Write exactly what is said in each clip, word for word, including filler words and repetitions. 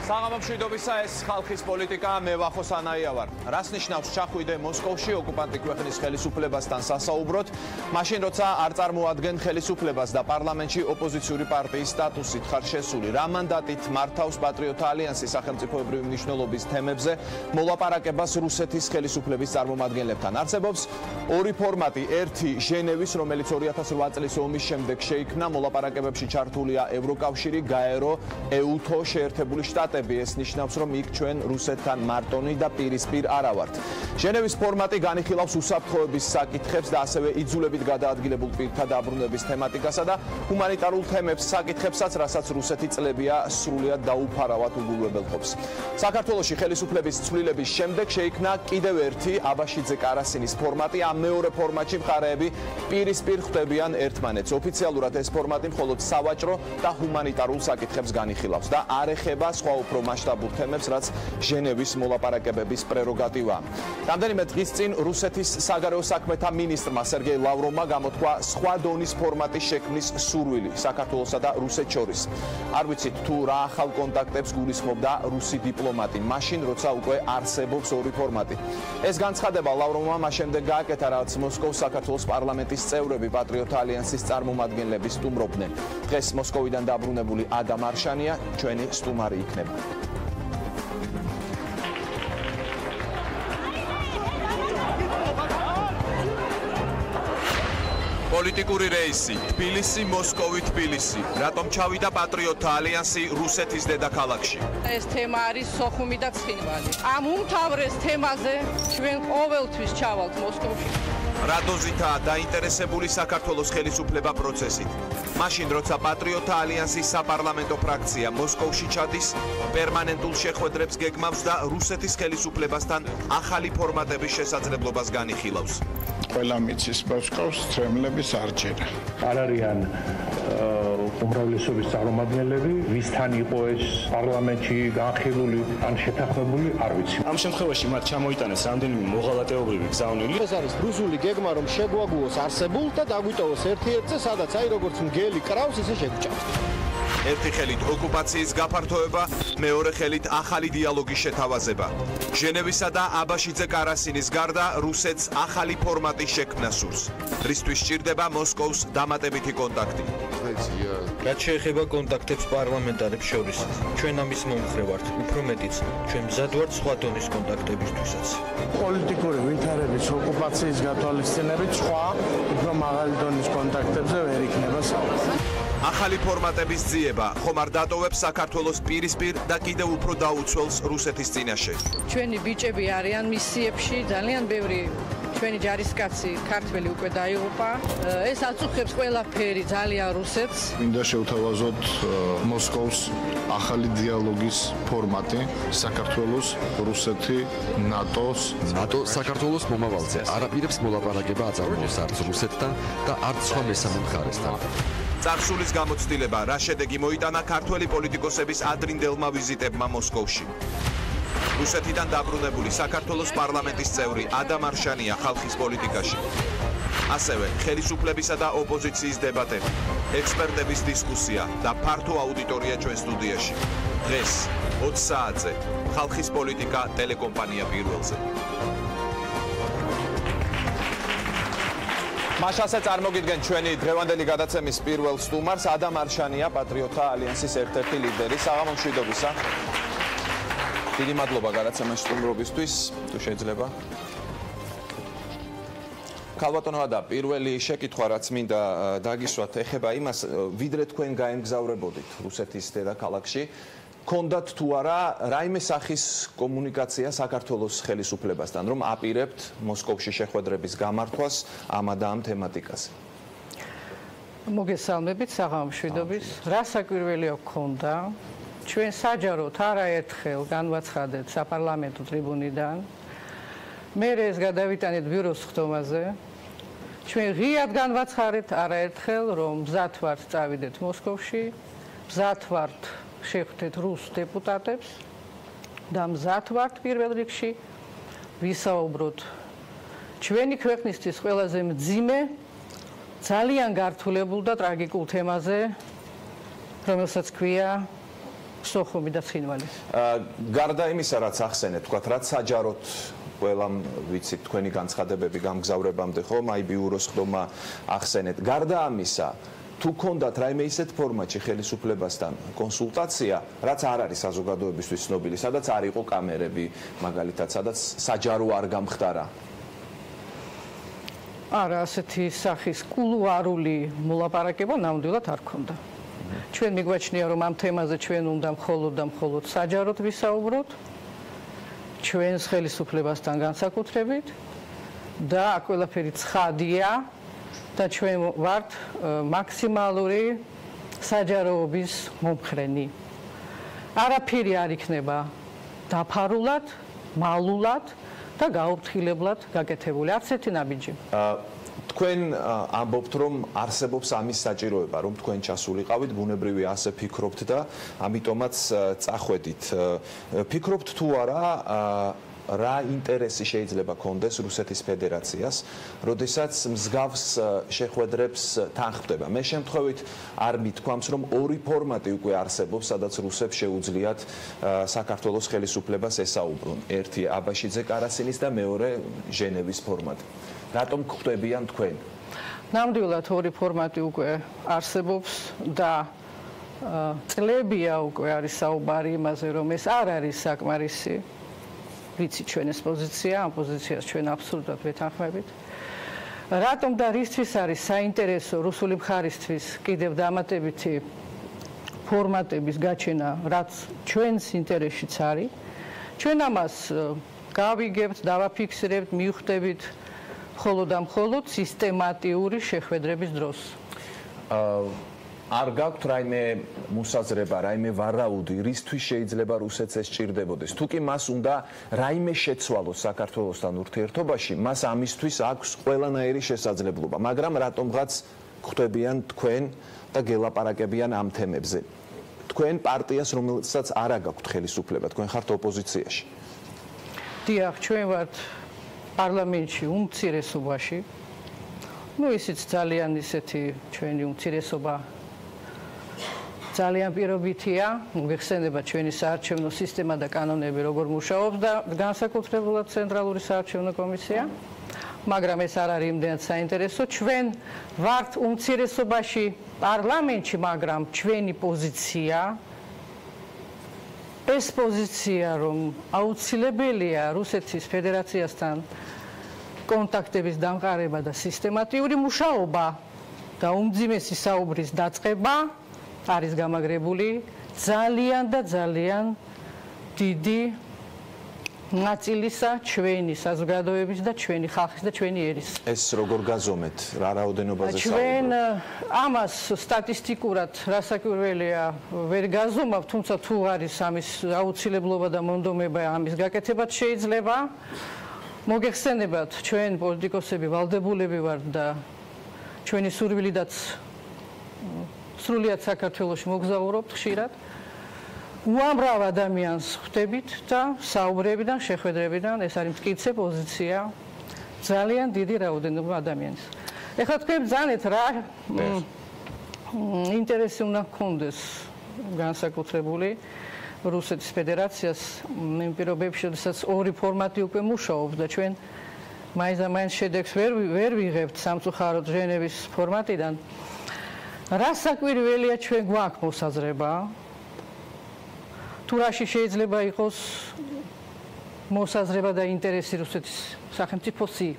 საღამომშვიდობისა ეს ხალხის პოლიტიკა მე ვახოს ანაია ვარ. რას ნიშნავს ჩახვიდე მოსკოვში ოკუპანტი ქვეყნის ხელისუფლებასთან სასაუბროთ, მაშინ როცა არ წარმოადგენ ხელისუფლებას და პარლამენტში ოპოზიციური პარტიის სტატუსით ხარ შესული, რა მანდატით მართავს პატრიოტთა ალიანსი სახელმწიფოებრივი მნიშვნელობის თემებზე მოლაპარაკებას რუსეთის ხელისუფლების წარმომადგენლებთან. არსებობს ორი ფორმატი, ერთი ჟენევის, რომელიც ორი ათას რვა წლის ომის შემდეგ შეიქმნა, მოლაპარაკებებში ჩართულია ევროკავშირი, გაერო, ეუთო, შეერთებული შტატები. ეს ნიშნავს, რომ იქ ჩვენ რუსეთთან მარტონი და პირისპირ არა ვართ. ჟენევის ფორმატი განიხილავს უსაფრთხოების საკითხებს და ასევე იძულებით გადაადგილებულ პირთა დაბრუნების თემატიკასა და ჰუმანიტარულ თემებს საკითხებსაც, რასაც რუსეთი წლებია სრულიად დაუფარავად უგულებელყოფს. საქართველოში ხელისუფლების ცვლილების შემდეგ შეიქმნა კიდევ ერთი აბაშიძე კარასინის ფორმატი. ამ მეორე ფორმატში მხარეები პირისპირ ხვდებიან ერთმანეთს. ოფიციალურად ეს ფორმატი მხოლოდ სავაჭრო და ჰუმანიტარულ საკითხებს განიხილავს და არ ეხება სხვა უფრო მასშტაბურ თემებს, რაც ჟენევის მოლაპარაკებების პრეროგატივაა. რამდენიმე დღის წინ რუსეთის საგარეო საქმეთა მინისტრმა სერგეი ლავროვმა გამოთქვა სხვა დონის ფორმატის შექმნის სურვილი საქართველოსა და რუსეთს შორის. არ ვიცით თუ რა ახალ კონტაქტებს გულისხმობდა რუსი დიპლომატი, მაშინ როცა უკვე არსებობს ორი ფორმატი. ეს განცხადება ლავროვმა მას შემდეგ გააკეთა, რაც მოსკოვის საქართველოს პარლამენტის წევრები პატრიოტთა ალიანსის წარმომადგენლები სტუმრობდნენ. დღეს მოსკოვიდან დაბრუნებული ადამ არშანია ჩვენი სტუმარი იქნება. პოლიტიკური რეისი თბილისი, მოსკოვი, თბილისი. რატომ ჩავიდა პატრიოტთა ალიანსი რუსეთის დედაქალაქში? ეს თემა არის სოხუმი და ცხინვალი. ამ უმთავრეს თემაზე ჩვენ ყოველთვის ჩავალთ მოსკოვში. რა დოზითაა დაინტერესებული საქართველოს ხელისუფლება პროცესით? მაშინ როცა პატრიოტთა ალიანსის საპარლამენტო ფრაქცია მოსკოვში ჩადის, პერმანენტულ შეხვედრებს გეგმავს და რუსეთის ხელისუფლებასთან ახალი ფორმატების შესაძლებლობას განიხილავს. ყველა მიცის მოსკოვს ცრემლების არ ჯერა. არ არიან უმრავლესობის წარმომადგენლები, ვისთან იყო ეს პარლამენტში განხილული ან შეთანხმებული, არ ვიცი. ამ შემთხვევაში მათ ჩამოიტანეს რამდენიმე მოღალატეობრივი გზავნილი. ეს არის რუსული გეგმა, რომ შეგვაგუოს არსებულ და დაგვიტოვოს ერთ-ერთზე, სადაც აი როგორც მგელი კრავს, ისე შეგვჭამს. ერთი ხელით ოკუპაციის გაფართოება, მეორე ხელით ახალი დიალოგის შეთავაზება. ჟენევისა და აბაშიძე კარასინის გარდა რუსეთს ახალი ფორმატის შექმნა სურს. რისთვის სჭირდება მოსკოვს დამატებითი კონტაქტი. რაც შეეხება კონტაქტებს პარლამენტარებს შორის, ჩვენ ამის მომხრე ვართ, უფრო მეტიც, ჩვენ მზად ვართ სხვა დონის კონტაქტებისთვისაც. პოლიტიკური ვითარების ოკუპაციის გათვალისწინებით სხვა უფრო მაღალი დონის კონტაქტებზე ვერ იქნება საუბარი. ახალი ფორმატების ძიება ხომ არ დატოვებს საქართველოს პირისპირ და კიდევ უფრო დაუცველს რუსეთის წინაშე. ჩვენი ბიჭები არიან მისიებში, ძალიან ბევრი ჩვენი ჯარისკაცი ქართველი უკვე დაიღუპა. ეს აწუხებს ყველაფერი ძალიან რუსეთს. მინდა შევთავაზოთ მოსკოვს ახალი დიალოგის ფორმატი საქართველოს, რუსეთი, ნატოს. ნატო საქართველოს მომავალზე არაპირებს მოლაპარაკება აწარმოოს არც რუსეთთან და არც სხვა მესამე მხარესთან. წარსულის გამოცდილება, რა შედეგი მოიტანა ქართველი პოლიტიკოსების ადრინდელმა ვიზიტებმა მოსკოვში. რუსეთიდან დაბრუნებული საქართველოს პარლამენტის წევრი ადამ არშანია ხალხის პოლიტიკაში. ასევე ხელისუფლებისა და ოპოზიციის დებატები, ექსპერტების დისკუსია და ფართო აუდიტორია ჩვენ სტუდიაში. დღეს ოცი საათზე ხალხის პოლიტიკა ტელეკომპანია პირველზე. მაშასე წარმოგიდგენ ჩვენი დღევანდელი გადაცემის პირველ სტუმარს, ადამ არშანია, პატრიოტთა ალიანსის ერთ-ერთი ლიდერი. საღამომშვიდობისა. დიდი მადლობა გადაცემის სტუმრობისთვის, თუ შეიძლება. ქალბატონო ადა, პირველი შეკითხვა, რაც მინდა დაგისვათ, ეხება იმას, ვიდრე თქვენ გაემგზავრებოდით რუსეთის დედაქალაქში, კონდათ თუ არა რაიმე სახის კომუნიკაცია საქართველოს ხელისუფლებასთან, რომ აპირებთ მოსკოვში შეხვედრების გამართვას ამ და ამ თემატიკაზე? მოგესალმებით, საღამომშვიდობის. რა საკვირველია გქონდა? ჩვენ საჯაროდ არაერთხელ განვაცხადეთ საპარლამენტო ტრიბუნიდან. მე ეს გადავიტანეთ ბიუროს ხდომაზე. ჩვენ ღიად განვაცხადეთ არაერთხელ, რომ მზად ვართ წავიდეთ მოსკოვში, მზად ვართ შეხვდეთ რუს დეპუტატებს და მზად ვართ პირველ რიგში ვისაუბროთ ჩვენი ქვეყნისთვის ყველაზე მძიმე, ძალიან გართულებულ და ტრაგიკულ თემაზე, რომელსაც ქვია სოხუმი და ცხინვალი. გარდა იმისა, რაც ახსენეთ, თქვათ, რაც საჯაროდ ყველამ ვიცით თქვენი განცხადებები გამგზავრებამდე ხომ, აი ბიუროს ხდომა ახსენეთ. გარდა ამისა, თუ გქონდათ რაიმე ისეთ ფორმატში ხელისუფლებასთან კონსულტაცია, რაც არ არის საზოგადოებისთვის ცნობილი, სადაც არ იყო კამერები, მაგალითად, სადაც საჯარო არ გამხდარა. არა, ასეთი სახის კულუარული მოლაპარაკება ნამდვილად არ ქონდა. ჩვენ მიგვაჩნია, რომ ამ თემაზე ჩვენ უნდა მხოლოდ და მხოლოდ საჯაროდ ვისაუბროთ, ჩვენს ხელისუფლებასთან განსაკუთრებით და აქ ყველაფერი ცხადია და ჩვენ ვართ მაქსიმალური საჯაროობის მომხრენი. არაფერი არ იქნება დაფარულად, მალულად და გაუფრთხილებლად გაკეთებული. არც ერთი ნაბიჯი. თქვენ ამბობთ, რომ არსებობს ამის საჭიროება, რომ თქვენ ჩასულიყავით, ბუნებრივია ასე ფიქრობთ და ამიტომაც წახვედით. ფიქრობთ თუ არა, რა ინტერესი შეიძლება კონდეს რუსეთის ფედერაციას, როდესაც მსგავს შეხვედრებს თანხმდება. მე შემთხვევით არ მithქვამს, რომ ორი ფორმატი უკვე არსებობს, სადაც რუსებს შეუძლიათ საქართველოს ხელისუფლებას ესაუბრონ. ერთი აბაშიძე კარასინის და მეორე ჟენევის ფორმატი. რატომ გხვდებიან თქვენ? ნამდვილად ორი ფორმატი უკვე არსებობს და წლებია უკვე არის საუბარი იმაზე, რომ ეს არ არის საკმარისი. ვიცი ჩვენ ეს პოზიცია, ამ პოზიციას ჩვენ აბსოლუტურად ვეთანხმებით. რატომ და რისთვის არის საინტერესო რუსული მხარისთვის კიდევ დამატებითი ფორმატების გაჩენა, რაც ჩვენს ინტერესშიც არის. ჩვენ ამას გავიგებთ, დავაფიქსირებთ, მივხვდებით მხოლოდ და მხოლოდ სისტემატიური შეხვედრების დროს. არ გაქვთ რაიმე მოსაზრება, რაიმე ვარაუდი, რისთვის შეიძლება რუსეთს ეს სჭირდებოდეს. თუ კი მას უნდა რაიმე შეცვალოს საქართველოსთან ურთიერთობაში, მას ამისთვის აქვს ყველანაირი შესაძლებლობა, მაგრამ რატომღაც გხვდებიან თქვენ და გელაპარაკებიან ამ თემებზე. თქვენ პარტიას, რომელსაც არ გაქვთ ხელისუფლება, თქვენ ხართ ოპოზიციაში. დიახ, ჩვენ ვართ პარლამენტში უმცირესობაში. ნუ ისიც ძალიან ისეთი ჩვენი უმცირესობა ძალიან პირობითია, მოგეხსენება ჩვენი საარჩევნო სისტემა და კანონები როგორ მუშაობს და განსაკუთრებულად ცენტრალური საარჩევნო კომისია, მაგრამ ეს არ არის იმდენად საინტერესო. ჩვენ ვართ უმცირესობაში პარლამენტში, მაგრამ ჩვენი პოზიცია ეს პოზიცია, რომ აუცილებელია რუსეთის ფედერაციასთან კონტაქტების დამყარება და სისტემატიური მუშაობა და უმძიმესი საუბრის დაწყება არის გამაგრებული ძალიან და ძალიან დიდი ნაწილისა ჩვენი საზოგადოების და ჩვენი ხალხის და ჩვენი ერის. ეს როგორ გაზომეთ? რა რაოდენობაზე საუბრობთ? ჩვენ ამას სტატისტიკურად რასაკვირველია ვერ გაზომავთ, თუმცა თუ არის ამის აუცილებლობა და მონდომება ამის გაკეთებაც შეიძლება. მოგეხსენებათ, ჩვენ პოლიტიკოსები ვალდებულები ვართ და ჩვენი სურვილიდაც სრულიად საქართველოში მოგზაურობთ ხშირად. უამრავ ადამიანს ხვდებით და საუბრებიდან, შეხვედრებიდან, ეს არის მტკიცე პოზიცია ძალიან დიდი რაოდენობა ადამიანის. ეხლა თქვენ ბრძანეთ რა ინტერესი უნდა გქონდეს განსაკუთრებული რუსეთის ფედერაციას იმ პირობებში, როდესაც ორი ფორმატი უკვე მუშაობს და ჩვენ მაინც და მაინც შედეგს ვერ ვერ ვიღებთ სამწუხაროდ ჟენევის ფორმატიდან. რა საკვირველია ჩვენ გვაქვს მოსაზრება? თუ რაში შეიძლება იყოს მოსაზრება და ინტერესი რუსეთის სახელმწიფოსი.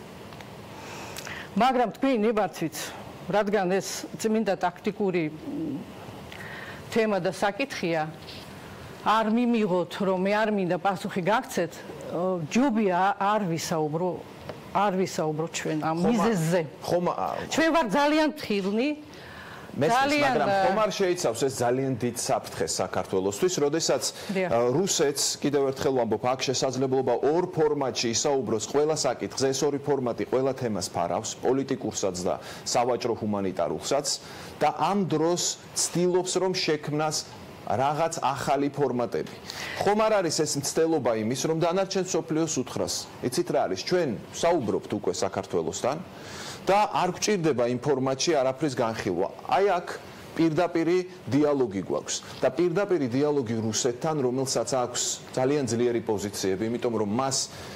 მაგრამ თქვენი ნებართვით, რადგან ეს წმინდა ტაქტიკური თემა და საკითხია, არ მიმიღოთ, რომ მე არ მინდა პასუხი გაგცეთ, ჯობია არ ვისაუბრო, არ ვისაუბროთ ჩვენ ამ მიზეზზე. ხომ ჩვენ ვარ ძალიან თხილნი. მაგრამ ხომ არ შეიცავს ეს ძალიან დიდ საფრთხეს საქართველოსთვის, როდესაც რუსეთს კიდევ ერთხელ ვამბობ, აქ შესაძლებლობა ორ ფორმატში ისაუბროს ყველა საკითხზე, ეს ორი ფორმატი ყველა თემას ფარავს, პოლიტიკურსაც და სავაჭრო ჰუმანიტარულსაც და ამ დროს ცდილობს რომ შექმნას რაღაც ახალი ფორმატები. ხომ არ არის ეს მცდელობა იმის, რომ დანარჩენ სოფლიოს უთხრას. იცით რა არის? ჩვენ საუბრობთ უკვე საქართველოსთან და არ გვჭირდება იმ ფორმატში არაფრის განხილვა. აი აქ პირდაპირი დიალოგი გვაქვს და პირდაპირი დიალოგი რუსეთთან, რომელსაც აქვს ძალიან ძლიერი პოზიციები, იმიტომ რომ მას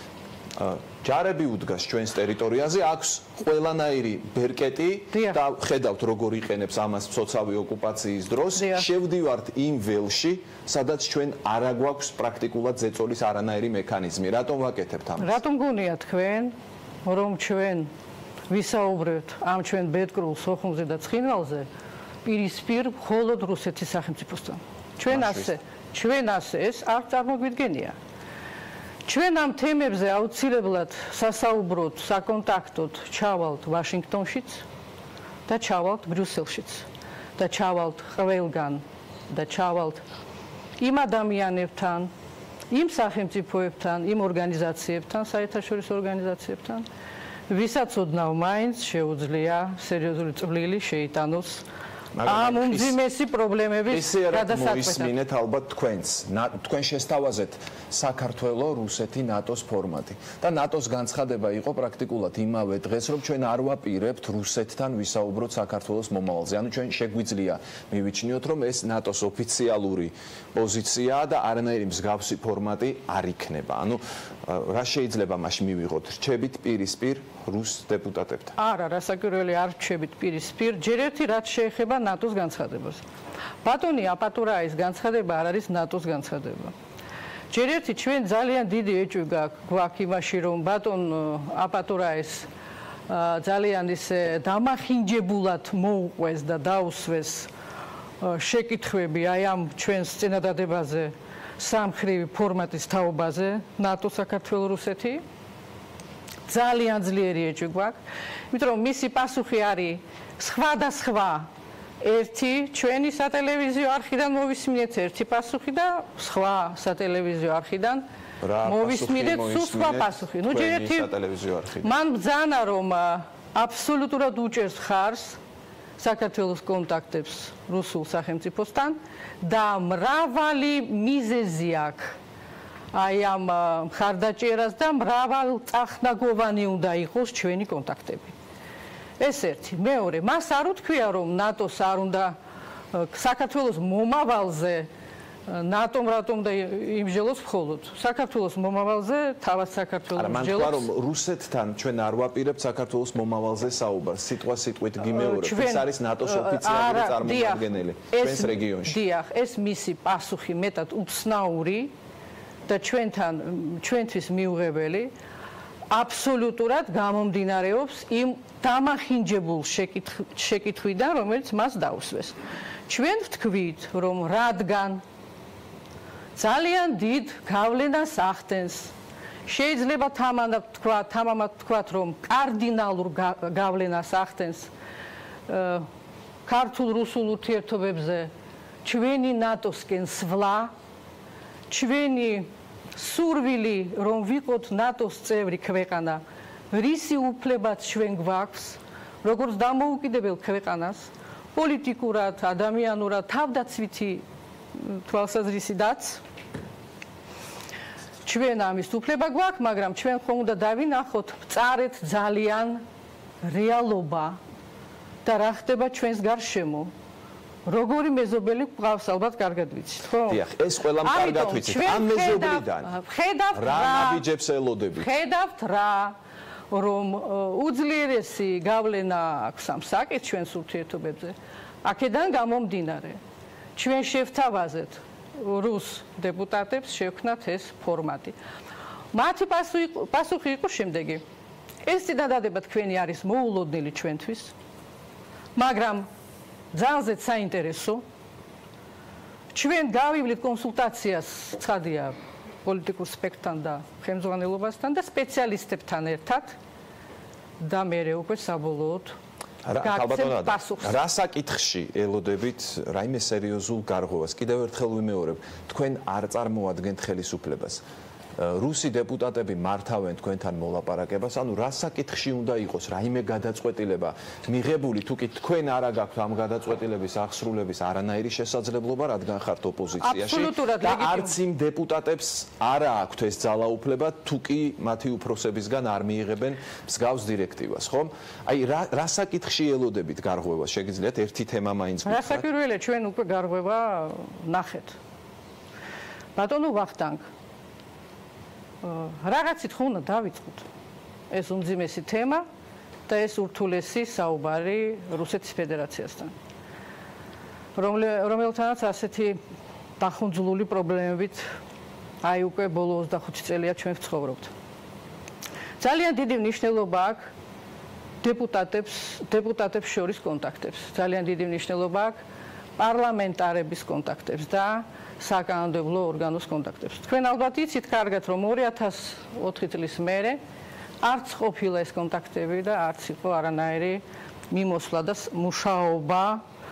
ჯარები უდგას ჩვენს ტერიტორიაზე, აქვს ყველანაირი ბერკეტი და ხედავთ როგორ იყენებს ამას მცოცავი ოკუპაციის დროს. შევდივართ იმ ველში, სადაც ჩვენ არ აგვაქვს პრაქტიკულად ზეწოლის არანაირი მექანიზმი. რატომ ვაკეთებთ ამას? რატომ გონია თქვენ, რომ ჩვენ ვისაუბრებთ ამ ჩვენ ბედკრულ სოხუმზე და ცხინვალზე პირისპირ მხოლოდ რუსეთის სახელმწიფოსთან? ჩვენ ასე, ჩვენ ასე ეს არ წარმოგვიდგენია. ჩვენ ამ თემებზე აუცილებლად სასაუბროდ, საკონტაქტოდ ჩავალთ ვაშინგტონშიც და ჩავალთ ბრიუსელშიც და ჩავალთ ყველგან და ჩავალთ იმ ადამიანებთან, იმ სახელმწიფოებთან, იმ ორგანიზაციებთან, საერთაშორისო ორგანიზაციებთან, ვისაც ოდნავ მაინც შეუძლია სერიოზული წვლილი შეიტანოს ამ უმძიმესი პრობლემების გადასაჭრელად. ისმინეთ ალბათ თქვენს, თქვენ შესთავაზეთ საქართველო, რუსეთი, ნატოს ფორმატი. და ნატოს განცხადება იყო პრაქტიკულად იმავე დღეს, რომ ჩვენ არ ვაპირებთ რუსეთთან ვისაუბროთ საქართველოს მომავალზე. ანუ ჩვენ შეგვიძლია მივიჩნიოთ, რომ ეს ნატოს ოფიციალური პოზიციაა და არანაირი მსგავსი ფორმატი არ იქნება. ანუ რა შეიძლება მაშინ მივიღოთ? რჩებით პირისპირ რუს დეპუტატებთან? არა, რასაკვირველი არ რჩებით პირისპირ, ჯერ ერთი რაც შეეხება ნატოს განცხადებას. ბატონი აპატურაის განცხადება არ არის ნატოს განცხადება. ჯერ ერთი ჩვენ ძალიან დიდი ეჭვი გვაქვს იმაში, რომ ბატონ აპატურაის ძალიან ისე დამახინჯებულად მოუყვეს და დაუსვეს შეკითხვები აი ამ ჩვენს წინადადებაზე სამხრივი ფორმატის თაობაზე ნატო საქართველო რუსეთი. ძალიან ძლიერი ეჭვი გვაქვს, იმიტომ რომ მისი პასუხი არის სხვადასხვა. ერთი ჩვენი სატელევიზიო არხიდან მოვისმინეთ ერთი პასუხი და სხვა სატელევიზიო არხიდან მოვისმინეთ სულ სხვა პასუხი. ნუ ჯერ ერთი მან ბრძანა რომ აბსოლუტურად უჭერს ხარს საქართველოს კონტაქტებს რუსულ სახელმწიფოსთან და მრავალი მიზეზი აქვს აი ამ მხარდაჭერას და მრავალ წახნაგოვანი უნდა იყოს ჩვენი კონტაქტები. ეს ერთი. მეორე, მას არ უთქვია რომ ნატოს არ უნდა საქართველოს მომავალზე ნატომ რატომ და იმსჯელოს მხოლოდ საქართველოს მომავალზე თავად საქართველოს იმსჯელოს. არა, მან თქვა რომ რუსეთთან ჩვენ არ ვაპირებთ საქართველოს მომავალზე საუბარს. სიტყვა სიტყვით გიმეორებ, ეს არის ნატოს ოფიციალური წარმომადგენელი ჩვენს რეგიონში. დიახ, ეს მისი პასუხი მეტად უცნაური და ჩვენთან ჩვენთვის მიუღებელი აბსოლუტურად გამომდინარეობს იმ დამახინჯებულ შეკითხვიდან, რომელიც მას დაუსვეს. ჩვენ ვთქვით, რომ რადგან ძალიან დიდ გავლენას ახდენს, შეიძლება თამამად თქვა, თამამად თქვათ, რომ კარდინალურ გავლენას ახდენს ქართულ-რუსულ ურთიერთობებზე ჩვენი ნატოსკენ სვლა, ჩვენი სურვილი რომ ვიყოთ ნატოს წევრი ქვეყანა, რისი უფლებაც ჩვენ გვაქვს, როგორც დამოუკიდებელ ქვეყანას, პოლიტიკურად, ადამიანურად, თავდაცვითი თვალსაზრისითაც ჩვენ ამის უფლება გვაქვს, მაგრამ ჩვენ ხომ უნდა დავინახოთ მწარედ ძალიან რეალობა და რა ხდება ჩვენს გარშემო. როგორი მეზობელი გვყავს ალბათ კარგად ვიცით, ხო? დიახ, ეს ყველამ კარგად ვიცით. ამ მეზობლიდან ხედავთ რა ნაბიჯებს ელოდებით? ხედავთ რა რომ უძლიერესი გავლენა აქვს ამ საკითხს ჩვენს ურთიერთობებზე. აქედან გამომდინარე, ჩვენ შევთავაზეთ რუს დეპუტატებს შევქნათ ეს ფორმატი. მათი პასუხი იყო შემდეგი. ეს წინადადება თქვენი არის მოულოდნელი ჩვენთვის, მაგრამ ძალზედ საინტერესო. ჩვენ გავივლით კონსულტაციას ცხადია პოლიტიკურ სპექტრთან და ხელმძღვანელობასთან და სპეციალისტებთან ერთად და მე უკვე საბოლოოდ ალბათ რა საკითხში ელოდებით რაიმე სერიოზულ გარღვევას? კიდევ ერთხელ ვიმეორებ, თქვენ არ წარმოადგენთ ხელისუფლებას. რუსი დეპუტატები მართავენ თქვენთან მოლაპარაკებას, ანუ რა საკითხში უნდა იყოს, რაიმე გადაწყვეტილება მიღებული, თუ კი თქვენ არა გაქვთ ამ გადაწყვეტილების აღსრულების არანაირი შესაძლებლობა, რადგან ხართ ოპოზიციაში და არც იმ დეპუტატებს არა აქვთ ეს ძალაუფლება, თუ კი მათი უფროსებისგან არ მიიღებენ მსგავს დირექტივას, ხომ? აი რა რა საკითხში ელოდებით გარღვევას? შეგიძლიათ ერთი თემა მაინც გითხრათ? რასაკვირველია, ჩვენ უკვე გარღვევა ნახეთ. ბატონო ვახტანგ, რაღაცით ხო უნდა დავიწყოთ. ეს უმძიმესი თემა და ეს ურთულესი საუბარი რუსეთის ფედერაციასთან. რომელთანაც ასეთი დახუნძლული პრობლემებით აი უკვე ბოლო ოცდახუთი წელია ჩვენ ვცხოვრობთ. ძალიან დიდი მნიშვნელობა აქვს დეპუტატებს, დეპუტატებს შორის კონტაქტებს. ძალიან დიდი მნიშვნელობა აქვს პარლამენტარების კონტაქტებს და საკანონმდებლო ორგანოს კონტაქტებს. თქვენ ალბათ იცით კარგად, რომ ორი ათას ოთხი წლის მერე არც ყოფილა ეს კონტაქტები და არც იყო არანაირი მიმოსვლა და მუშაობა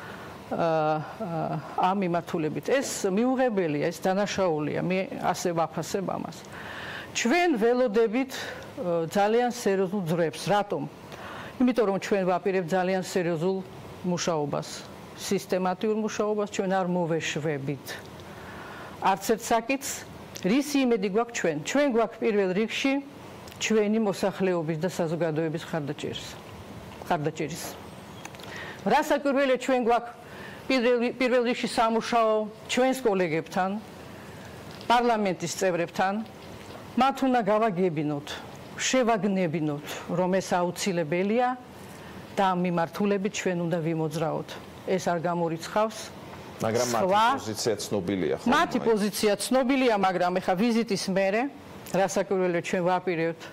ამ მიმართულებით. ეს მიუღებელია, ეს დანაშაულია, მე ასე ვაფასებ ამას. ჩვენ ველოდებით ძალიან სერიოზულ ძრებს. რატომ? იმიტომ რომ ჩვენ ვაპირებთ ძალიან სერიოზულ მუშაობას, სისტემატიურ მუშაობას, ჩვენ არ მოვეშვებით. არც ერთ საკითხს, რისი იმედი გვაქვს ჩვენ? ჩვენ გვაქვს პირველ რიგში ჩვენი მოსახლეობის და საზოგადოების მხარდაჭერის. მხარდაჭერის. რასაკვირველია, ჩვენ გვაქვს პირველ რიგში სამუშაო ჩვენს კოლეგებთან, პარლამენტის წევრებთან, მათ უნდა გავაგებინოთ, შევაგნებინოთ, რომ ეს აუცილებელია და ამ მიმართულებით ჩვენ უნდა ვიმოძრაოთ. ეს არ გამორიცხავს. მაგრამ მათი პოზიცია ცნობილია, ხო? მათი პოზიცია ცნობილია, მაგრამ ეხა ვიზიტის მერე, რასაკვირველია, ჩვენ ვაპირებთ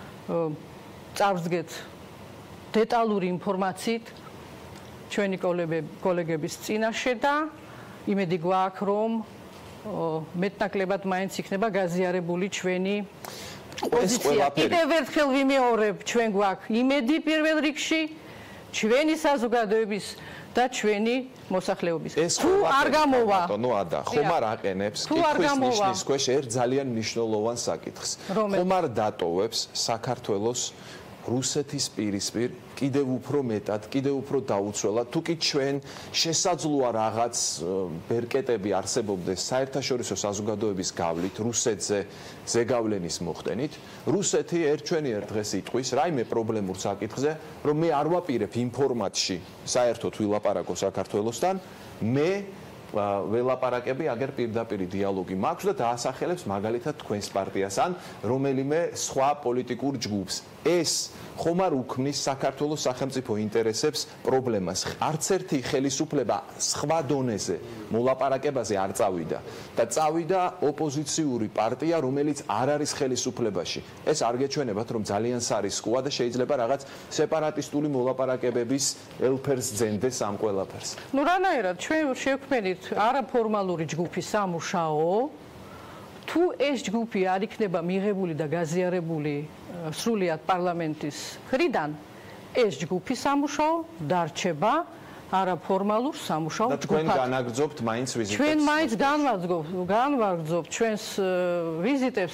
წარსდგეთ დეტალური ინფორმაციით ჩვენი კოლეგების წინაშე და იმედი გვაქვს, რომ მეტნაკლებად მაინც იქნება გაზიარებული ჩვენი პოზიცია. კიდევ ერთხელ ვიმეორებ, ჩვენ გვაქვს იმედი პირველ რიგში ჩვენი საზოგადოების და ჩვენი მოსახლეობის. თუ არ გამოვა, ბატონო ადა, ხომ არ აყენებს კითხვის ნიშნის ქვეშ ერთ ძალიან მნიშვნელოვან საკითხს. ხომ არ დატოვებს საქართველოს რუსეთის პირისპირ კიდევ უფრო მეტად, კიდევ უფრო დაუცველად, თუ კი ჩვენ შესაძლოა რაღაც ბერკეტები არსებობდეს საერთაშორისო საზოგადოების გავლით რუსეთზე ზეგავლენის მოხდენით, რუსეთი ერთჩვენიერ დღეს იტყვის რაიმე პრობლემურ საკითხზე, რომ მე არ ვაპირებ იმ ფორმატში საერთოდ ვილაპარაკო საქართველოსთან, მე ველაპარაკები აგერ პირდაპირ დიალოგი მაქვს და დაასახელებს მაგალითად თქვენს პარტიას ან რომელიმე სხვა პოლიტიკურ ჯგუფს. ეს ხომ არ უქმნის საქართველოს სახელმწიფო ინტერესებს პრობლემას. არც ერთი ხელისუფლება სხვა დონეზე მოლაპარაკებაზე არ წავიდა და წავიდა ოპოზიციური პარტია, რომელიც არ არის ხელისუფლებაში. ეს არ გეჩვენებათ, რომ ძალიან სარისკოა და შეიძლება რაღაც სეპარატისტული მოლაპარაკებების ელფერს ძენდეს ამ ყველაფერს. ნუ რანაირად ჩვენ შევქმნით არაფორმალური ჯგუფი სამუშაო, თუ ეს ჯგუფი არ იქნება მიღებული და გაზიარებული სრულიად პარლამენტის მხრიდან, ეს ჯგუფი სამუშაო დარჩება არაფორმალურ სამუშაო ჯგუფად. და თქვენ განაგრძობთ მაინც ვიზიტებს? ჩვენ მაინც განვაგრძობთ, განვაგრძობთ ჩვენს ვიზიტებს,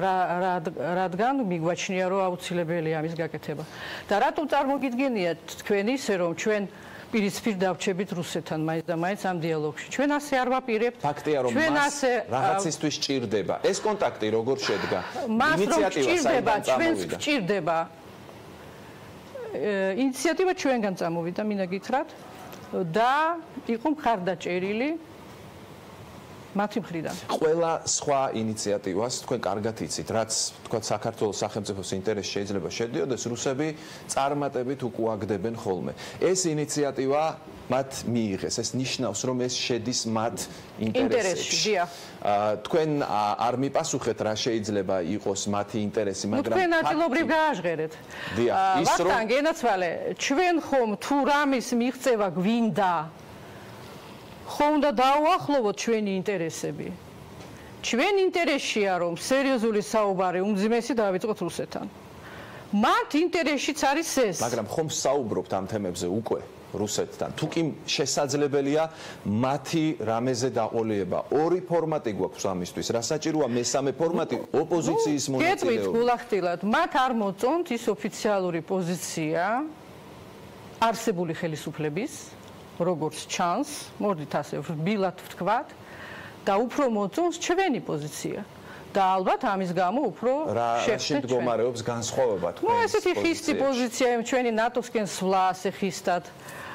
რადგან მიგვაჩნია, რომ აუცილებელია ამის გაკეთება. და რატომ წარმოგიდგენიათ თქვენ ისე, რომ ჩვენ პირისპირ დავჩებით რუსეთთან მაინც და მაინც ამ დიალოგში. ჩვენ ასე არ ვაპირებთ. ფაქტია, რომ მას რაღაცისთვის ჭირდება. ეს კონტაქტი როგორ შედგა? ინიციატივა საერთოდ ჩვენს ჭირდება. ინიციატივა ჩვენგან წამოვიდა, მინდა გითხრათ და იყო მხარდაჭერილი მათი მხრიდან. ყველა სხვა ინიციატივას თქვენ კარგად იცით, რაც თქვა საქართველოს სახელმწიფოს ინტერესში შეიძლება შედიოდეს, რუსები წარმატებით უკუაგდებენ ხოლმე. ეს ინიციატივა მათ მიიღეს, ეს ნიშნავს, რომ ეს შედის მათ ინტერესებში. თქვენ არ მიპასუხეთ, რა შეიძლება იყოს მათი ინტერესი, მაგრამ თქვენ ნაწილობრივ გააჟღერეთ. ვახტანგ გენაცვალე, ჩვენ ხომ თუ რამის მიღწევა გვინდა, ხო უნდა დაუახლოვოთ ჩვენი ინტერესები. ჩვენ ინტერესია, რომ სერიოზული საუბარი უმძიმესი დავიწყოთ რუსეთთან. მათ ინტერესშიც არის ეს. მაგრამ ხომ საუბრობთ ამ თემებზე უკვე? რუსეთთან. თუ კი შესაძლებელია მათი რამეზე დაყოლება. ორი ფორმატი გვაქვს ამისთვის. რა საჭიროა მესამე ფორმატი ოპოზიციის მონაწილეობა. გეტყვით გულახდილად, მათ არ მოწონთ ის ოფიციალური პოზიცია არსებული ხელისუფლების, როგორც ჩანს, მოდით ასე რბილად ვთქვათ, და უფრო მოწონს ჩვენი პოზიცია. და ალბათ ამის გამო უფრო შევხვდეთ ჩვენ. მდგომარეობს განსხვავება თქვენ. ნუ ესეთი ხისტი პოზიცია ჩვენი ნატოსკენ სვლა ასე ხისტად.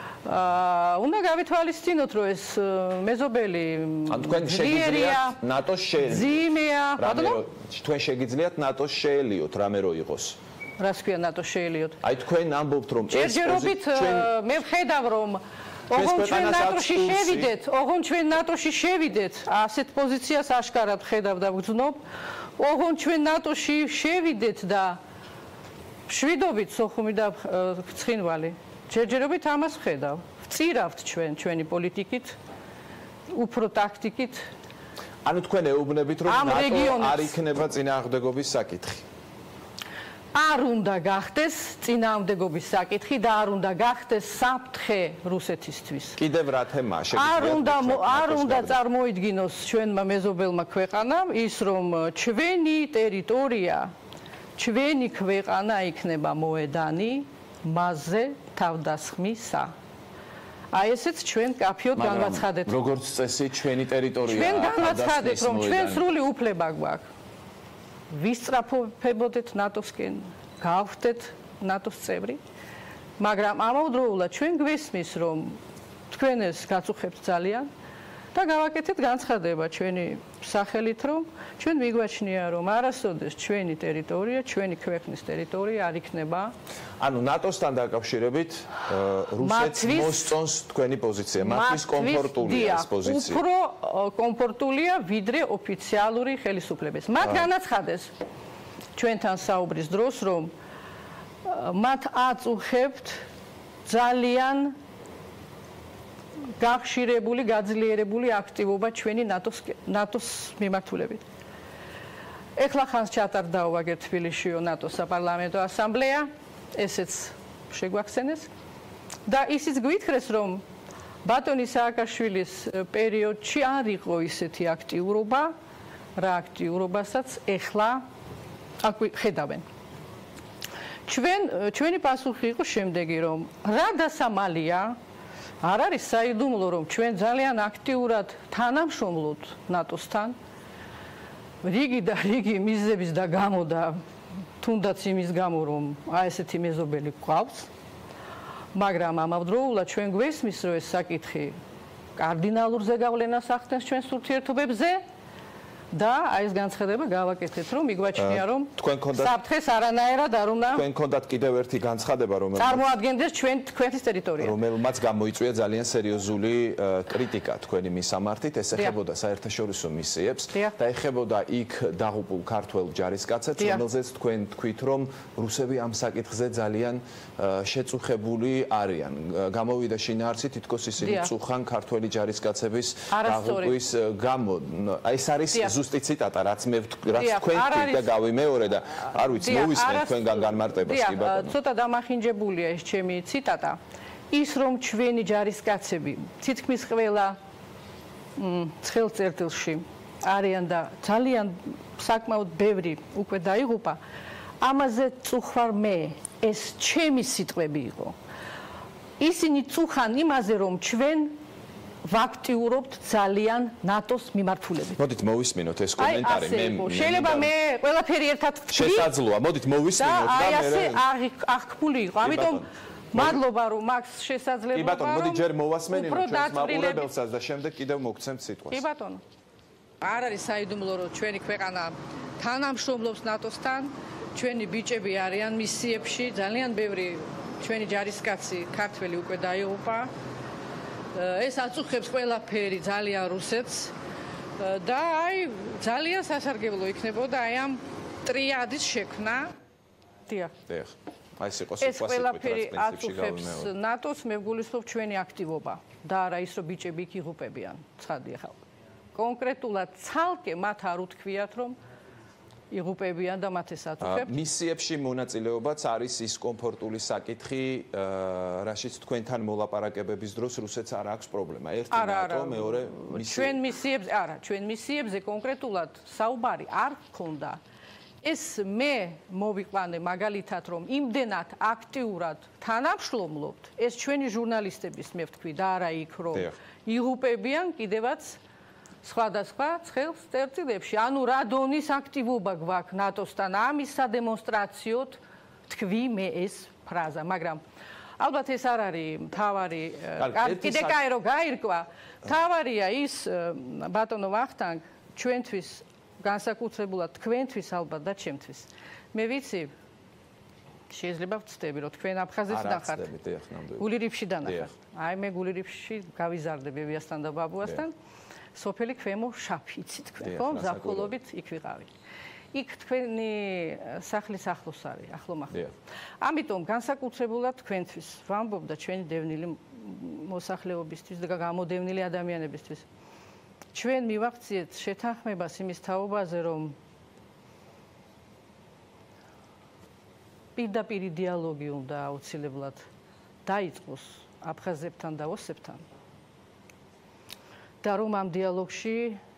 აა უნდა გავითვალისწინოთ, რომ ეს მეზობელი ან თქვენ შეგიძლიათ ნატოს შეელიოთ. ძიმეა, ბატონო? თქვენ შეგიძლიათ ნატოს შეელიოთ, რამე რო იყოს. რას ქვია ნატოს შეელიოთ? აი თქვენ ამბობთ, რომ ეს ჯერჯერობით მე ვხედავ, რომ ოღონ ჩვენ ნატოში შევიდეთ, ოღონ ჩვენ ნატოში შევიდეთ, ასეთ პოზიციას აშკარად ხედავ და ვგრძნობ. ოღონ ჩვენ ნატოში შევიდეთ და შვიდობით სოხუმი და ცხინვალი. ჯერჯერობით ამას ხედავ. ვწირავთ ჩვენ ჩვენი პოლიტიკით, უფრო ტაქტიკით. ანუ თქვენ ეუბნებით, რომ ნატო არ იქნება წინააღმდეგობის საკითხი. არ უნდა გახდეს წინააღმდეგობის საკითხი და არ უნდა გახდეს საფრთხე რუსეთისთვის. კიდევ რა თემაა შეგიძლიათ? არ უნდა არ უნდა წარმოიდგინოს ჩვენმა მეზობელმა ქვეყანამ ის, რომ ჩვენი ტერიტორია, ჩვენი ქვეყანა იქნება მოედანი მასზე თავდასხმისა. აი ესეც ჩვენ კაფიოდ განვაცხადეთ. როგორც წესი ჩვენი ტერიტორია. ჩვენ განვაცხადეთ, რომ ჩვენ სრული უფლება გვაქვს. ვისწრაფებოდეთ ნატოსკენ, გავხდეთ ნატოს წევრი, მაგრამ ამავდროულად ჩვენ გვესმის, რომ თქვენ ეს გაწუხებთ ძალიან და გავაკეთეთ განცხადება ჩვენი სახელით, რომ ჩვენ მიგვაჩნია, რომ არასოდეს ჩვენი ტერიტორია, ჩვენი ქვეყნის ტერიტორია არ იქნება. ანუ ნატოსთან დაკავშირებით რუსეთს მოსწონს თქვენი პოზიცია, მათთვის კომფორტულია ეს პოზიცია. უფრო კომფორტულია ვიდრე ოფიციალური ხელისუფლების. მათ განაცხადეს ჩვენთან საუბრის დროს, რომ მათ აწუხებთ ძალიან გახშირებული, გაძლიერებული აქტივობა ჩვენი ნატოს ნატოს მიმართულებით. ეხლა ხანს ჩატარდა ვაგერ თბილისშიო ნატოს საპარლამენტო ასამბლეა, ესეც შეგვახსენეს და ისიც გვითხრეს, რომ ბატონი სააკაშვილის პერიოდში არ იყო ისეთი აქტიურობა, რა აქტიურობასაც ეხლა ხედავენ. ჩვენ ჩვენი პასუხი იყო შემდეგი, რომ რა დასამალია არ არის საიდუმლო, რომ ჩვენ ძალიან აქტიურად თანამშრომლობთ ნატოსთან. რიგი და რიგი მიზეზების და გამო და თუნდაც იმის გამო, რომ აი ესეთი მეზობელი გვყავს. მაგრამ ამავდროულად ჩვენ გვესმის, რომ ეს საკითხი კარდინალურ ზეგავლენას ახდენს ჩვენს ურთიერთობებზე და აი ეს განცხადება გავაკეთეთ, რომ მიგვაჩნია, რომ საფრთხეს არანაირად არ უნდა თქვენ გქონდათ კიდევ ერთი განცხადება, რომელიც წარმოადგენდეს ჩვენ თქვენთვის ტერიტორია, რომელმაც გამოიწვია ძალიან სერიოზული კრიტიკა თქვენი მისამართით, ეს ეხებოდა საერთაშორისო მისიებს და ეხებოდა იქ დაღუპულ ქართველ ჯარისკაცებს, რომელზეც თქვენ თქვით, რომ რუსები ამ საკითხზე ძალიან შეწუხებული არიან. გამოვიდა შინაარსი, თითქოს ისინი წუხან ქართველი ჯარისკაცების დაღუპვის გამო. აი ეს არის ზუსტი ციტატა, რაც მე რაც თქვენ თქვით და გავიმეორე და არ ვიცი, მოვისმენთ თქვენგან განმარტებას კი ბატონო. ცოტა დამახინჯებულია ეს ჩემი ციტატა. ის რომ ჩვენი ჯარისკაცები თითქმის ყველა ცხელ წერტილში არიან და ძალიან საკმაოდ ბევრი უკვე დაიღუპა, ამაზე წუხარ მე, ეს ჩემი სიტყვები იყო. ისინი წუხან იმაზე, რომ ჩვენ ვაქტიურობთ ძალიან ნატოს მიმართულებით. მოდით მოვისმინოთ ეს კომენტარი. მე შეიძლება მე ყველაფერი ერთად ვთქვი. შესაძლოა, მოდით მოვისმინოთ და აი ასე აღქმული იყო. ამიტომ მადლობა რომ მაქვს შესაძლებლობა. კი ბატონო, მოდი ჯერ მოვასმენინოთ ჩვენს მაყურებელსაც და შემდეგ კიდევ მოგცემთ სიტყვას. კი ბატონო. არ არის საიდუმლო რომ ჩვენი ქვეყანა თანამშრომლობს ნატოსთან, ჩვენი ბიჭები არიან მისიებში, ძალიან ბევრი ჩვენი ჯარისკაცი ქართველი უკვე დაიღუპა. ეს აწუხებს ყველაფერი ძალიან რუსეთს და აი ძალიან სასარგებლო იქნებოდა აი ამ ტრიადის შექმნა. დიახ. დიახ. აი ეს იყო ეს ყველაფერი აწუხებს ნატოს, მე ვგულისხმობ ჩვენი აქტივობა და არა ის რომ ბიჭები იქ იღუპებიან. ცხადია ხალხი. კონკრეტულად ცალკე მათ არ უთქვიათ რომ იღუპებიან და მათ ესათუხებთ. მისიებში მონაწილეობაც არის ის კომფორტული საკითხი, რაშიც თქვენთან მოლაპარაკებების დროს რუსეთს არ აქვს პრობლემა. ერთი ნატო, მეორე მისიები. ჩვენ მისიებზე, არა, ჩვენ მისიებზე კონკრეტულად საუბარი არ გქონდა. ეს მე მოვიყვანე მაგალითად, რომ იმდენად აქტიურად თანამშრომლობთ, ეს ჩვენი ჟურნალისტების მე ვთქვი და არა იქ რომ იღუპებიან კიდევაც სხვადასხვა ცხელ წერტილებში. ანუ რა დონის აქტივობა გვაქვს ნატოსთან ამის სადემონსტრაციოდ თქვი მე ეს ფრაზა, მაგრამ ალბათ ეს არ არის მთავარი კიდე კაი რომ გაირკვა. მთავარია ის ბატონო ვახტანგ ჩვენთვის განსაკუთრებულად თქვენთვის ალბათ და ჩემთვის. მე ვიცი შეიძლება ვწდები რომ თქვენ აფხაზეთიდან ხართ. გულირიფშიდან ხართ. აი მე გულირიფში გავიზარდები ვიასთან და ბაბუასთან. სოფელი ქვემო შაფი იცით თქვენ, ხო? ზაფხულობით იქ ვიყავი. იქ თქვენი სახლის ახლოს არის, ახლომახლო. ამიტომ განსაკუთრებულად თქვენთვის ვამბობ და ჩვენი დევნილი მოსახლეობისთვის და გამოდევნილი ადამიანებისთვის. ჩვენ მივახციეთ შეთანხმებას იმის თაობაზე, რომ პირდაპირი დიალოგი უნდა აუცილებლად დაიწყოს აფხაზებთან და ოსებთან. და რომ ამ დიალოგში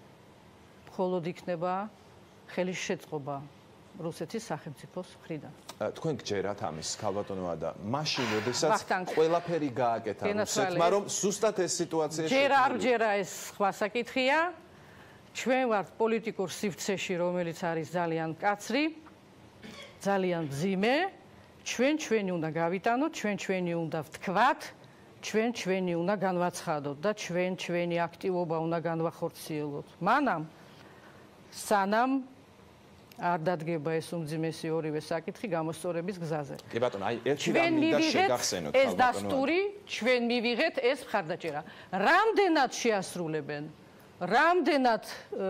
მხოლოდ იქნება ხელის შეწყობა რუსეთის სახელმწიფოს მხრიდან. თქვენ გჯერათ ამის, ქალბატონოა და მაშინ, როდესაც ყველაფერი გააკეთა რუსეთმა, რომ ზუსტად ეს სიტუაცია შექმნა. ჯერ არ ჯერა ეს სხვა საკითხია. ჩვენ ვართ პოლიტიკურ სივრცეში, რომელიც არის ძალიან მკაცრი, ძალიან მძიმე. ჩვენ ჩვენი უნდა გავიტანოთ, ჩვენ ჩვენი უნდა ვთქვათ. ჩვენ ჩვენი უნდა განვაცხადოთ და ჩვენ ჩვენი აქტივობა უნდა განვახორციელოთ. მანამ სანამ არ დადგება ეს უმძიმესი ორივე საკითხი გამოსწორების გზაზე. კი ბატონო, აი ერთი რამ მინდა შეგახსენოთ. ეს დასტური ჩვენ მივიღეთ ეს მხარდაჭერა. რამდენად შეასრულებენ, რამდენად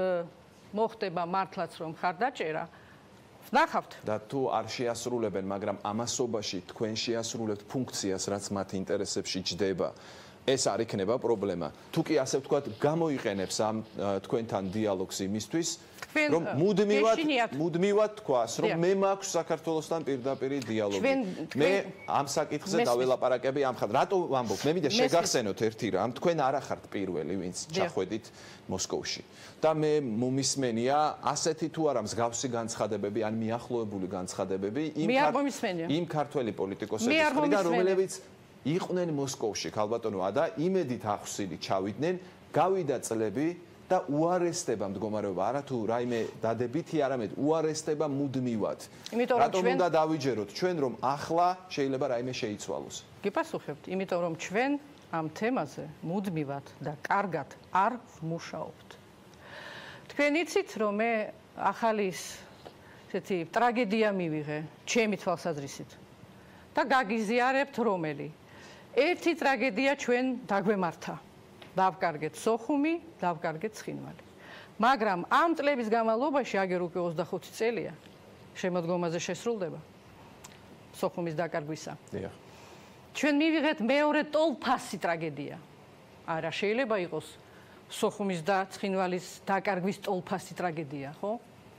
მოხდება მართლაც რომ მხარდაჭერა ნახავთ. და თუ არ შეასრულებენ, მაგრამ ამასობაში თქვენ შეასრულებთ ფუნქციას, რაც მათ ინტერესებში ჯდება, ეს არ იქნება პრობლემა. თუ კი ასე ვთქვათ, გამოიყენებს ამ თქვენთან დიალოგს იმისთვის, რომ მუდმივად მუდმივად თქვას, რომ მე მაქვს საქართველოსთან პირდაპირი დიალოგი. მე ამ საკითხზე დაველაპარაკები ამ ხარ. რატო ვამბობ? მე მინდა შეგახსენოთ ერთი რამ, თქვენ არ ახართ პირველი, ვინც ჩახვედით მოსკოვში. და მე მომისმენია ასეთი თუ არა მსგავსი განცხადებები, ან მიახლოებული განცხადებები იმ ქართველი პოლიტიკოსების მხრიდან, რომლებიც იყვნენ მოსკოვში, ქალბატონოა და იმედით ახსილი ჩავიდნენ, გავიდა წლები და უარესდება მდგომარეობა, არა თუ რაიმე დადებითი, არამედ უარესდება მუდმივად. რატომ უნდა დავიჯეროთ ჩვენ, რომ ახლა შეიძლება რაიმე შეიცვალოს? გიპასუხებთ, იმიტომ რომ ჩვენ ამ თემაზე მუდმივად და კარგად არ ვმუშაობთ. თქვენ იცით, რომ მე ახალი ესეთი ტრაგედია მივიღე ჩემი თვალსაზრისით და გაგიზიარებთ რომელი. ერთი ტრაგედია ჩვენ დაგვემართა. დავკარგეთ სოხუმი, დავკარგეთ ცხინვალი. მაგრამ ამ წლების განმავლობაში, აგერ უკვე ოცდახუთი წელია, შემოდგომაზე შესრულდება სოხუმის დაკარგვისა. დიახ. ჩვენ მივიღეთ მეორე ტოლფასი ტრაგედია. არა, შეიძლება იყოს სოხუმის და ცხინვალის დაკარგვის ტოლფასი ტრაგედია, ხო?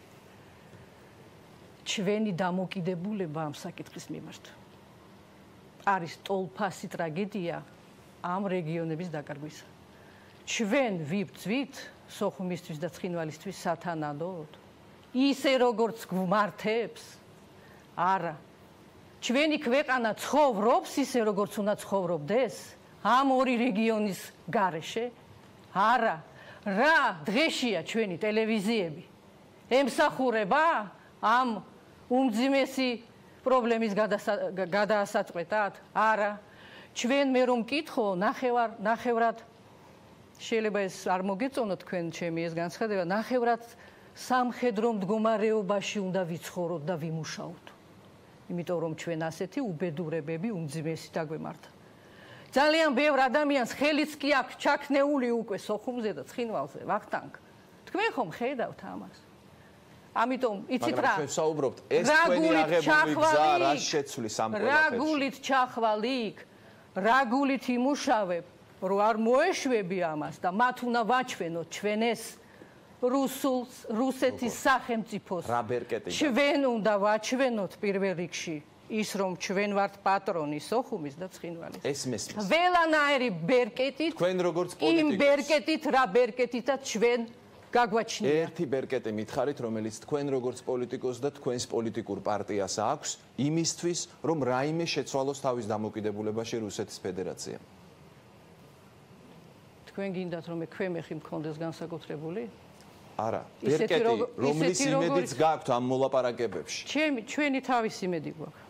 ჩვენი დამოკიდებულება ამ საკითხის მიმართ არის ტოლფასი ტრაგედია ამ რეგიონების დაკარგვისა. ჩვენ ვიბრძვით სოხუმისთვის და ცხინვალისთვის სათანადოდ? ისე როგორც გვმართებს? არა. ჩვენი ქვეყანა ცხოვრობს ისე როგორც უნდა ცხოვრობდეს ამ ორი რეგიონის გარეშე? არა. რა დღეშია ჩვენი ტელევიზიები ემსახურება ამ უმძიმესი პრობლემის გადაასაწყვეტად? არა. ჩვენ მე რომ მკითხო, ნახევარ ნახევრად შეიძლება ეს არ მოგეწონოთ თქვენ ჩემი ეს განცხადება, ნახევრად სამხედრო მდგომარეობაში უნდა ვიცხოვროთ და ვიმუშაოთ. იმიტომ რომ ჩვენ ასეთი უბედურებები უმძიმესი დაგვემართა. ძალიან ბევრ ადამიანს ხელიც კი აქვს ჩაქნეული უკვე სოხუმზე და ცხინვალზე, ვახტანგ. თქვენ ხომ ხედავთ ამას? ამიტომ იცით რა? მაგრამ ჩვენ საუბრობთ ეს თქვენი აღებული გზა რა შეცვლის ამ ყველაფერში. რა გულით ჩახვალ იქ, რა გულით იმუშავებ, რომ არ მოეშვები ამას და მათ უნდა ვაჩვენოთ ჩვენ ეს რუსულ რუსეთის სახელმწიფოს. რა ბერკეტი? ჩვენ უნდა ვაჩვენოთ პირველ რიგში ის რომ ჩვენ ვართ პატრონი სოხუმის და ცხინვალის. ეს მესმის. ველანაირი ბერკეტით თქვენ როგორც იმ პოლიტიკოსი ბერკეტით რა ბერკეტითაც ჩვენ გაგვაჩნია. ერთი ბერკეტი მითხარით, რომელიც თქვენ როგორც პოლიტიკოს და თქვენს პოლიტიკურ პარტიას აქვს იმისთვის, რომ რაიმე შეცვალოს თავის დამოკიდებულებაში რუსეთის ფედერაციამ. თქვენ გინდათ რომ ქვემეხი მქონდეს განსაკუთრებული? არა, ბერკეტი, რომლის იმედიც გაქვთ ამ მოლაპარაკებებში? ჩემი ჩვენი თავის იმედი გვაქვს.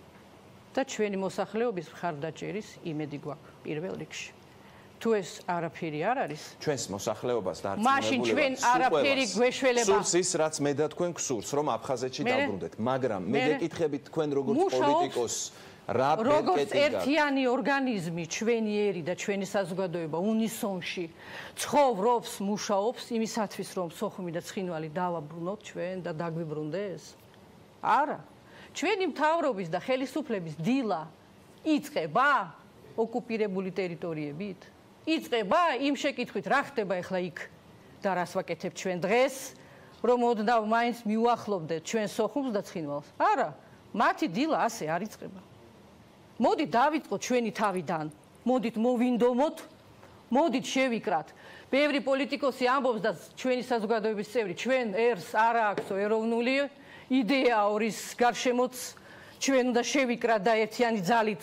და ჩვენი მოსახლეობის მხარდაჭერის იმედი გვაქვს პირველ რიგში. თუ ეს არაფერი არ არის, ჩვენს მოსახლეობას და მაშინ ჩვენ არაფერი გვეშველება. სურს ის, რაც მე და თქვენ გსურს, რომ აფხაზეთში დაბრუნდეთ, მაგრამ მე გეკითხებით თქვენ როგორც პოლიტიკოსს, რა როგორც ბერკეტი გაქვთ? ერთიანი ორგანიზმი, ჩვენი ერი და ჩვენი საზოგადოება უნისონში ცხოვრობს, მუშაობს იმისათვის, რომ სოხუმი და ცხინვალი დავაბრუნოთ ჩვენ და დაგვიბრუნდეს? არა. ჩვენი მთავრობის და ხელისუფლების დილა იწყება ოკუპირებული ტერიტორიებით. იწყება იმ შეკითხვით, რა ხდება ახლა იქ და რას ვაკეთებ ჩვენ დღეს, რომ ოდნავ მაინც მივუახლოვდეთ ჩვენ სოხუმს და ცხინვალს. არა, მათი დილა ასე არ იწყება. მოდით დავიწყოთ ჩვენი თავიდან. მოდით მოვინდომოთ, მოდით შევიკრათ. ბევრი პოლიტიკოსი ამბობს და ჩვენი საზოგადოების წევრი, ჩვენ ერს არ აქვს ეროვნული იდეა ორის გარშემოც ჩვენ უნდა შევიკრათ და ერთიანი ძალით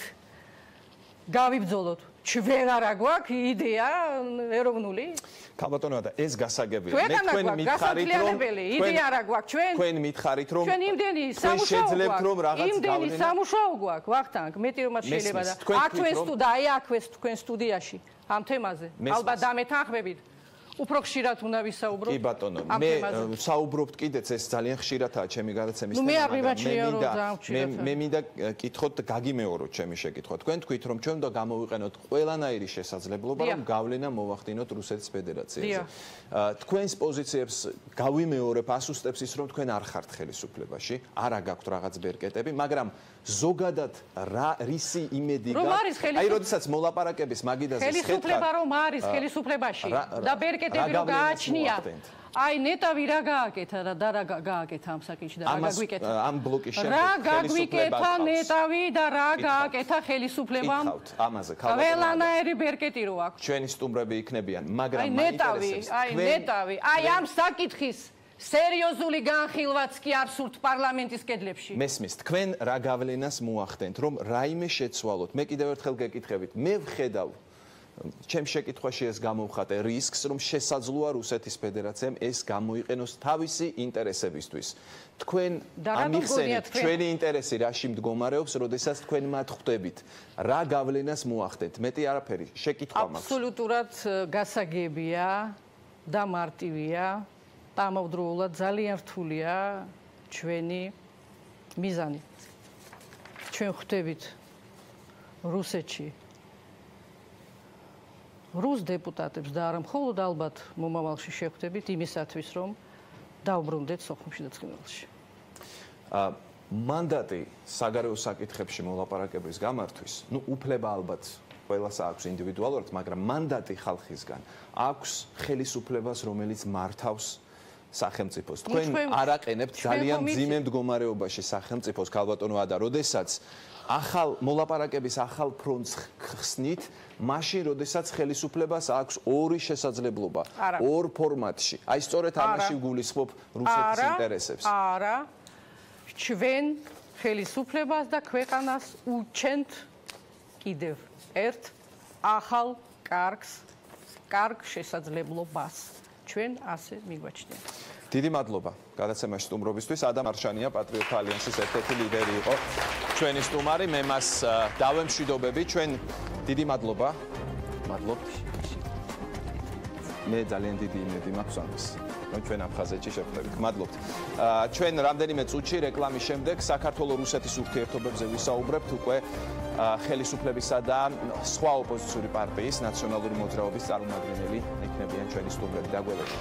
გავიბრძოლოთ. ჩვენ არა გვაქვს იდეა ეროვნული? ქალბატონო და ეს გასაგებია. მე თქვენ მითხარით რომ იდეა არა გვაქვს ჩვენ? თქვენ მითხარით რომ ჩვენ იმდენი სამუშაო შეძლებთ რომ რაღაც იმდენი სამუშაო გვაქვს ვახტანგ, მეტი რომ მათ შეიძლება და აქ თქვენ სტუდია, აი აქ თქვენ სტუდიაში ამ თემაზე. ალბათ დამეთანხმებით. უფრო ხშირად უნდა ვისაუბროთ. კი ბატონო, მე საუბრობთ კიდეც ეს ძალიან ხშირადაა ჩემი გადაცემის თემა. მე არ მიმაჩნია რომ ძალიან ხშირად. მე მინდა კითხოთ და გაგიმეოროთ ჩემი შეკითხვა. თქვენ თქვით რომ ჩვენ უნდა გამოვიყენოთ ყველანაირი შესაძლებლობა რომ გავლენა მოვახდინოთ რუსეთის ფედერაციაზე. თქვენს პოზიციებს გავიმეორებ ასუსტებს ის რომ თქვენ არ ხართ ხელისუფლებაში, არა გაქვთ რაღაც ბერკეტები, მაგრამ ზოგადად რა რისი იმედი გაქვთ? აი, როდესაც მოლაპარაკების მაგიდაზე შეხედავთ. ხელისუფლება რომ არის ხელისუფლებაში და ბერკეტები რომ გააჩნია. აი, ნეტავი რა გააკეთა და რა გააკეთა ამ საკითხში და რა გაგვიკეთა? ამ ბლოკის შემდეგ რა გაგვიკეთა ნეტავი და რა გააკეთა ხელისუფლებამ? ამაზე ქალბატონო. ყველანაირი ბერკეტი რო აქვს. ჩვენი სტუმრები იქნებიან, მაგრამ აი, ნეტავი, აი, ნეტავი. აი, ამ საკითხის სერიოზული განხილვაც კი არ სურთ პარლამენტის კედლებში. მესმის, თქვენ რა გავლენას მოახდენთ, რომ რაიმე შეცვალოთ? მე კიდევ ერთხელ გეკითხებით. მე ვხედავ ჩემ შეკითხვაში ეს გამოვხატე რისკს, რომ შესაძლოა რუსეთის ფედერაციამ ეს გამოიყენოს თავისი ინტერესებისთვის. თქვენ ამიხსენეთ, ჩვენი ინტერესი რაში მდგომარეობს, როდესაც თქვენ მათ ხვდებით. რა გავლენას მოახდენთ? მეტი არაფერი, შეკითხვა მაქვს. აბსოლუტურად გასაგებია და მარტივია. დამავდროულად ძალიან რთულია ჩვენი მიზანი. ჩვენ ხვდებით რუსეთში რუს დეპუტატებს და არა მხოლოდ ალბათ მომავალში შეხვდებით იმისათვის, რომ დაუბრუნდეთ სოხუმში და ცხინვალში. მანდატი საგარეო საკითხებში მოლაპარაკების გამართვის, ну, უფლება ალბათ ყველას აქვს ინდივიდუალურად, მაგრამ მანდატი ხალხისგან აქვს ხელისუფლებას, რომელიც მართავს სახელმწიფოს. თქვენ არ აყენებთ ძალიან მძიმე მდგომარეობაში სახელმწიფოს, ქალბატონო ადა, როდესაც ახალ მოლაპარაკების ახალ ფრონტს ხსნით, მაშინ როდესაც ხელისუფლებას აქვს ორი შესაძლებლობა, ორ ფორმატში. აი, სწორედ ამაში გულისხმობ რუსეთის ინტერესებს. არა. ჩვენ ხელისუფლებას და ქვეყანას უჩენთ კიდევ ერთ ახალ კარგს, კარგ შესაძლებლობას. ჩვენ ასე მიგვაჩნია. დიდი მადლობა გადაცემაში სტუმრობისთვის. ადამ არშანია, პატრიოტთა ალიანსის ერთ-ერთი ლიდერი იყო ჩვენი სტუმარი. მე მას დავემშვიდობები. ჩვენ დიდი მადლობა. მადლობთ. მე ძალიან დიდი იმედი მაქვს ამის, რომ ჩვენ აფხაზეთში შევხვდებით. მადლობთ. ჩვენ რამდენიმე წუთში რეკლამის შემდეგ საქართველოს რუსეთის ურთიერთობებზე ვისაუბრებთ უკვე ხელისუფლებისა და სხვა ოპოზიციური პარტიის ნაციონალური მოძრაობის წარმომადგენელი იქნებიან ჩვენი სტუმრები. დაგველოდებით.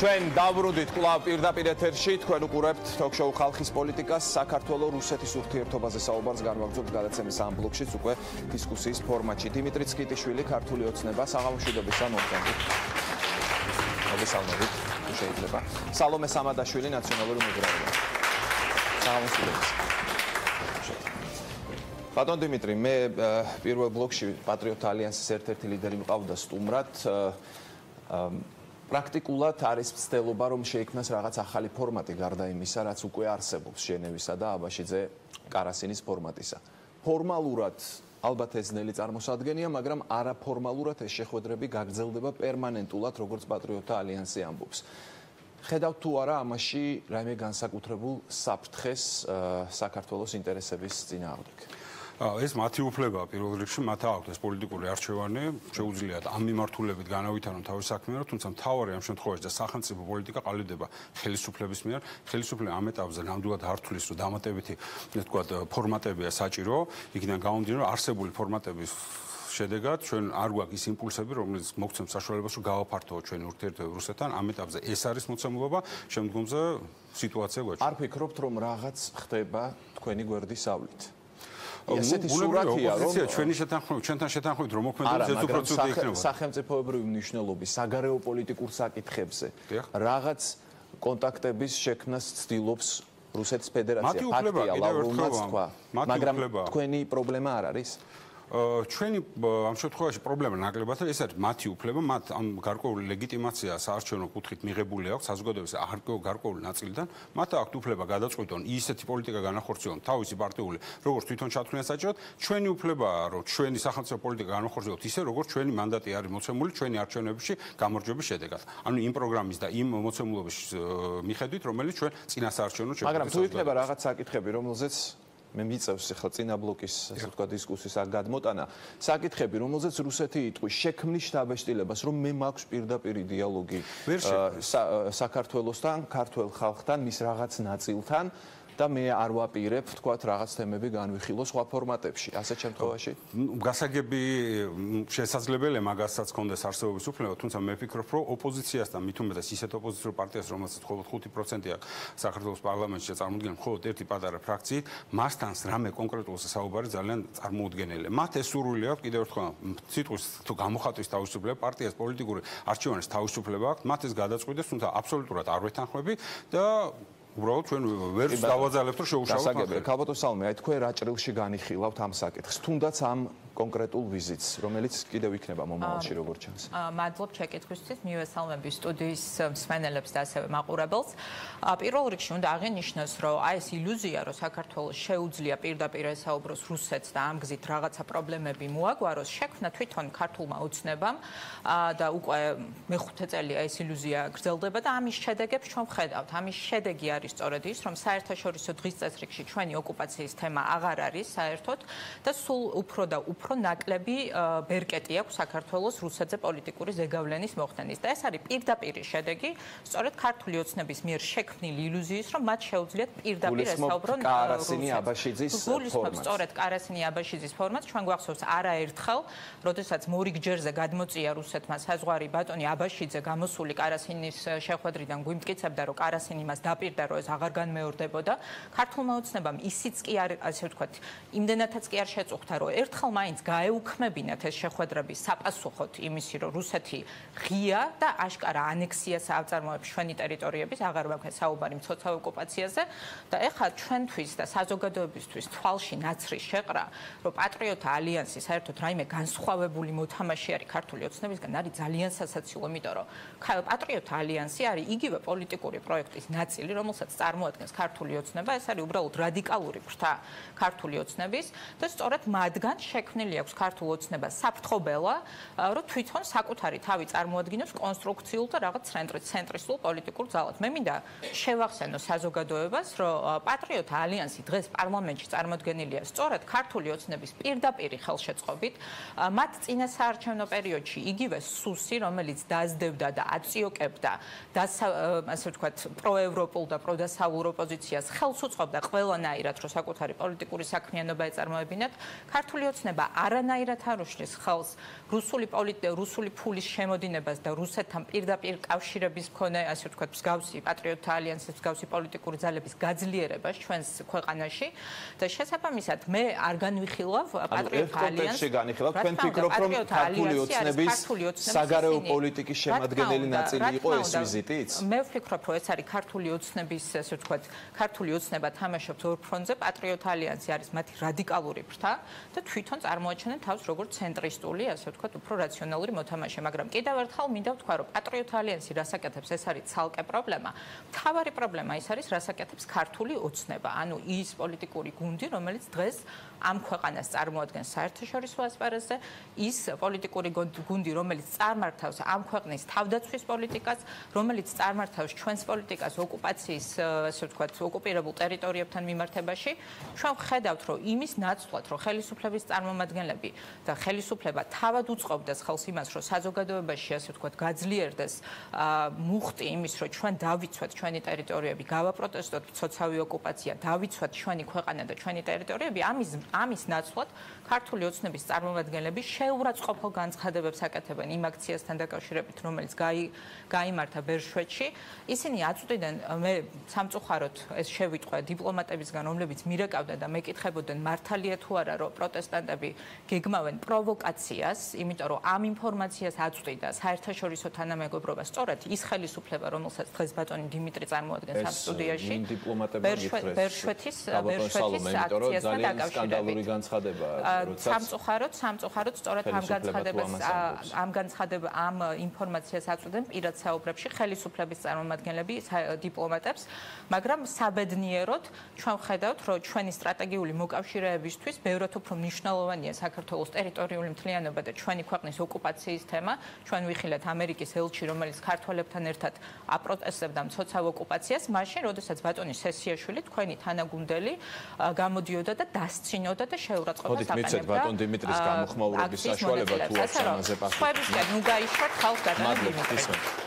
ჩვენ დავბრუნდით კვლავ პირდაპირ ეთერში, თქვენ უყურებთ თოქ-შოუ ხალხის პოლიტიკას, საქართველოს-რუსეთის ურთიერთობაზე საუბარს განვაგრძობთ გადაცემის ამ ბლოკშიც უკვე დისკუსიის ფორმატში. დიმიტრი ცკიტიშვილი, ქართული ოცნება, საღამოშვიდობის ამოწმებით. მოგესალმებით, შეიძლება. სალომე სამადაშვილი, ნაციონალური მიგრანტი. საღამოშვიდობის. ბატონ დიმიტრი, მე პირველ ბლოკში პატრიოტ ალიანსის ერთ-ერთი ლიდერი მყავდა სტუმრად. პრაქტიკულად არის ცდილობა, რომ შეიქმნას რაღაც ახალი ფორმატი გარდა იმისა, რაც უკვე არსებობს ჟენევისა და აბაშიძე კარასინის ფორმატისა. ფორმალურად ალბათ ეს ძნელი წარმოსადგენია, მაგრამ არაფორმალურად ეს შეხვედრები გაგრძელდება პერმანენტულად, როგორც პატრიოტთა ალიანსი ამბობს. ხედავთ თუ არა ამაში რაიმე განსაკუთრებულ საფრთხეს საქართველოს ინტერესების წინააღმდეგ? ეს მათი უფლებაა პირველ რიგში, მათ აქვთ ეს პოლიტიკური არჩევანი, შეუძლიათ ამ მიმართულებით განავითარონ თავის საქმიანობას, თუმცა მთავარი ამ შემთხვევაში და სახელმწიფო პოლიტიკა ყალიბდება ხელისუფლების მიერ. ხელისუფლება ამ ეტაპზე ნამდვილად არ თulis, რომ დამატებითი, ასე ვთქვათ, ფორმატებია საჭირო, იქიდან გამომდინარე, რომ არსებული ფორმატების შედეგად ჩვენ არ გვაქვს ის იმპულსები, რომელიც მოგცემს საშუალებას, რომ გავაფართოვოთ ჩვენი ურთიერთობები რუსეთთან. ამ ეტაპზე ეს არის მოცემულობა, შემდგომზე სიტუაცია გვაჩვენებს. არ ფიქრობთ, რომ რაღაც ხდება თქვენი გვერდის ავლით? ესეთი სურათია, რომ ჩვენი შეთანხმებით, ჩვენთან შეთანხმებით რომ მოქმედებს ეს უფრო ცუდი იქნება. სახელმწიფოებრივი მნიშვნელობის საგარეო პოლიტიკურ საკითხებზე რაღაც კონტაქტების შექმნას ცდილობს რუსეთის ფედერაცია. ფაქტია, ლავროვნაც თქვა, მაგრამ თქვენი პრობლემა არ არის? ჩვენი ამ შემთხვევაში პრობლემა ნაკლებად არის, ეს არის მათი უფლება, მათ ამ გარკვეული ლეგიტიმაცია საარჩევნო კუთხით მიღებული აქვს საზოგადოების გარკვეული ნაწილიდან, მათ აქვთ უფლება გადაწყვიტონ ისეთი პოლიტიკა განახორციელონ თავისი პარტიული, როგორც თვითონ ჩათვლიან საჭიროდ, ჩვენი უფლებაა, რომ ჩვენი სახელმწიფო პოლიტიკა განახორციელოთ ისე, როგორც ჩვენი მანდატი არის მოცემული ჩვენი არჩევნებში გამარჯვების შედეგად. ანუ იმ პროგრამის და იმ მოცემულობის მიხედვით, რომელიც ჩვენ წინასაარჩევნო შეხვედრას. მაგრამ თუ იქნება რაღაც საკითხები, რომელზეც მე მიწევს ახლა წინა ბლოკის ასე ვთქვათ დისკუსიის გადმოტანა, საკითხები, რომელზეც რუსეთი იტყვის შექმნის შთაბეჭდილებას, რომ მე მაქვს პირდაპირი დიალოგი საქართველოსთან, ქართველ ხალხთან, მის რაღაც ნაწილთან და მე არ ვაპირებ, ვთქვათ, რაღაც თემები განვიხილო სხვა ფორმატებში. ასეთ შემთხვევაში გასაგები შესაძლებელია მაგასაც კონდეს არსებობის უფლება, თუმცა მე ვფიქრობ, რომ ოპოზიციასთან მით უმეტეს ისეთ ოპოზიციურ პარტიას, რომელსაც მხოლოდ ხუთი პროცენტი აქვს საქართველოს პარლამენტში და წარმოადგენს მხოლოდ ერთი პატარა ფრაქციით, მასთან რამე კონკრეტულზე საუბარი ძალიან წარმოუდგენელია. მათ ეს სურვილი აქვს, კიდევ ერთხელ, სიტყვის თუ გამოხატვის თავისუფლება, პარტიას პოლიტიკური არჩევანის თავისუფლება აქვს, მათ ეს გადაწყვიტეს, თუმცა აბსოლუტურად არ ვეთანხმები და უბრალოდ ჩვენ ვერ დავაძალებთ, რომ შეუშალოთ. ქალბატონ სალმე, აი თქვენ რა ჭრილში განიხილავთ ამ საკითხს, თუნდაც ამ კონკრეტულ ვიზიტს, რომელიც კიდევ იქნება მომავალში როგორც ჩანს. მადლობ შეკითხვისთვის, მივესალმები სტუდიის მსმენელებს და ასევე მაყურებელს. პირველ რიგში უნდა აღინიშნოს, რომ აი ეს ილუზია, რომ საქართველოს შეუძლია პირდაპირ ესაუბროს რუსეთს და ამ გზით რაღაცა პრობლემები მოაგვაროს, შექმნა თვითონ ქართულმა ოცნებამ და უკვე მეხუთე წელია ეს ილუზია გრძელდება და ამის შედეგებს ჩვენ ვხედავთ. ამის შედეგი არის სწორედ ის, რომ საერთაშორისო დღის წესრიგში ჩვენი ოკუპაციის თემა აღარ არის საერთოდ და სულ უფრო და უფრო უფრო ნაკლები ბერკეტი აქვს საქართველოს რუსეთზე პოლიტიკური ზეგავლენის მოხდენის და ეს არის პირდაპირი შედეგი სწორედ ქართული ოცნების მიერ შექმნილი ილუზიის, რომ მათ შეუძლიათ პირდაპირ ესაუბრონ კარასინი აბაშიძის ფორმატს. სწორედ კარასინი აბაშიძის ფორმატს ჩვენ გვახსოვს არაერთხელ, როდესაც მორიგჯერზე გადმოწია რუსეთმა საზღვარი ბატონი აბაშიძე გამოსული კარასინის შეხვედრიდან გვიმტკიცებდა, რომ კარასინი მას დაპირდა, რომ ეს აღარ განმეორდებოდა. ქართულმა ოცნებამ ისიც კი არ, ასე ვთქვათ, იმდენათაც კი არ შეწუხდა, რომ ერთხელ მაინც გაეუქმებინათ ეს შეხვედრები საპასუხოდ იმისი, რომ რუსეთი ღია და აშკარა ანექსიას აწარმოებს ჩვენი ტერიტორიების, აღარ ვაქვს საუბარი მცოცავ ოკუპაციაზე და ეხლა ჩვენთვის და საზოგადოებისთვის თვალში ნაცრი შეყრა, რომ პატრიოტთა ალიანსი საერთოდ რაიმე განსხვავებული მოთამაშე არის ქართული ოცნებისგან, არის ძალიან სასაცილო, იმიტომ რომ პატრიოტთა ალიანსი არის იგივე პოლიტიკური პროექტის ნაწილი, რომელსაც წარმოადგენს ქართული ოცნება, ეს არის უბრალოდ რადიკალური ფრთა ქართული ოცნების და სწორედ მათგან შექმნილი აქვს ქართულ ოცნებას საფრთხობელა, რომ თვითონ საკუთარი თავი წარმოადგენს კონსტრუქციულ და რაღაც ცენტრისტულ პოლიტიკურ ძალად. მე მინდა შევახსენო საზოგადოებას, რომ პატრიოტთა ალიანსი დღეს პარლამენტში წარმოდგენილია სწორედ ქართული ოცნების პირდაპირი ხელშეწყობით, მათ წინასაარჩევნო პერიოდში იგივე სუსი, რომელიც დაძდევდა და აწიოკებდა და ასე ვთქვათ, პროევროპულ და პროდასავლურ ოპოზიციას ხელს უწყობდა ყველანაირად, რომ საკუთარი პოლიტიკური საქმიანობა ეწარმოებინათ, ქართული ოცნება არანაირად არ უშლის ხელს რუსული პოლიტიკა, რუსული ფულის შემოდინებას და რუსეთთან პირდაპირ კავშირების მქონე, ასე ვთქვათ, მსგავსი პატრიოტთა ალიანსის მსგავსი პოლიტიკური ძალების გაძლიერებას ჩვენს ქვეყანაში და შესაბამისად მე არ განვიხილავ პატრიოტთა ალიანსს. თქვენ ფიქრობთ, რომ ქართული ოცნების საგარეო პოლიტიკის შემადგენელი ნაწილი იყო ეს ვიზიტიც? მე ვფიქრობ, რომ ეს არის ქართული ოცნების, ასე ვთქვათ, ქართული ოცნება თამაშობს ორ ფრონტზე, პატრიოტთა ალიანსი არის მათი რადიკალური ფრთა და თვითონ წარმოაჩენენ თავს როგორც ცენტრისტული, ასე ვთქვათ, უფრო რაციონალური მოთამაშე, მაგრამ კიდევ ერთხელ მინდა ვთქვა, რომ პატრიოტთა ალიანსი რასაკეთებს, ეს არის ცალკე პრობლემა. მთავარი პრობლემა ის არის, რასაკეთებს ქართული ოცნება, ანუ ის პოლიტიკური გუნდი, რომელიც დღეს ამ ქვეყანას წარმოადგენს საერთაშორისო ასპარეზზე, ის პოლიტიკური გუნდი, რომელიც წარმართავს ამ ქვეყნის თავდაცვის პოლიტიკას, რომელიც წარმართავს ჩვენს პოლიტიკას ოკუპაციის, ასე ვთქვათ, ოკუპირებულ ტერიტორიებთან მიმართებაში, ჩვენ ვხედავთ, რომ იმის ნაცვლად, რომ ხელისუფლების წარმომადგენლები და ხელისუფლება თავად უწყობდეს ხელს იმას, რომ საზოგადოებაში, ასე ვთქვათ, გაძლიერდეს მუხტი იმის, რომ ჩვენ დავიცვათ ჩვენი ტერიტორიები, გავაპროტესტოთ ცოცავი ოკუპაცია, დავიცვათ ჩვენი ქვეყანა და ჩვენი ტერიტორიები, ამის ამის ნაცვლად ქართული ოცნების წარმომადგენლები შეურაცხყოფო განცხადებებს აკეთებენ იმ აქციასთან დაკავშირებით, რომელიც გაიმართა ბერშვეთში. ისინი აწვდიდნენ, მე სამწუხაროდ ეს შევიტყვე დიპლომატებისგან, რომლებიც მირეკავდნენ და მეკითხებოდნენ მართალია თუ არა, რომ პროტესტანტები გეგმავენ პროვოკაციას, იმიტომ რომ ამ ინფორმაციას აწვდიდა საერთაშორისო თანამეგობრობა, სწორედ ის ხელისუფლება, რომელსაც დღეს ბატონი დიმიტრი წარმოადგენს ამ სტუდიაში, ბერშვეთის ბერშვეთის აქციასთან დაკავშირებით. სამწუხაროდ, სამწუხაროდ სწორედ ამ განცხადებას ამ განცხადება ამ ინფორმაციას აწვდნენ პირად საუბრებში ხელისუფლების წარმომადგენლები, დიპლომატებს, მაგრამ საბედნიეროდ ჩვენ ვხედავთ, რომ ჩვენი სტრატეგიული მოკავშირეებისთვის ბევრად უფრო მნიშვნელოვანია საქართველოს ტერიტორიული მთლიანობა და ჩვენი ქვეყნის ოკუპაციის თემა. ჩვენ ვიხილეთ ამერიკის ელჩი, რომელიც ქართველებთან ერთად აპროტესტებდა მცოცავ ოკუპაციას, მაშინ, როდესაც ბატონი სესიაშვილი, თქვენი თანაგუნდელი გამოდიოდა და დასცინოდა და შეურაცხყოფას აყენებდა. მიცეთ ბატონ დიმიტრის გამოხმაურების საშუალება თუ აქვს ამაზე პასუხი. სხვებისგან ნუ გაიშვათ ხალხს ბატონი დიმიტრი.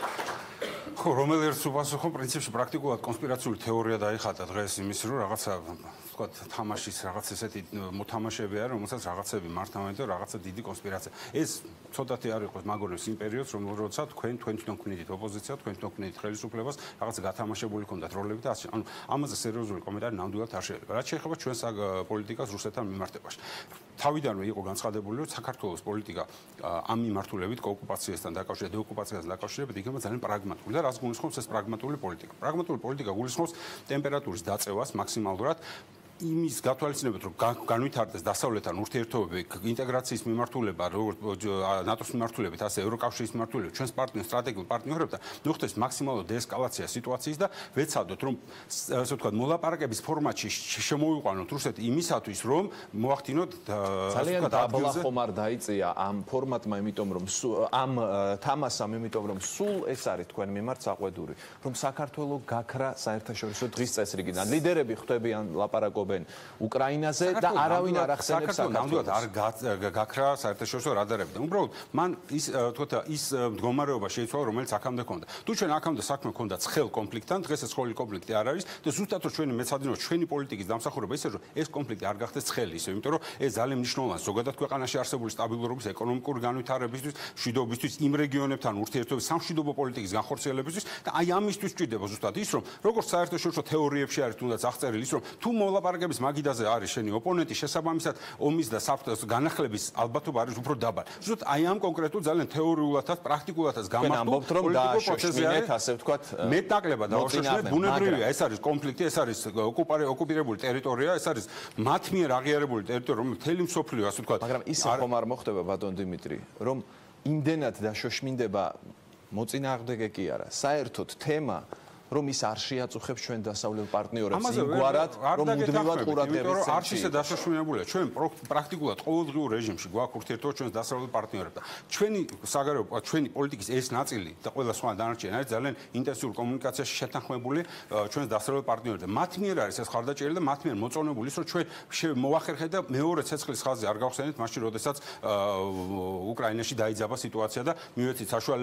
ხო, რომელერთ უპასუხო პრინციპში პრაქტიკულად კონსპირაციული თეორია დაიხატა დღეს იმის, რომ რაღაცა ვთქვათ, თამაშის რაღაც ესეთი მოთამაშეები არის, რომელსაც რაღაცები მართავენ და რაღაცა დიდი კონსპირაცია. ეს ცოტათი არ იყოს მაგონებს იმ პერიოდს, რომელსაც თქვენ თქვენ თვითონ ქმნიდით ოპოზიცია, თქვენ თვითონ ქმნიდით ხელისუფლებას, რაღაცა გათამაშებული ქონდათ როლები და ასე. ანუ ამაზე სერიოზული კომენტარი ნამდვილად არ შეიძლება. რაც შეეხება ჩვენს პოლიტიკას რუსეთთან მიმართებაში. თავიდანვე იყო განცხადებული, რომ საქართველოს პოლიტიკა ამ მიმართულებით ოკუპაციასთან დაკავშირებით, დეოკუპაციასთან დაკავშირებით იქნება ძალიან პრაგმატული და რას გულისხმობს ეს პრაგმატული პოლიტიკა. პრაგმატული პოლიტიკა გულისხმობს ტემპერატურის დაწევას მაქსიმალურად იმის გათვალისწინებით, რომ განვითარდეს დასავლეთთან ურთიერთობები, ინტეგრაციის მიმართულება, როგორც ნატოს მიმართულებით, ასე ევროკავშირის მიმართულებით, ჩვენს პარტნიორ სტრატეგიულ პარტნიორებთან, ნუ ხდეს მაქსიმალური დეესკალაცია სიტუაციის და ვეცადოთ, რომ ასე ვთქვათ, მოლაპარაკების ფორმატში შემოვიყვანოთ რუსეთი იმისათვის, რომ მოახდინოთ ძალიან დაბლა ხომ არ დაიწია ამ ფორმატმა, იმიტომ რომ ამ თამასამ, იმიტომ რომ სულ ეს არის თქვენ მიმართ საყვედური, რომ საქართველოს გაქრა საერთაშორისო დღის წესრიგიდან. ლიდერები ხვდებიან ლაპარაკობენ უკრაინაზე და არავინ არ ახსენებს საქართველოს. არ გაქრა საერთაშორისო რადარებიდან. უბრალოდ მან ის თქვათ ის მდგომარეობა შეიცვალა, რომელიც აქამდე ჰქონდა. თუ ჩვენ აქამდე საქმე ჰქონდა ცხელ კონფლიქტთან, დღეს ეს ცხელი კონფლიქტი არ არის და ზუსტად რომ ჩვენი მეცადინეობა, ჩვენი პოლიტიკის დამსახურება ისე რომ ეს კონფლიქტი არ გახდეს ცხელი, ისე იმიტომ რომ ეს ძალიან მნიშვნელოვანია ზოგადად ქვეყანაში არსებული სტაბილურობის, ეკონომიკური განვითარებისთვის, მშვიდობისთვის, იმ რეგიონებთან ურთიერთობის, სამშვიდობო პოლიტიკის განხორციელებისთვის და აი ამისთვის გვჭირდება ზუსტად ის რომ როგორც საერთაშორისო თეორიებში არის თუნდაც აღწერილი ის რომ თუ მოლაპარაკების მაგიდაზე არის შენი ოპონენტი, შესაბამისად ომის და საფრთხის განახლების ალბათობა არის უფრო დაბალი. ზუსტად აი ამ კონკრეტულ ძალიან თეორიულადაც, პრაქტიკულადაც გამართულ პოლიტიკურ პროცესზე არის, ასე ვთქვათ, მეტნაკლებად დაუშოშნეთ, ბუნებრივია, ეს არის კონფლიქტი, ეს არის ოკუპირებული ტერიტორია, ეს არის მათ მიერ აღიარებული ტერიტორია, რომელიც მთელი მსოფლიო, ასე ვთქვათ, მაგრამ ისე ხომ არ მოხდება ბატონ დიმიტრი, რომ იმდენად დაშოშმინდება მოწინააღმდეგე კი არა, საერთოდ თემა რომ ის არ შეაწუხებს ჩვენ დასავლელ პარტნიორებს იმგვარად, რომ მუდმივად ყურადღებას არ ისე დაშოშმინებულია. ჩვენ პრაქტიკულად ყოველდღიურ რეჟიმში გვაქვს ურთიერთობა ჩვენს დასავლელ პარტნიორებთან. ჩვენი საგარეო, ჩვენი პოლიტიკის ეს ნაწილი და ყველა სხვა დანარჩენი არის ძალიან ინტენსიურ კომუნიკაციაში შეთანხმებული ჩვენს დასავლელ პარტნიორებთან. მათ მიერ არის ეს ხარდაჭერილი და მათ მიერ მოწონებული ის, რომ ჩვენ მოვახერხეთ და მეორე ცეცხლის ხაზზე არ გავხსენეთ, მაშინ როდესაც უკრაინაში დაიძაბა სიტუაცია და მივეცით საშუალება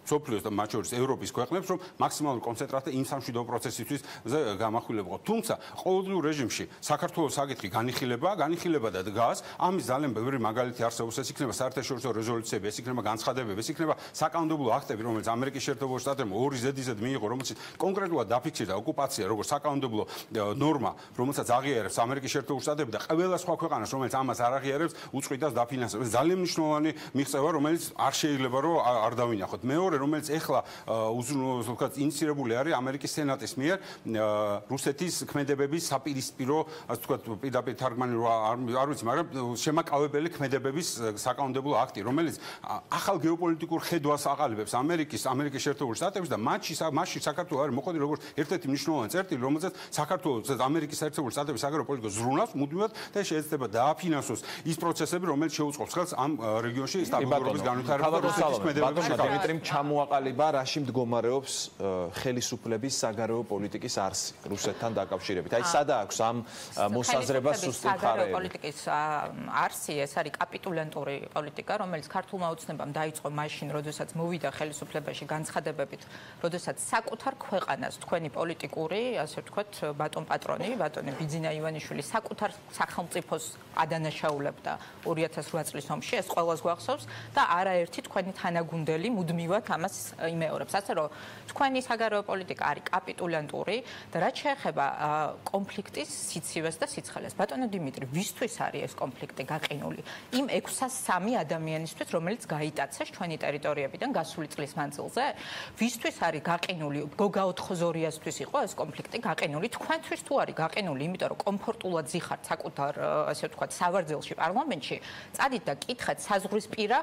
სოფლიოს და მათ შორის ევროპის ქვეყნებს, რომ მაქსიმალური კონცენტრაცია იმ სამშვიდობო პროცესისთვის გამახვილებო. თუმცა ყოველდღიურ რეჟიმში საქართველოს საკითხი განიხილება, განიხილება და დგას, ამის ძალიან ბევრი მაგალითი არსებობს, ეს იქნება საერთაშორისო რეზოლუციები, ეს იქნება განცხადებები, ეს იქნება საკანონმდებლო აქტები, რომელიც ამერიკის შეერთებულ შტატებმა ორი ზედიზედ მიიღო, რომელიც კონკრეტულად დაფიქსირდა ოკუპაცია როგორც საკანონმდებლო ნორმა, რომელსაც აღიარებს ამერიკის შეერთებულ შტატები და ყველა სხვა ქვეყანას, რომელიც ამას არ აღიარებს, უწყვეტას დაფინანსებს. ძალიან მნიშვნელოვანი მიღწევა, რომელიც არ შეიძლება რომ არ დავინახოთ. მეორე, რომელიც ეხლა უზრუნველყოფად ინიციირებული არის ამერიკის სენატის მიერ რუსეთის ქმედებების საპირისპირო, ასე ვთქვათ, პირდაპირ თარგმანი არ ვიცი, მაგრამ შემაკავებელი ქმედებების საკანონმდებლო აქტი, რომელიც ახალ გეოპოლიტიკურ ხედვას აყალიბებს ამერიკის ამერიკის შეერთებულ შტატებში და მათში მასში საქართველოს არის მოყოლი როგორც ერთ-ერთი მნიშვნელოვანი წერტილი, რომელზეც საქართველოს ამერიკის შეერთებულ შტატების საგარეო პოლიტიკას ზრუნავს მუდმივად და შეეცდება დააფინანსოს ის პროცესები, რომელიც შეუწყობს ხელს ამ რეგიონში სტაბილურობის განვითარებას და რუსეთის ქმედებების შეკავებას. დიმიტრიმ ჩამოაყალიბა, რაში მდგომარეობს ხელისუფლების საგარეო პოლიტიკის არსი რუსეთთან დაკავშირებით. აი, სადა აქვს ამ მოსაზრებას სუსტი მხარეები? საგარეო პოლიტიკის არსი ეს არის კაპიტულანტური პოლიტიკა, რომელიც ქართულმა ოცნებამ დაიწყო მაშინ, როდესაც მოვიდა ხელისუფლებაში განცხადებებით, როდესაც საკუთარ ქვეყანას თქვენი პოლიტიკური, ასე ვთქვათ, ბატონ პატრონი, ბატონი ბიძინა ივანიშვილი საკუთარ სახელმწიფოს ადანაშაულებდა ორი ათას რვა წლის ომში, ეს ყველას გვახსოვს და არაერთი თქვენი თანაგუნდელი მუდმივად ამას იმეორებს. ასე რომ თქვენი საგარეო პოლიტიკა არის კაპიტულანტური და რაც შეეხება კონფლიქტის სიცივეს და სიცხელეს. ბატონო დიმიტრი, ვისთვის არის ეს კონფლიქტი გაყინული? იმ ექვსას სამი ადამიანისთვის, რომელიც გაიტაცეს ჩვენი ტერიტორიებიდან გასული წლის მანძილზე? ვისთვის არის გაყინული? გოგა ოთხზორიასთვის იყო ეს კონფლიქტი გაყინული? თქვენთვის თუ არის გაყინული, იმიტომ რომ კომფორტულად ზიხართ საკუთარ, ასე ვთქვათ, სავარძელში პარლამენტში, წადით და კითხეთ საზღვრისპირა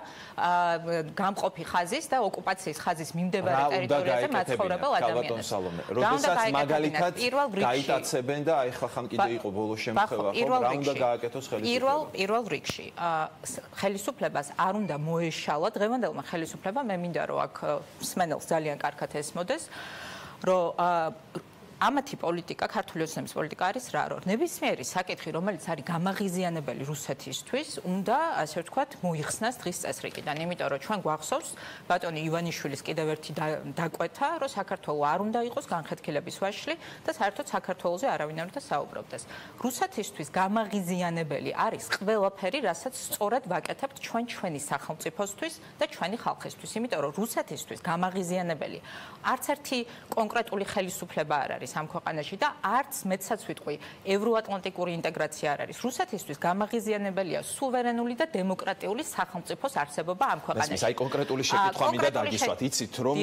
გამყოფი ხაზის და ოკუპაციის ხაზის მიმდებარე ტერიტორიაზე მაცხოვრებელ ადამიანებს. როდესაც მაგალითად გაიტაცებენ და აი ხლა ხან კიდე იყო ბოლო შემთხვევა, ხო, რა უნდა გააკეთოს ხელისუფლებას? პირველ პირველ რიგში ხელისუფლებას არ უნდა მოეშალა დღევანდელმა ხელისუფლებამ, მე მინდა რომ აქ მსმენელს ძალიან კარგად ესმოდეს, რომ ამათი პოლიტიკა, ქართული ოცნების პოლიტიკა არის რა, რომ ნებისმიერი საკითხი, რომელიც არის გამაღიზიანებელი რუსეთისთვის, უნდა, ასე ვთქვათ, მოიხსნას დღის წესრიგიდან, იმიტომ რომ ჩვენ გვახსოვს ბატონი ივანიშვილის კიდევ ერთი დაკვეთა, რომ საქართველო არ უნდა იყოს განხეთქილების ვაშლი და საერთოდ საქართველოზე არავინ არ უნდა საუბრობდეს. რუსეთისთვის გამაღიზიანებელი არის ყველაფერი, რასაც სწორად ვაკეთებთ ჩვენ ჩვენი სახელმწიფოსთვის და ჩვენი ხალხისთვის, იმიტომ რომ რუსეთისთვის გამაღიზიანებელი არც ერთი კონკრეტული ხელისუფლება არ არის ამ ქვეყანაში და არც მეცაც ვიტყვი ევროატლანტიკური ინტეგრაცია არ არის. რუსეთისთვის გამაღიზიანებელია სუვერენული და დემოკრატიული სახელმწიფოს არსებობა ამ ქვეყანაში. აი კონკრეტული შეკითხვა მინდა დაგისვათ. იცით რომ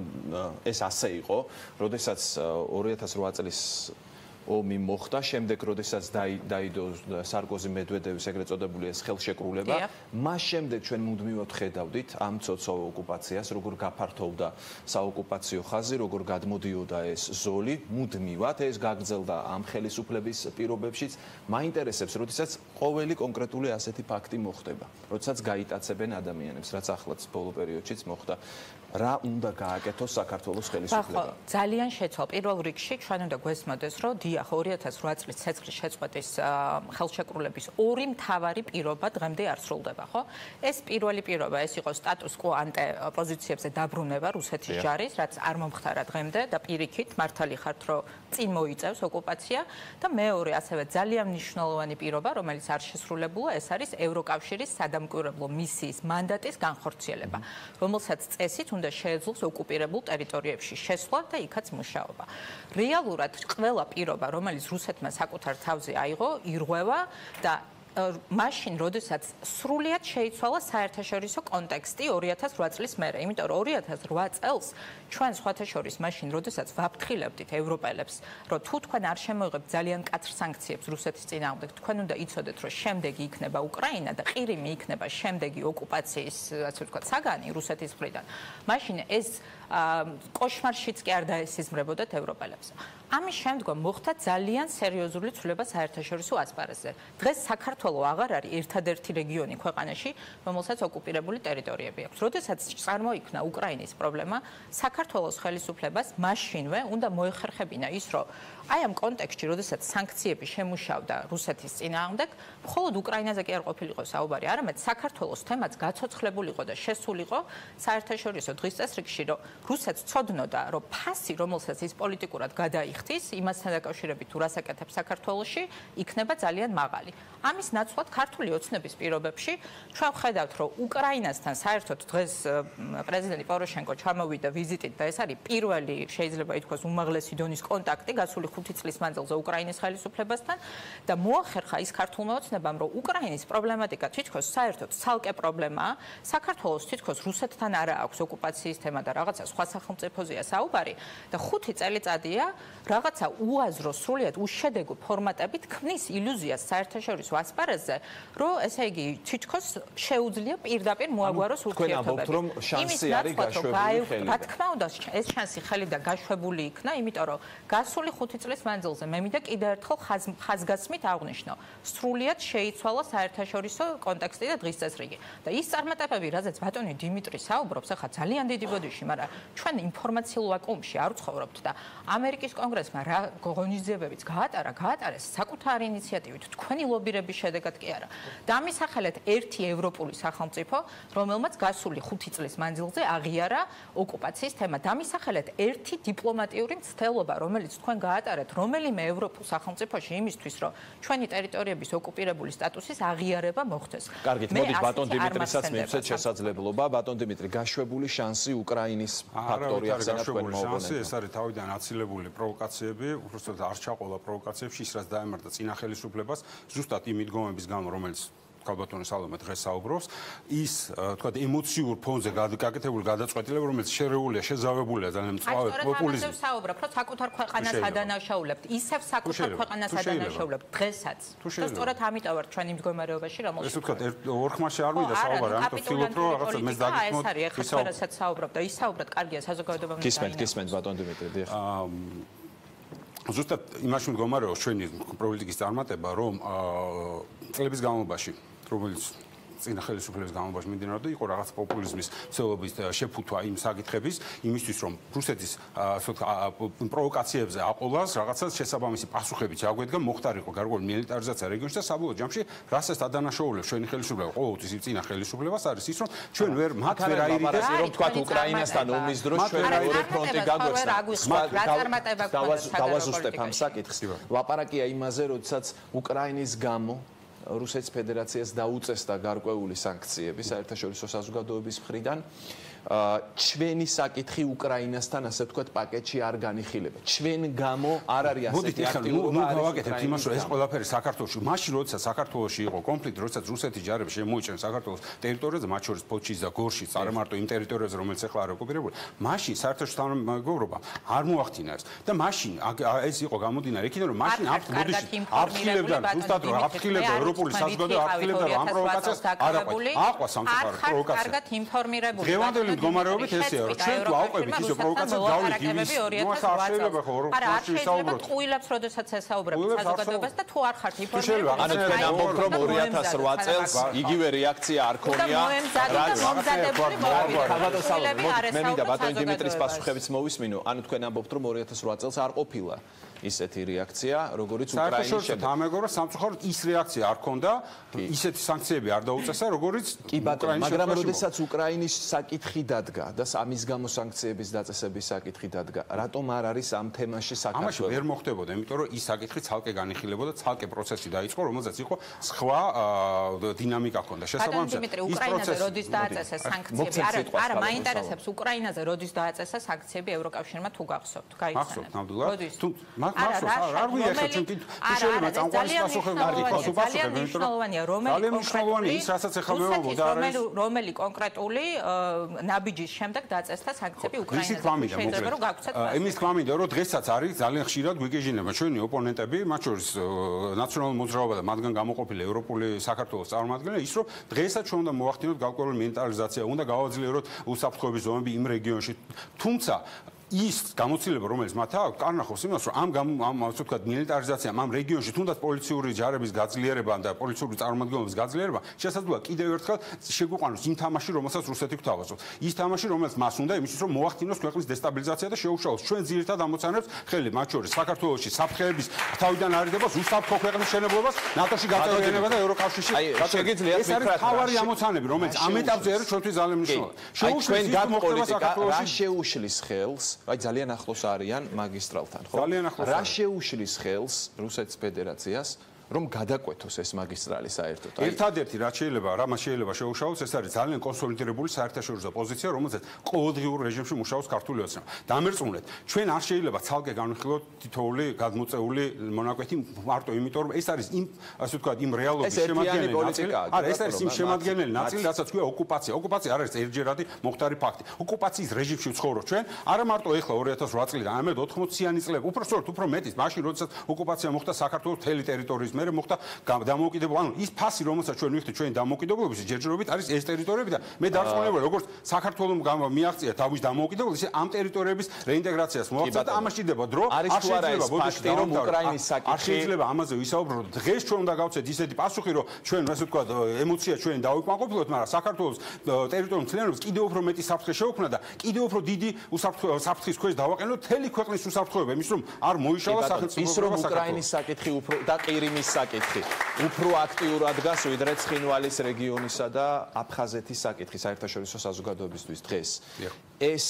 ეს ასე იყო, როდესაც ორი ათას რვა წლის ომი მოხდა, შემდეგ როდესაც დაიდო სარკოზი მედვედევის ეგრეთ წოდებული ეს ხელშეკრულება, მას შემდეგ ჩვენ მუდმივად ხედავდით ამ ცოცხალ ოკუპაციას, როგორ გაფართოვდა საოკუპაციო ხაზი, როგორ გადმოდიოდა ეს ზოლი, მუდმივად ეს გაგრძელდა ამ ხელისუფლების პირობებშიც. მაინტერესებს, როდესაც ყოველი კონკრეტული ასეთი ფაქტი მოხდება, როდესაც გაიტაცებენ ადამიანებს, რაც ახლაც ბოლო პერიოდშიც მოხდა, რა უნდა გააკეთოს საქართველოს ხელისუფლებამ? ძალიან შეცვალ. პირველ რიგში ჩვენ უნდა გვესმოდეს, რომ დიახ, ორი ათას რვა წლის ცეცხლის შეწყვეტის ხელშეკრულების ორი მთავარი პირობა დღემდე არ სრულდება, ხო? ეს პირველი პირობა, ეს იყო სტატუს კვო ანტე პოზიციებზე დაბრუნება რუსეთის ჯარის, რაც არ მომხდარა დღემდე და პირიქით მართალი ხართ, რომ წინ მოიწევს ოკუპაცია და მეორე ასევე ძალიან მნიშვნელოვანი პირობა, რომელიც არ შესრულებულა, ეს არის ევროკავშირის სადამკვირვებლო მისიის მანდატის განხორციელება, რომელსაც წესით უნდა შეეძლოს ოკუპირებულ ტერიტორიებში შესვლა და იქაც მუშაობა. რეალურად ყველა პირობა, რომელიც რუსეთმა საკუთარ თავზე აიღო, ირღვევა და მაშინ, როდესაც სრულიად შეიცვალა საერთაშორისო კონტექსტი ორი ათას რვა წლის მერე, იმიტომ რომ ორი ათას რვა წელს ჩვენ სხვათა შორის მაშინ, როდესაც ვაფრთხილებდით ევროპელებს, რომ თუ თქვენ არ შემოიღებთ ძალიან მკაცრ სანქციებს რუსეთის წინააღმდეგ, თქვენ უნდა იცოდეთ, რომ შემდეგი იქნება უკრაინა და ყირიმი იქნება შემდეგი ოკუპაციის, ასე ვთქვათ, საგანი რუსეთის მხრიდან. მაშინ ეს კოშმარშიც კი არ დაესიზმრებოდათ ევროპელებს. ამის შემდგომ მოხდა ძალიან სერიოზული ცვლილება საერთაშორისო ასპარეზზე. დღეს საქართველო აღარ არის ერთადერთი რეგიონი ქვეყანაში, რომელსაც ოკუპირებული ტერიტორიები აქვს. როდესაც წარმოიქმნა უკრაინის პრობლემა, საქართველოს ხელისუფლებას მაშინვე უნდა მოეხერხებინა ის, რომ აი ამ კონტექსტში, როდესაც სანქციები შემუშავდა რუსეთის წინააღმდეგ, მხოლოდ უკრაინაზე კი არ ყოფილიყო საუბარი, არამედ საქართველოს თემაც გაცოცხლებულიყო და შესულიყო საერთაშორისო დღის წესრიგში, რომ რუსეთს ცოდნოდა, რომ ფასი, რომელსაც ის პოლიტიკურად გადაიხდის, იმასთან დაკავშირებით თუ რას აკეთებს საქართველოში, იქნება ძალიან მაღალი. ამის ნაცვლად ქართული ოცნების პირობებში ჩვენ ვხედავთ, რომ უკრაინასთან საერთოდ დღეს პრეზიდენტი პოროშენკო ჩამოვიდა ვიზიტით და ეს არის პირველი, შეიძლება ითქვას, უმაღლესი დონის კონტაქტი გასული ხუთი წლის მანძილზე უკრაინის ხელისუფლებასთან და მოახერხა ის ქართულმა ოცნებამ, რომ უკრაინის პრობლემატიკა თითქოს საერთოდ ცალკე პრობლემაა, საქართველოს თითქოს რუსეთთან არა აქვს ოკუპაციის თემა და რაღაცა სხვა სახელმწიფოზეა საუბარი და ხუთი წელიწადია რაღაცა უაზრო, სრულიად უშედეგო ფორმატებით ქმნის ილუზიას საერთაშორისო ასპარეზზე, რომ ესე იგი თითქოს შეუძლია პირდაპირ მოაგვაროს ურთიერთობები. რომ შანსი არის გაშვებული ხელი. რა თქმა უნდა, ეს შანსი ხელი და გაშვებული იქნა, იმიტომ რომ გასული ხუთი წლის მანძილზე მე მინდა კიდევ ერთხელ ხაზგასმით აღვნიშნო, სრულიად შეიცვალა საერთაშორისო კონტექსტი და დღის წესრიგი. და ის წარმატებები, რაზეც ბატონი დიმიტრი საუბრობს, ახლა ძალიან დიდი ბოდიში, მაგრამ ჩვენ ინფორმაციულ ვაკუუმში არ ვცხოვრობთ და ამერიკის კონგრესმა რა ღონისძიებებიც გაატარა, გაატარეს საკუთარი ინიციატივით, თქვენი ლობირების შედეგად კი არა. და ამის სახელით ერთი ევროპული სახელმწიფო, რომელმაც გასული ხუთი წლის მანძილზე აღიარა ოკუპაციის თემა. და ამის სახელით ერთი დიპლომატიური მცდელობა, რომელიც თქვენ გაატარეთ რომელიმე ევროპულ სახელმწიფოში იმისთვის, რომ ჩვენი ტერიტორიების ოკუპირებული სტატუსის აღიარება მოხდეს. კარგით, მოდით ბატონ დიმიტრისაც მივცეთ შესაძლებლობა. ბატონ დიმიტრი, გაშვებული შანსი უკრაინის ფაქტორი ახსენა თქვენ მოგვიანებით. ეს არის თავიდან აცილებული პროვოკაციები, უბრალოდ არ ჩაყოლა პროვოკაციებში, ის რაც დაემართა წინა ხელისუფლებას, ზუსტად იმ მიდგომების გამო, რომელიც ქალბატონი სალომე დღეს საუბრობს, ის თქვა ემოციურ ფონზე გაკეთებული გადაწყვეტილება, რომელიც შერეულია, შეზავებულია ძალიან მწვავე პოპულიზმით. აი, საუბრობ, რომ საკუთარ ქვეყანას ადანაშაულებთ, ისევ საკუთარ ქვეყანას ადანაშაულებთ დღესაც. და სწორედ ამიტომ ვარ ჩვენ იმ მდგომარეობაში, რომელშიც. ეს თქვა ორხმაში არ მივიდა საუბარი, ამიტომ ვთქვით, რომ რაღაცა მე დაგიწყოთ. ეს არის, ახლა რასაც საუბრობ და ისაუბრეთ, კარგია საზოგადოებამ. გისმენთ, გისმენთ ბატონ დიმიტრი, დიახ. ზუსტად იმაში მდგომარეობს ჩვენი პოლიტიკის წარმატება, რომ წლების განმავლობაში რომელიც წინა ხელისუფლების განმავლობაში მიმდინარეობდა, იყო რაღაც პოპულიზმის ცელობის შეფუთვა იმ საკითხების, იმისთვის რომ რუსეთის პროვოკაციებზე აყოლას რაღაცა შესაბამისი პასუხები ჩაგვედგა, მოხდარიყო გარკვეული მილიტარიზაცია რეგიონში და საბოლოო ჯამში რასაც ადანაშაულებს ჩვენი ხელისუფლება, ყოველთვის იმ წინა ხელისუფლებას არის ის, რომ ჩვენ ვერ მათ ვერ აირიდეს, რომ თქვა უკრაინასთან ომის დროს ჩვენ მეორე ფრონტი გაგვეცდა. დავაზუსტებ ამ საკითხს. ლაპარაკია იმაზე, როდესაც უკრაინის გამო რუსეთის ფედერაციას დაუწესდა გარკვეული სანქციები საერთაშორისო საზოგადოების მხრიდან. ჩვენი საკითხი უკრაინასთან, ასე ვთქვათ, პაკეტში არ განიხილება. ჩვენ გამო არ არის ასეთი აქტიურობა. ნუ გავაკეთებთ იმას, რომ ეს ყველაფერი საქართველოში, მაშინ როდესაც საქართველოში იყო კონფლიქტი, როდესაც რუსეთის ჯარები შემოიჭრნენ საქართველოს ტერიტორიაზე, მათ შორის ფოჩის და გორშის, არა მარტო იმ ტერიტორიაზე, რომელიც ახლა არ ოკუპირებული, მაშინ საერთაშორისო თანამეგობრობა არ მოახდინა ეს. და მაშინ ეს იყო გამომდინარე იქიდან, რომ მაშინ ამ ბოდიში აფრთხილებდა, ზუსტად რომ აფრთხილებდა ევროპული საზოგადოება, აფრთხილებდა ამ პროვოკაციას, არა აყვა სამწუხაროდ პროვოკაცია. კარგად ინფორმირებული. მდგომარეობით ესეა, რომ ჩვენ თუ ავყვებით ისე პროვოკაციას გავლით იმის, ნუ ახლა არ შეიძლება ხო რომ მაშინ საუბრობთ. ყუილებს როდესაც ესაუბრებთ საზოგადოებას და თუ არ ხართ ინფორმირებული. ანუ თქვენ ამბობთ, რომ ორი ათას ოთხ წელს იგივე რეაქცია არ ქონია. მე მინდა ბატონ დიმიტრის პასუხებიც მოვისმინო. ანუ თქვენ ამბობთ, რომ ორი ათას ოთხ წელს არ ყოფილა ისეთი რეაქცია, როგორც უკრაინის შედეგად. სამეგობრო, სამწუხაროდ ის რეაქცია არ ქონდა, ისეთი სანქციები არ დაუწესა, როგორც კი ბატონო, მაგრამ როდესაც უკრაინის საკითხი დადგა და ამის გამო სანქციების დაწესების საკითხი დადგა, რატომ არ არის ამ თემაში საქართველოს? ამაში ვერ მოხდებოდა, იმიტომ რომ ის საკითხი ცალკე განიხილებოდა, ცალკე პროცესი დაიწყო, რომელზეც იყო სხვა დინამიკა ჰქონდა. შესაბამისად, ის პროცესი როდის დააწესა სანქციები? არა, არა, მაინტერესებს უკრაინაზე როდის დააწესა სანქციები ევროკავშირმა თუ გახსოვთ, გაიცანეთ. გახსოვთ, ნამდვილად. თუ მაგ არ ვიახებ ჩვენ კი შეიძლება წამყვანის პასუხები ძალიან მნიშვნელოვანია რომელი მნიშვნელოვანია ის რასაც ახლა მეუბნებო და რომელი კონკრეტული ნაბიჯის შემდეგ დაწესდა სანქციები უკრაინაზე შეიძლება რომ გაგვცეთ იმის თქმა მინდა რომ დღესაც არის ძალიან ხშირად გვიგეჟინება ჩვენი ოპონენტები მათ შორის ნაციონალური მოძრაობა და მათგან გამოყოფილი ევროპული საქართველოს წარმომადგენლები ის რომ დღესაც ჩვენ უნდა მოვახდინოთ გარკვეული მენტალიზაცია უნდა გავაძლიეროთ უსაფრთხოების ზონები იმ რეგიონში თუმცა ის გამოცდილება რომელიც მათ აქვს კარნახობს იმას რომ ამ ამ ასე ვთქვათ მილიტარიზაციამ ამ რეგიონში თუნდაც პოლიციური ჯარების გაძლიერებამ და პოლიციური წარმომადგენლობის გაძლიერებამ შესაძლოა კიდევ ერთხელ შეგვიყვანოს იმ თამაში რომელსაც რუსეთი გვთავაზობს ის თამაში რომელიც მას უნდა იმისთვის რომ მოახდინოს ქვეყნის დესტაბილიზაცია და შეუშალოს ჩვენ ძირითად ამოცანებს ხელი მათ შორის საქართველოში საფრთხეების თავიდან არიდებას უსაფრთხო ქვეყნის შენებლობას ნატოში გაწევრიანება და ევროკავშირში შეგიძლიათ ეს არის თავარი ამოცანები რომელიც ამ ეტაპზე არის ჩვენთვის ძალიან მნიშვნელოვანი შეუშლის პოლიტიკა რა შეუშლის ხელს აი ძალიან ახლოს არიან მაგისტრალთან, ხო? რა შეუშლის ხელს რუსეთის ფედერაციას, რომ გადაკვეთოს ეს მაგისტრალი საერთოდ? ერთადერთი რაც შეიძლება, რა მას შეიძლება შეუშალოს, ეს არის ძალიან კონსოლიდირებული საერთაშორისო პოზიცია, რომელზეც ყოველდღიურ რეჟიმში მუშაობს ქართული ოცნება. დამერწმუნეთ, ჩვენ არ შეიძლება ცალკე განვიხილოთ თითოეული გადმოწეული მონაკვეთი მარტო იმიტომ, რომ ეს არის იმ, ასე ვთქვათ, იმ რეალობის შემადგენელი ნაწილი. არა, ეს არის იმ შემადგენელი ნაწილი, რასაც ქვია ოკუპაცია. ოკუპაცია არ არის ერთჯერადი მოხდარი ფაქტი. ოკუპაციის რეჟიმში ვცხოვრობ ჩვენ, არა მარტო ეხლა ორი ათას ოთხ წლიდან, არამედ ოთხმოციანი წლები. უფრო სწორად, უფრო მეტის, მაშინ როდესაც ოკუპაცია მოხდა საქართველოს მთელი ტერიტორიის მე მოხდა დამოუკიდებლობა. ანუ ის ფასი, რომელსაც ჩვენ ვიხდით ჩვენი დამოუკიდებლობის ჯერჯერობით არის ეს ტერიტორიები და მე დარწმუნებული როგორც საქართველოს მიაღწია თავის დამოუკიდებლობას, ისე ამ ტერიტორიების რეინტეგრაციას მოაღწია და ამას ჭირდება დრო. არ შეიძლება ფაქტი რომ უკრაინის საკითხი არ შეიძლება ამაზე ვისაუბროთ. დღეს ჩვენ უნდა გავცეთ ისეთი პასუხი, რომ ჩვენ ასე ვთქვათ ემოცია ჩვენ დავიკმაყოფილოთ, მაგრამ საქართველოს ტერიტორიის მთლიანობას კიდევ უფრო მეტი საფრთხე შეუქმნა და კიდევ უფრო დიდი საფრთხის ქვეშ დავაყენოთ მთელი ქვეყნის უსაფრთხოება, იმის რომ არ მოიშალა სახელმწიფო ის რომ უკრაინის საკითხი უფრო და ყირიმის საკითხი უფრო აქტიურად დგას ვიდრე ცხინვალის რეგიონისა და აფხაზეთის საკითხი საერთაშორისო საზოგადოებისთვის დღეს. ეს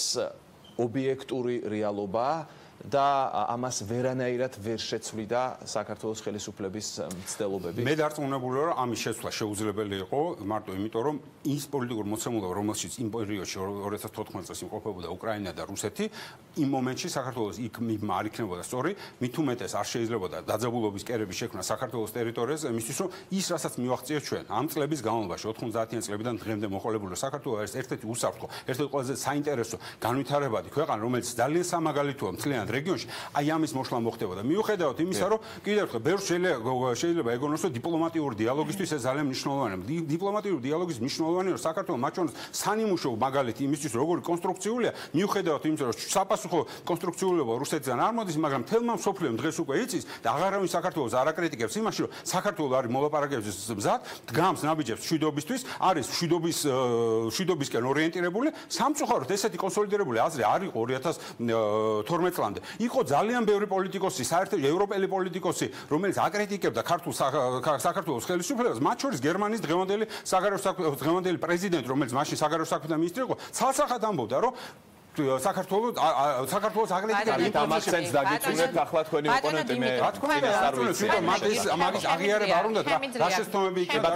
ობიექტური რეალობაა და ამას ვერანაირად ვერ შეცვლიდა საქართველოს ხელისუფლების მცდელობები. მე დარწმუნებული ვარ, რომ ამის შეცვლა შეუძლებელი იყო მარტო იმიტომ, რომ ის პოლიტიკური მოცემულობა, რომელშიც იმ პერიოდში ორი ათას თოთხმეტ წელს იმყოფებოდა უკრაინა და რუსეთი, იმ მომენტში საქართველოს იქ არ იქნებოდა სწორი, მით უმეტეს არ შეიძლებოდა დაძაბულობის კერების შექმნა საქართველოს ტერიტორიაზე, იმისთვის რომ ის რასაც მივაღწიეთ ჩვენ ამ წლების განმავლობაში ოთხმოცდაათიან წლებიდან დღემდე მოყოლებული საქართველოს არის ერთ-ერთი უსაფრთხო, ერთ-ერთი ყველაზე საინტერესო განვითარებადი ქვეყანა, რომელიც ძალიან სამაგალითოა მთლიან რეგიონში, აი ამის მოშლა მოხდებოდა. მიუხედავად იმისა, რომ კიდევ ერთხელ ბევრს შეიძლება ეგონოს, რომ დიპლომატიური დიალოგისთვის ეს ძალიან მნიშვნელოვანია. დიპლომატიური დიალოგის მნიშვნელოვანია, რომ საქართველოს მათ შორის სანიმუშო მაგალითი იმისთვის, როგორი კონსტრუქციულია, მიუხედავად იმისა, რომ საპასუხო კონსტრუქციულობა რუსეთიდან არ მოდის, მაგრამ თელმა მსოფლიომ დღეს უკვე იცის და აღარავინ საქართველოს არ აკრიტიკებს იმაში, რომ საქართველოს არის მოლაპარაკებების მზად, დგამს ნაბიჯებს მშვიდობისთვის, არის მშვიდობის მშვიდობისკენ ორიენტირებული, სამწუხაროდ ესეთი კონსოლიდირებული აზრი არ იყო ორი ათას თორმეტ წლამდე. იყო ძალიან ბევრი პოლიტიკოსი, საერთოდ ევროპელი პოლიტიკოსი, რომელიც აკრიტიკებდა ქართულ საქართველოს ხელისუფლებას, მათ შორის გერმანიის დღევანდელი საგარეო საქმეთა დღევანდელი პრეზიდენტი, რომელიც მაშინ საგარეო საქმეთა მინისტრი იყო, ცალსახად ამბობდა, რომ საქართველოს საქართველოს აკრიტიკებდა დამახსენს დაგიწუნეთ ახლა თქვენი ოპონენტი მე რა თქმა უნდა არ ვიცი თვითონ მაგის მაგის აღიარება არ უნდა რა რა შეცდომები იქნება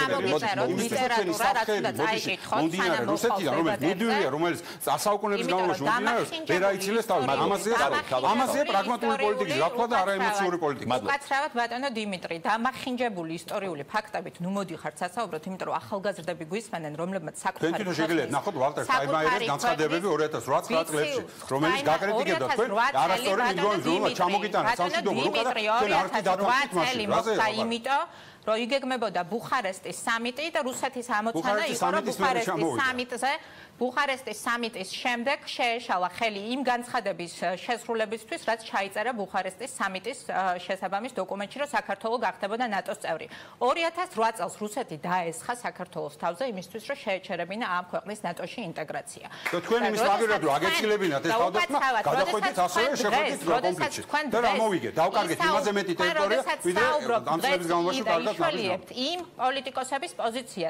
მომდინარე რუსეთიდან რომელიც მუდმივია რომელიც საუკუნეების განმავლობაში მომდინარეობს ვერ აიცილეს თავი ამაზეა ამაზეა პრაგმატული პოლიტიკის გაფლა და არა ემოციური პოლიტიკა უკაცრავად ბატონო დიმიტრი დამახინჯებული ისტორიული ფაქტებით ნუ მოდიხართ სასაუბროთ იმიტომ რომ ახალგაზრდები გვისმენენ რომლებმაც საკუთარი თქვენ თვითონ შეგიძლიათ ნახოთ ვალტერ შტაინმაიერის განცხადებები ორი ათას ოთხ წლებში რომელიც გაკრიტიკებდა თქვენ არასწორი მიდგომის რომ ჩამოგიტანა სამშვიდობო რუკა და თქვენ არ გიდათვალეთ მაშინ რაზე იმიტომ რომ იგეგმებოდა ბუხარესტის სამიტი და რუსეთის ამოცანა იყო რომ ბუხარესტის სამიტზე ბუხარესტის სამიტის შემდეგ შეეშალა ხელი იმ განცხადების შესრულებისთვის, რაც ჩაიწერა ბუხარესტის სამიტის შესაბამის დოკუმენტში, რომ საქართველო გახდებოდა ნატოს წევრი. ორი ათას ოთხ წელს რუსეთი დაესხა საქართველოს თავზე იმისთვის, რომ შეეჩერებინა ამ ქვეყნის ნატოში ინტეგრაცია. და თქვენ იმის მაგერად რომ აგეცილებინათ ეს თავდასხმა, გადახვიდეთ ასევე შეხვედრით კონფლიქტში. და რა მოვიგეთ, დავკარგეთ იმაზე მეტი ტერიტორია, ვიდრე ამ წლების განმავლობაში კარგად შველიებთ იმ პოლიტიკოსების პოზიციას,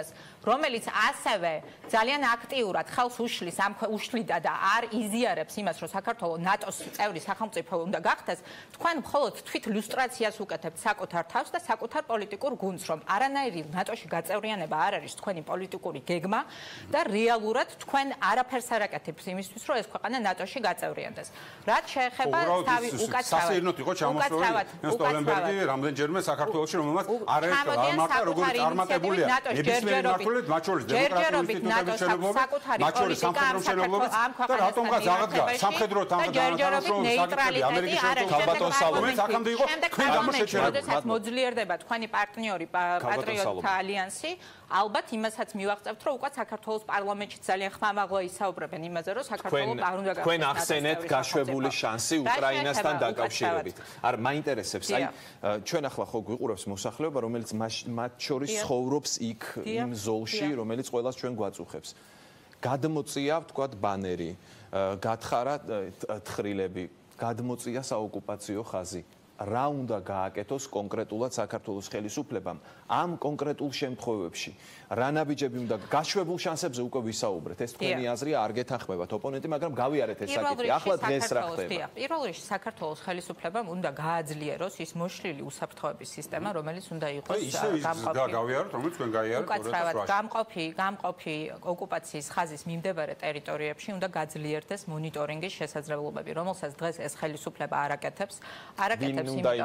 რომელიც ასევე ძალიან აქტიურად ხელს უშლის ამ უშლიდა და არ იზიარებს იმას, რომ საქართველოს ნატოს წევრი სახელმწიფო უნდა გახდეს, თქვენ მხოლოდ თვით ილუსტრაციას უკეთებთ საკუთარ თავს და საკუთარ პოლიტიკურ გუნდს, რომ არანაირი ნატოში გაწევრიანება არ არის თქვენი პოლიტიკური გეგმა და რეალურად თქვენ არაფერს არ აკეთებთ იმისთვის, რომ ეს ქვეყანა ნატოში გაწევრიანდეს. რაც შეეხება თავი უკაცრავად. სასეირნოდ იყო ჩამოსწორებული სტოლენბერგი რამდენჯერმე საქართველოში, რომელმაც არ ერთხელ ამარტა როგორც წარმატებულია ნებისმიერი მმართველი, მათ შორის დემოკრატიული ინსტიტუტების მშენებლობა, მათ შორის სამხედრო მშენებლობა და რატომღაც აღდგა სამხედრო თანამშრომლობის საკითხები ამერიკის შეერთებული შტატების აქამდე იყო თქვენ გამოსაჩერებლად. როდესაც მოძლიერდება თქვენი პარტნიორი პატრიოტთა ალიანსი, ალბათ იმასაც მივაღწევთ, რომ უკვე საქართველოს პარლამენტში ძალიან ხმამაღლა ისაუბრებენ იმაზე, რომ საქართველოს არ უნდა გახდეს. თქვენ ახსენეთ გაშვებული შანსი უკრაინასთან დაკავშირებით. არ მაინტერესებს, აი ჩვენ ახლა ხო გვიყურებს მოსახლეობა, რომელიც მათ შორის ცხოვრობს იქ იმ ზოლში, რომელიც ყველას ჩვენ გვაწუხებს. გადმოწია, ვთქვათ, ბანერი, გათხარა თხრილები, გადმოწია საოკუპაციო ხაზი. რა უნდა გააკეთოს კონკრეტულად საქართველოს ხელისუფლებამ ამ კონკრეტულ შემთხვევებში? რა ნაბიჯები უნდა გაშვებულ შანსებზე უკვე ვისაუბრეთ. ეს თქვენი აზრია, არ გეთანხმებათ ოპონენტი, მაგრამ გავიარეთ ეს საკითხი. ახლა დღეს რა ხდება? პირველ რიგში საქართველოს ხელისუფლებამ უნდა გააძლიეროს ის მოშლილი უსაფრთხოების სისტემა, რომელიც უნდა იყოს გამყოფი. გავიაროთ, რომელიც თქვენ გაიარეთ უკაცრავად გამყოფი, გამყოფი ოკუპაციის ხაზის მიმდებარე ტერიტორიებში უნდა გაძლიერდეს მონიტორინგის შესაძლებლობები, რომელსაც დღეს ეს ხელისუფლება არ აკეთებს. არ აკეთებს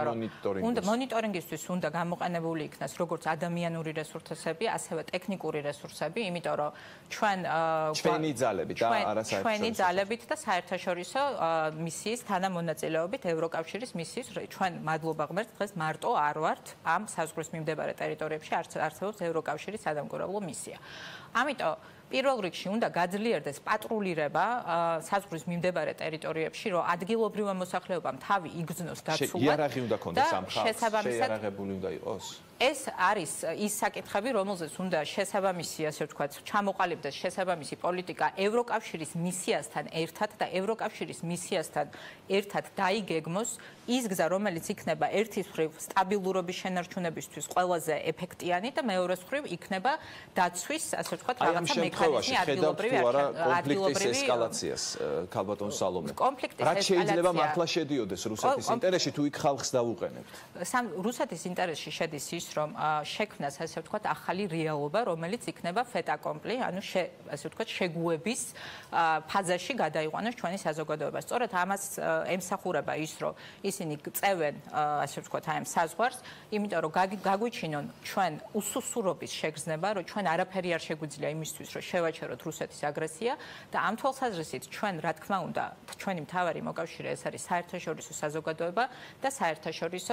უნდა მონიტორინგისთვის უნდა გამოყენებული იქნას როგორც ადამიანური რესურსები, ასევე ტექნიკური რესურსები, იმიტომ რომ ჩვენ ჩვენი ძალებით და არასაერთო ჩვენი ძალებით და საერთაშორისო მისიის თანამონაწილეობით ევროკავშირის მისიის ჩვენ მადლობა ღმერთს დღეს მარტო არ ვართ ამ საზღვრის მიმდებარე ტერიტორიებში არსებობს ევროკავშირის სადამკვირვებლო მისია. ამიტომ პირველ რიგში უნდა გაძლიერდეს პატრულირება საზღვრის მიმდებარე ტერიტორიებში, რომ ადგილობრივმა მოსახლეობამ თავი იგრძნოს დაცულად. შეიარაღი უნდა ქონდეს ამ ხალხს, შეიარაღებული უნდა იყოს. ეს არის ის საკითხები, რომელზეც უნდა შესაბამისი, ასე ვთქვათ, ჩამოყალიბდეს შესაბამისი პოლიტიკა ევროკავშირის მისიასთან ერთად და ევროკავშირის მისიასთან ერთად დაიგეგმოს ის გზა, რომელიც იქნება ერთის მხრივ სტაბილურობის შენარჩუნებისთვის ყველაზე ეფექტიანი და მეორეს მხრივ იქნება დაცვის, ასე ვთქვათ, რაღაცა მექანიზმი ადგილობრივი კონფლიქტის ესკალაციას, ქალბატონ სალომე. რა შეიძლება მართლა შედიოდეს რუსეთის ინტერესში თუ იქ ხალხს დაუყენებთ? რუსეთის ინტერესში შედის ის, რომ შექმნას, ასე ვთქვათ, ახალი რეალობა, რომელიც იქნება fait accompli, ანუ ასე ვთქვათ, შეგუების ფაზაში გადაიყვანოს ჩვენი საზოგადოება. სწორედ ამას ემსახურება ის, რომ ისინი წევენ, ასე ვთქვათ, აი ამ საზღვარს, იმიტომ რომ გაგვიჩინონ ჩვენ უსუსურობის შეგრძნება, რომ ჩვენ არაფერი არ შეგვიძლია იმისთვის, რომ შევაჩეროთ რუსეთის აგრესია და ამ თვალსაზრისით ჩვენ, რა თქმა უნდა, ჩვენი მთავარი მოკავშირე ეს არის საერთაშორისო საზოგადოება და საერთაშორისო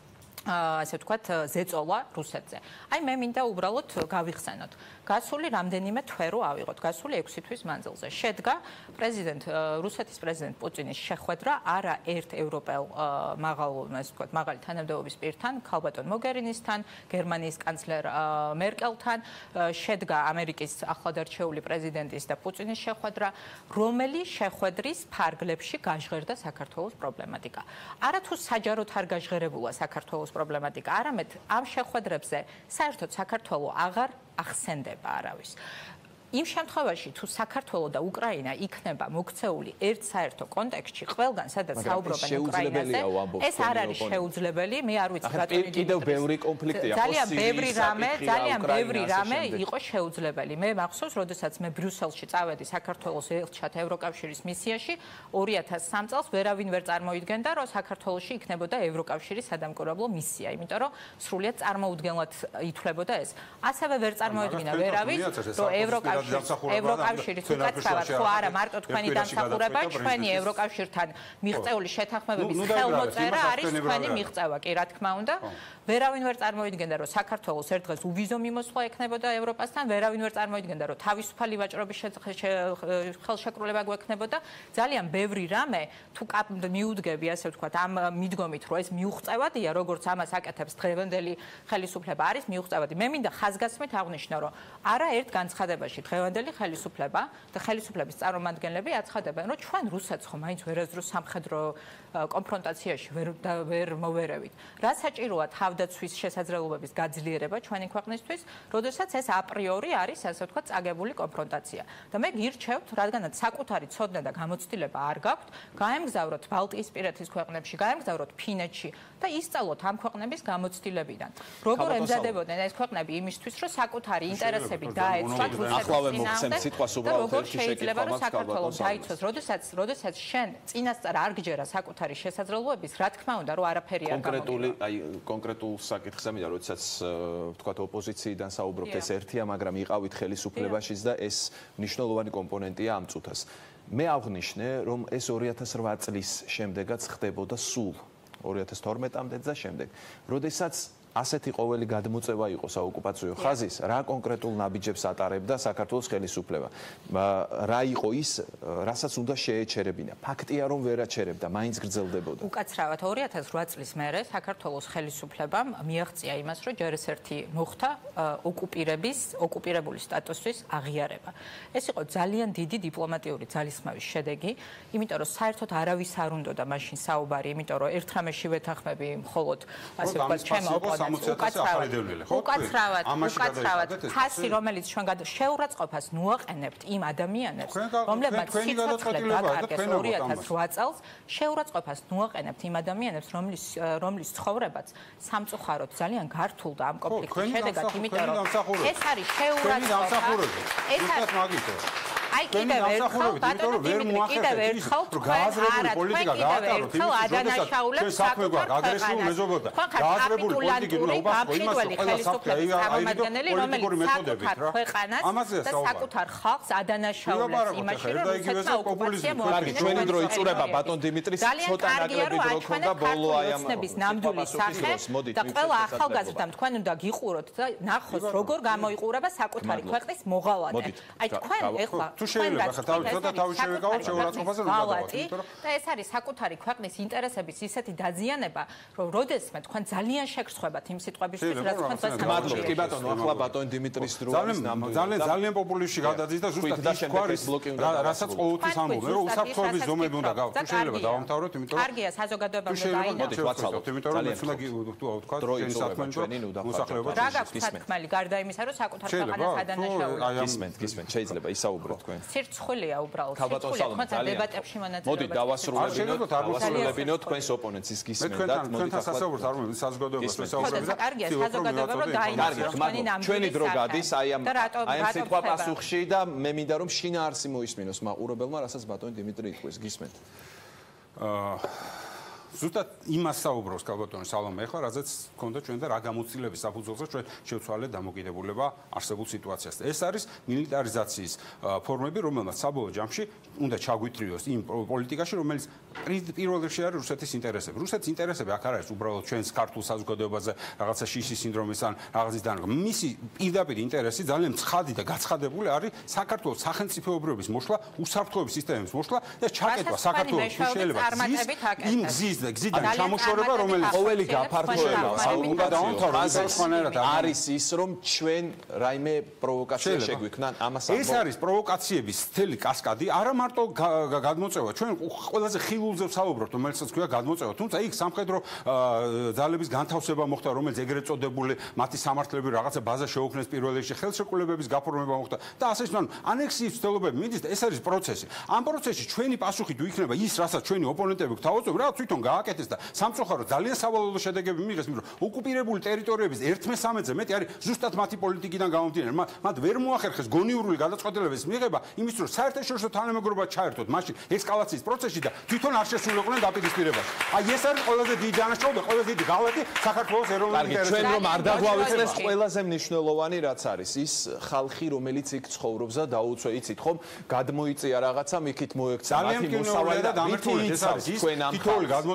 ასე ვთქვათ, ზეწოლა რუსეთზე. აი მე მინდა უბრალოდ გავიხსენოთ. გასული რამდენიმე თვე რო ავიღოთ, გასული ექვსი თვის მანძილზე შედგა პრეზიდენტ რუსეთის პრეზიდენტ პუტინის შეხვედრა არა ერთ ევროპელ მაღალ, ასე ვთქვათ, მაღალი თანამდებობის პირთან, ქალბატონ მოგერინისთან, გერმანიის კანცლერ მერკელთან, შედგა ამერიკის ახლადარჩეული პრეზიდენტის და პუტინის შეხვედრა, რომელი შეხვედრის ფარგლებში გაჟღერდა საქართველოს პრობლემატიკა. არათუ საჯაროდ არ გაჟღერებულა საქართველოს პრობლემატიკა, არამედ ამ შეხვედრებზე საერთოდ საქართველო აღარ ახსენდება არავის. იმ შემთხვევაში თუ საქართველო და უკრაინა იქნება მოქცეული ერთ საერთო კონტექსტში, ყველგან სადაც საუბრობენ უკრაინაზე, ეს არ არის შეუძლებელი, მე არ ვიცი ბატონი კიდევ ბევრი კონფლიქტია, ძალიან ბევრი რამე, ძალიან ბევრი რამე იყო შეუძლებელი. მე მახსოვს, როდესაც მე ბრიუსელში წავედი საქართველოს ელჩად ევროკავშირის მისიაში, ორი ათას სამ წელს ვერავინ ვერ წარმოიდგენდა, რომ საქართველოში იქნებოდა ევროკავშირის სადამკვირვებლო მისია, იმიტომ რომ სრულიად წარმოუდგენლად ითვლებოდა ეს. ასევე ვერ წარმოედგინა ვერავინ, რომ ევროკავშირის ევროკავშირის უკაცრავად ხო არა მარტო თქვენი დამსახურება, ჩვენი ევროკავშირთან მიღწეული შეთანხმებების ხელმოწერა არის თქვენი მიღწევა, კი რა თქმა უნდა. ვერავინ ვერ წარმოიდგენდა, რომ საქართველოს ერთ დღეს უვიზო მიმოსვლა ექნებოდა ევროპასთან, ვერავინ ვერ წარმოიდგენდა, რომ თავისუფალი ვაჭრობის ხელშეკრულება გვექნებოდა. ძალიან ბევრი რამე თუ მიუდგები, ასე ვთქვათ, ამ მიდგომით, რომ ეს მიუღწევადია, როგორც ამას აკეთებს დღევანდელი ხელისუფლება, არის მიუღწევადი. მე მინდა ხაზგასმით აღვნიშნო, რომ არა ერთ განცხადებაში დღევანდელი ხელისუფლება და ხელისუფლების წარმომადგენლები აცხადებენ, რომ ჩვენ რუსეთს ხომ მაინც ვერაზრო სამხედრო კონფრონტაციაში ვერ ვერ მოვერევით. რა საჭიროა თავდაცვის შესაძლებლობების გაძლიერება ჩვენი ქვეყნისთვის, როდესაც ეს აპრიორი არის, ასე ვთქვათ, წაგებული კონფრონტაცია. და მე გირჩევთ, რადგანაც საკუთარი ცოდნა და გამოცდილება არ გაქვთ, გაემგზავროთ ბალტიისპირეთის ქვეყნებში, გაემგზავროთ ფინეთში და ისწავლოთ ამ ქვეყნების გამოცდილებიდან. როგორ ემზადებოდნენ ეს ქვეყნები იმისთვის, რომ საკუთარი ინტერესები დაეცვათ რუსეთის წინააღმდეგ და როგორ შეიძლება რომ საქართველოს დაიცვას, როდესაც როდესაც შენ წინასწარ არ გჯერა საკუთარი შესაძლებლობების, რა თქმა უნდა, რომ არაფერი არ გამოგება. კონკრეტული, აი, კონკრეტულ საკითხს ამიდა, როდესაც ვთქვათ ოპოზიციიდან საუბრობთ, ეს ერთია, მაგრამ იყავით ხელისუფლებაშიც და ეს მნიშვნელოვანი კომპონენტია ამ წუთას. მე აღვნიშნე, რომ ეს ორი ათას რვა წლის შემდეგაც ხდებოდა სულ ორი ათას თორმეტამდე და შემდეგ. როდესაც ასეთი ყოველი გადმოწევა იყო საოკუპაციო ხაზის, რა კონკრეტულ ნაბიჯებს ატარებდა საქართველოს ხელისუფლება. რა იყო ის, რასაც უნდა შეეჩერებინა. ფაქტია, რომ ვერ აჩერებდა, მაინც გრძელდებოდა. უკაცრავად ორი ათას რვა წლის მერე საქართველოს ხელისუფლებამ მიაღწია იმას, რომ ჯერ ერთი მოხდა ოკუპირების, ოკუპირებული სტატუსის აღიარება. ეს იყო ძალიან დიდი დიპლომატიური ძალისხმევის შედეგი, იმიტომ რომ საერთოდ არავის არ უნდოდა მაშინ საუბარი, იმიტომ რომ ერთ რამეში ვეთანხმები მხოლოდ ასე ვთქვათ, ჩემო უკაცრავად, უკაცრავად, უკაცრავად, ფასი, რომელიც ჩვენ შეურაცხყოფას ნუაყენებთ იმ ადამიანებს, რომლებმაც სიცოცხლე დაკარგეს ორი ათას რვა წელს, შეურაცხყოფას ნუაყენებთ იმ ადამიანებს, რომლის რომლის ცხოვრებაც სამწუხაროდ ძალიან გართულ და ამ კონფლიქტის შედეგად, იმიტომ რომ ეს არის შეურაცხყოფა, ეს არის აი კიდევ ერთხელ ბატონო დიმიტრი კიდევ ერთხელ თქვენ არა თქვენ კიდევ ერთხელ ადანაშაულებს საკუთარ აგრესიულ კაპიტულანტური აფრიდველი ხელისუფლების წარმომადგენელი რომელიც საკუთარ ქვეყანას და საკუთარ ხალხს ადანაშაულებს იმაში რომ რუსეთმა ოკუპაცია მოახდინოს ჩვენი დრო იწურება ბატონ დიმიტრის ცოტა ნაკლები დრო ქონდა ბოლო აი ამ ნამდვილი სახე და ყველა ახალგაზრდამ თქვენ უნდა გიყუროთ და ნახოს როგორ გამოიყურება საკუთარი ქვეყნის მოღალატე აი თქვენ ეხლა თუ შეიძლება ხა თავი ცოტა თავი შევეკავოთ შეურაცხყოფაზე რომ გადავართ და ეს არის საკუთარი ქვეყნის ინტერესების ისეთი დაზიანება რომ როდესმე თქვენ ძალიან შეგრცხვებათ იმ სიტყვებისთვის რაც თქვენ დღეს მადლობთ კი ბატონო ახლა ბატონ დიმიტრის დრო არის ძალიან ძალიან პოპულისტში გადადის და ზუსტად ის გვარის რასაც ყოველთვის ამბობენ რომ უსაფრთხოების ზომები უნდა გავთ თუ შეიძლება დავამთავროთ იმიტომ რომ კარგია საზოგადოებამ დაინახოს იმიტომ რომ მეც უნდა ვთქვა ჩვენი საქმე მოსახლეობა რა გაქვთ თქმელი გარდა იმისა რომ საკუთარ ქვეყანას ადანაშაულებს გისმენთ გისმენთ შეიძლება ისაუბროთ თქვენ სირცხვილია უბრალოდ სირცხვილია თქვენ დებატებში მონაწილეობა მოდით დავასრულებინოთ დავასრულებინოთ თქვენს ოპონენტს გისმენთ და მოდით ასაუბროთ არ მომი საზოგადოებას ვესაუბრებთ და კარგია საზოგადოება რომ დაინახოს თქვენი ნამდვილი ჩვენი დრო გადის აი ამ აი ამ სიტყვა პასუხში და მე მინდა რომ შინაარსი მოისმინოს მაყურებელმა რასაც ბატონი დიმიტრი იტყვის გისმენთ აა ზუსტად იმას საუბრობს კალბატონი სალომე ახლა რაზეც ქონდა ჩვენ და რა გამოცდილების საფუძველზე ჩვენ შევცვალეთ დამოკიდებულება არსებულ სიტუაციას. ეს არის მილიტარიზაციის ფორმები, რომელმაც საბოლოო ჯამში უნდა ჩაგვიტრივოს იმ პოლიტიკაში, რომელიც პირველ რიგში არის რუსეთის ინტერესები. რუსეთის ინტერესები აქ არ არის უბრალოდ ჩვენს ქართულ საზოგადოებაზე რაღაცა შიშის სინდრომის ან რაღაცის დანერგვა. მისი პირდაპირ ინტერესი ძალიან ცხადი და გაცხადებული არის საქართველოს სახელმწიფოებრიობის მოშლა, უსაფრთხოების სისტემების მოშლა და ჩაკეტვა საქართველოს შეიძლება იმ გზის გზიდან ჩამოშორება რომელიც ყოველი გაფართოება უნდა დავამთავროთ არის ის რომ ჩვენ რაიმე პროვოკაცია შეგვიქნან ამას ეს არის პროვოკაციების მთელი კასკადი არა მარტო გადმოწევა ჩვენ ყველაზე ხილულზე ვსაუბრობთ რომელსაც ქვია გადმოწევა თუმცა იქ სამხედრო ძალების განთავსება მოხდა რომელიც ეგრეთ წოდებული მათი სამართლები რაღაცა ბაზა შეუქმნეს პირველ რიგში ხელშეკრულებების გაფორმება მოხდა და ასე ისე ანექსიის ცდილობები მიდის და ეს არის პროცესი ამ პროცესში ჩვენი პასუხი თუ იქნება ის რასაც ჩვენი ოპონენტები გვთავაზობენ რა თვითონ გააკეთეს და სამწუხაროდ ძალიან სავალალო შედეგები მიიღეს, იმიტომ რომ ოკუპირებული ტერიტორიების ერთმესამედზე მეტი არის ზუსტად მათი პოლიტიკიდან გამომდინარე. მათ ვერ მოახერხეს გონიურული გადაწყვეტილებების მიღება, იმისთვის რომ საერთაშორისო თანამეგობრობა ჩაერთოთ მაშინ ესკალაციის პროცესში და თვითონ არ შესულიყვნენ დაპირისპირებაში. აი ეს არის ყველაზე დიდი დანაშაული და ყველაზე დიდი ღალატი საქართველოს ეროვნულ ინტერესებში. ჩვენ რომ არ დაგვავიწყდეს ყველაზე მნიშვნელოვანი რაც არის ის ხალხი რომელიც იქ ცხოვრობს და დაუწვე იცით ხომ გადმოიწია რაღაცა მიქით მოექცა მათი მოსავალი და დამერთული ეს არის ის თითოეული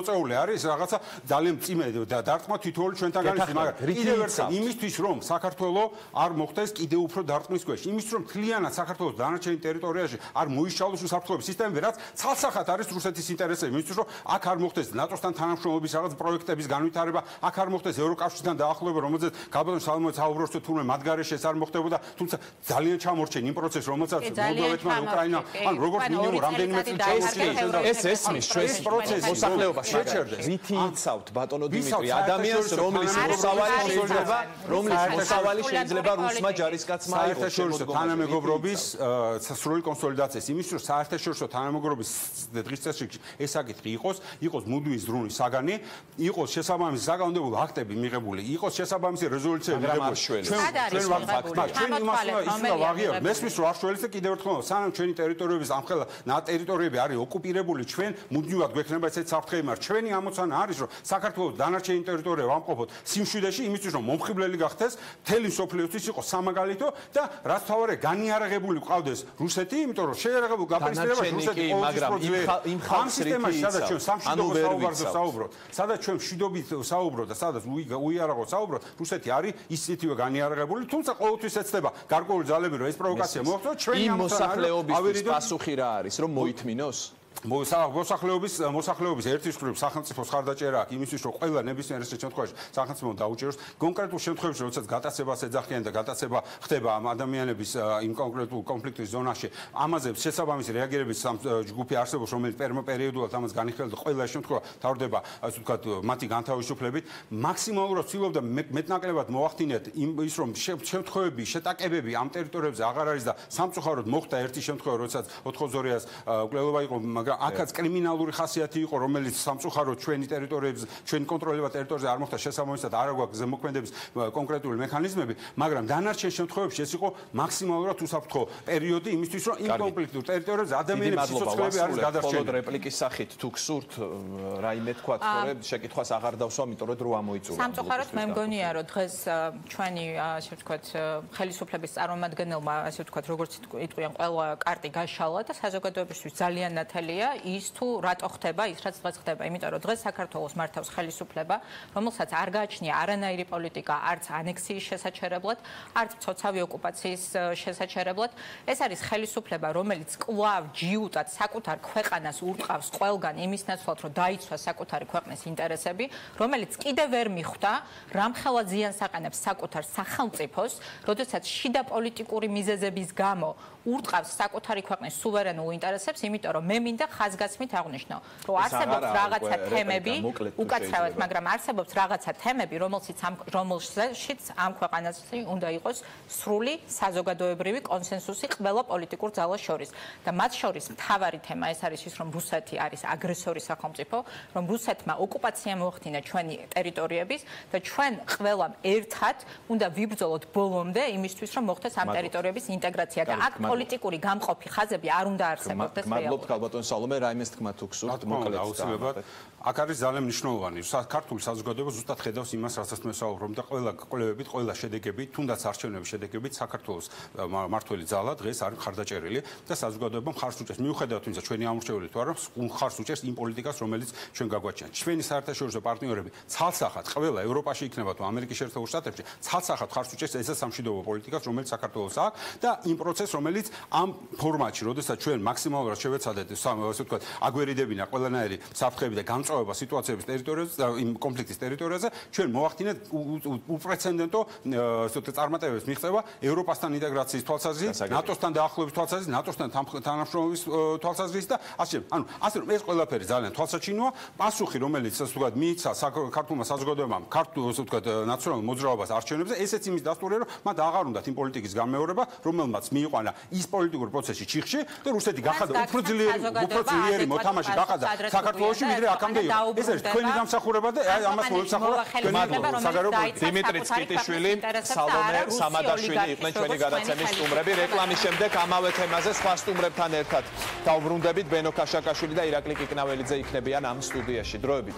მოწეული არის რაღაცა ძალიან მწიმე დარტყმა თითოეული ჩვენთან არის, მაგრამ კიდევ ერთხელ იმისთვის რომ საქართველოს არ მოხდეს კიდევ უფრო დარტყმის ქვეშ, იმისთვის რომ მთლიანად საქართველოს დანარჩენ ტერიტორიაში არ მოიშალოს უსაფრთხოების სისტემები, რაც ცალსახად არის რუსეთის ინტერესები, იმისთვის რომ აქ არ მოხდეს ნატოსთან თანამშრომლობის რაღაც პროექტების განვითარება, აქ არ მოხდეს ევროკავშირთან დაახლოება, რომელზეც გაბატონ სალომონიც საუბრობს, თუ თურმე მათ გარეშე ეს არ მოხდებოდა, თუმცა ძალიან ჩამორჩენ იმ პროცესს, რომელსაც მოლდოვეთმა უკრაინა, ან როგორც მინიმუმ რამდენიმე წელი ჩაუშვია. ეს ესმის ჩვენს პროცესს მოსახლეობა შეჩერდეს. რითი იცავთ ბატონო დიმიტრი ადამიანს, რომლის მოსავალი შეიძლება, რომლის მოსავალი შეიძლება რუსმა ჯარისკაცმა იყოს საერთაშორისო თანამეგობრობის სრული კონსოლიდაციის, იმის რომ საერთაშორისო თანამეგობრობის დღის წესრიგში ეს საკითხი იყოს, იყოს მუდმივი ზრუნვის საგანი, იყოს შესაბამისი საკანონმდებლო აქტები მიღებული, იყოს შესაბამისი რეზოლუციები მიღებული. ჩვენ ვახსოვთ, ჩვენ იმას ისულა ვაღიარებთ, მესმის რომ არ შველის და კიდევ ერთხელ სანამ ჩვენი ტერიტორიების ამხელა ტერიტორიები არის ოკუპირებული, ჩვენ მუდმივად გვექნება ესეთ საფრთხეები, მაგრამ ჩვენი ამოცანა არის რომ საქართველოს დანარჩენი ტერიტორია ვამყოფოთ სიმშვიდეში, იმისთვის რომ მომხიბლელი გახდეს, მთელი მსოფლიოსთვის იყოს სამაგალითო და რაც თავარი განიარაღებული ყავდეს რუსეთი, იმიტომ რომ შეიარაღებულ გაფესტირებაში რუსეთი ყოველთვის იმ ხალხს რითი სადაც ჩვენ სამშვიდობო საუბარზე საუბრობთ, სადაც ჩვენ მშვიდობით საუბრობთ და სადაც უიარაღო საუბრობთ, რუსეთი არის ისეთივე განიარაღებული, თუმცა ყოველთვის ეცდება გარკვეული ძალები რომ ეს პროვოკაცია მოახდინოს, ჩვენი ამოცანა მოსახლეობის პასუხი რა არის, რომ მოითმინოს? მოსახლეობის მოსახლეობის ერთის მხრივ სახელმწიფოს ხარდაჭერა აქვს იმისთვის რომ ყველა ნებისმიერ ესეთ შემთხვევაში სახელმწიფომ დაუჭეროს კონკრეტულ შემთხვევებში როდესაც გატაცებას ეძახიან და გატაცება ხდება ამ ადამიანების იმ კონკრეტულ კონფლიქტის ზონაში ამაზე შესაბამისი რეაგირების ჯგუფი არსებობს რომელიც პერიოდულად ამას განიხილავს ყველა შემთხვევა თავდება ასე ვთქვათ მათი განთავისუფლებით მაქსიმალურად ვცდილობდა მეტნაკლებად მოახდინეთ ის რომ შემთხვევები შეტაკებები ამ ტერიტორიებზე აღარ არის და სამწუხაროდ მოხდა ერთი შემთხვევა როდესაც ოთხოძორიას მკვლელობა იყო მაგრამ აქაც კრიმინალური ხასიათი იყო, რომელიც სამწუხაროდ ჩვენი ტერიტორიებზე, ჩვენი კონტროლირებად ტერიტორიებზე არ მოხდა შესაბამისად არ აქვს ზემოქმედების კონკრეტული მექანიზმები, მაგრამ დანარჩენ შემთხვევებში ეს იყო მაქსიმალურად უსაფრთხო პერიოდი იმისთვის, რომ იმ კონფლიქტურ ტერიტორიებზე ადამიანების სიცოცხლეები არის გადარჩენილი. მხოლოდ რეპლიკის სახით თუ გსურთ რაიმე თქვა, თორე შეკითხვას აღარ დავსვა, იმიტომ რომ დრო ამოიწურა. სამწუხაროდ მე მგონია, რომ დღეს ჩვენი ასე ვთქვათ ხელისუფლების წარმომადგენელმა ასე ვთქვათ როგორც იტყვიან ყველა კარტი გაშალა და საზოგადოებისთვის ძალიან ნათელი ის თუ რატო ხდება ის რაც დღეს ხდება იმიტომ რომ დღეს საქართველოს მართავს ხელისუფლება რომელსაც არ გააჩნია არანაირი პოლიტიკა არც ანექსიის შესაჩერებლად არც მცოცავი ოკუპაციის შესაჩერებლად ეს არის ხელისუფლება რომელიც კვლავ ჯიუტად საკუთარ ქვეყანას ურტყავს ყველგან იმის ნაცვლად რომ დაიცვა საკუთარი ქვეყნის ინტერესები რომელიც კიდევ ვერ მიხვდა რამხელა ზიანს აყენებს საკუთარ სახელმწიფოს როდესაც შიდა პოლიტიკური მიზეზების გამო ურტყავს საკუთარი ქვეყნის სუვერენულ ინტერესებს იმიტომ რომ მე მინდა ხაზგასმით აღნიშნო, რომ არსებობს რაღაცა თემები, უკაცრავად, მაგრამ არსებობს რაღაცა თემები, რომელშიც ამ რომელშიც ამ ქვეყანაში უნდა იყოს სრული საზოგადოებრივი კონსენსუსი ყველა პოლიტიკურ ძალას შორის. და მათ შორის მთავარი თემა ეს არის ის, რომ რუსეთი არის აგრესორი სახელმწიფო, რომ რუსეთმა ოკუპაცია მოახდინა ჩვენი ტერიტორიების და ჩვენ ყველამ ერთად უნდა ვიბრძოლოთ ბოლომდე იმისთვის, რომ მოხდეს ამ ტერიტორიების ინტეგრაცია და აქ პოლიტიკური გამყოფი ხაზები არ უნდა არსებობდეს. მადლობთ ბატონ სალომე, რაიმეს თქმა თუ გსურთ, მოკლედ აუცილებლად. აქ არის ძალიან მნიშვნელოვანი. ქართული საზოგადოება ზუსტად ხედავს იმას, რასაც მე ვსაუბრობ და ყველა კვლევებით, ყველა შედეგებით, თუნდაც არჩევნების შედეგებით საქართველოს მმართველი ძალა დღეს არის ხარდაჭერილი და საზოგადოება მხარს უჭერს. მიუხედავად იმისა, ჩვენი ამორჩეული თუ არა, მხარს უჭერს იმ პოლიტიკას, რომელიც ჩვენ გაგვაჩნია. ჩვენი საერთაშორისო პარტნიორები ცალსახად ყველა ევროპაში იქნება თუ ამერიკის შეერთებულ შტატებში, ცალსახად მხარს უჭერს ესა სამშვიდობო პოლიტიკას, რომელიც საქართველოს აქვს და იმ პროცესს, რომელიც ამ ფორმატში, როდესაც ჩვენ მაქსიმალურად შევეცადეთ ასე ვთქვათ, აგვერიდებინა ყველანაირი საფრთხეები და გამწვავება სიტუაციების ტერიტორიაზე და იმ კონფლიქტის ტერიტორიაზე, ჩვენ მოახდინეთ უპრეცედენტო ასე ვთქვათ, წარმატებებს მიღწევა ევროპასთან ინტეგრაციის თვალსაზრისით, ნატოსთან დაახლოების თვალსაზრისით, ნატოსთან თანამშრომლობის თვალსაზრისით და ასე. ანუ ასე რომ ეს ყველაფერი ძალიან თვალსაჩინოა, პასუხი რომელიც ასე ვთქვათ, მიიცა ქართულმა საზოგადოებამ, ქართულ ასე ვთქვათ, ნაციონალურ მოძრაობას არჩევნებზე, ესეც იმის დასტურია, რომ მათ აღარ უნდათ იმ პოლიტიკის გამეორება, რომელმაც მიიყვანა ის პოლიტიკური პროცესი ჩიხში და რუსეთი გახადა უფრო ძლიერი უფრო ძლიერი მოთამაშე გახადა საქართველოში ვიდრე აქამდე იყო. ეს არის თქვენი დამსახურება და ამას მოემსახურა თქვენი საგარეო დიმიტრი წკიტიშვილი, სალომე სამადაშვილი იყვნენ ჩვენი გადაცემის სტუმრები. რეკლამის შემდეგ ამავე თემაზე სხვა სტუმრებთან ერთად დავბრუნდებით. ბენო ქაშაკაშვილი და ირაკლი კიკნაველიძე იქნებიან ამ სტუდიაში. დროებით.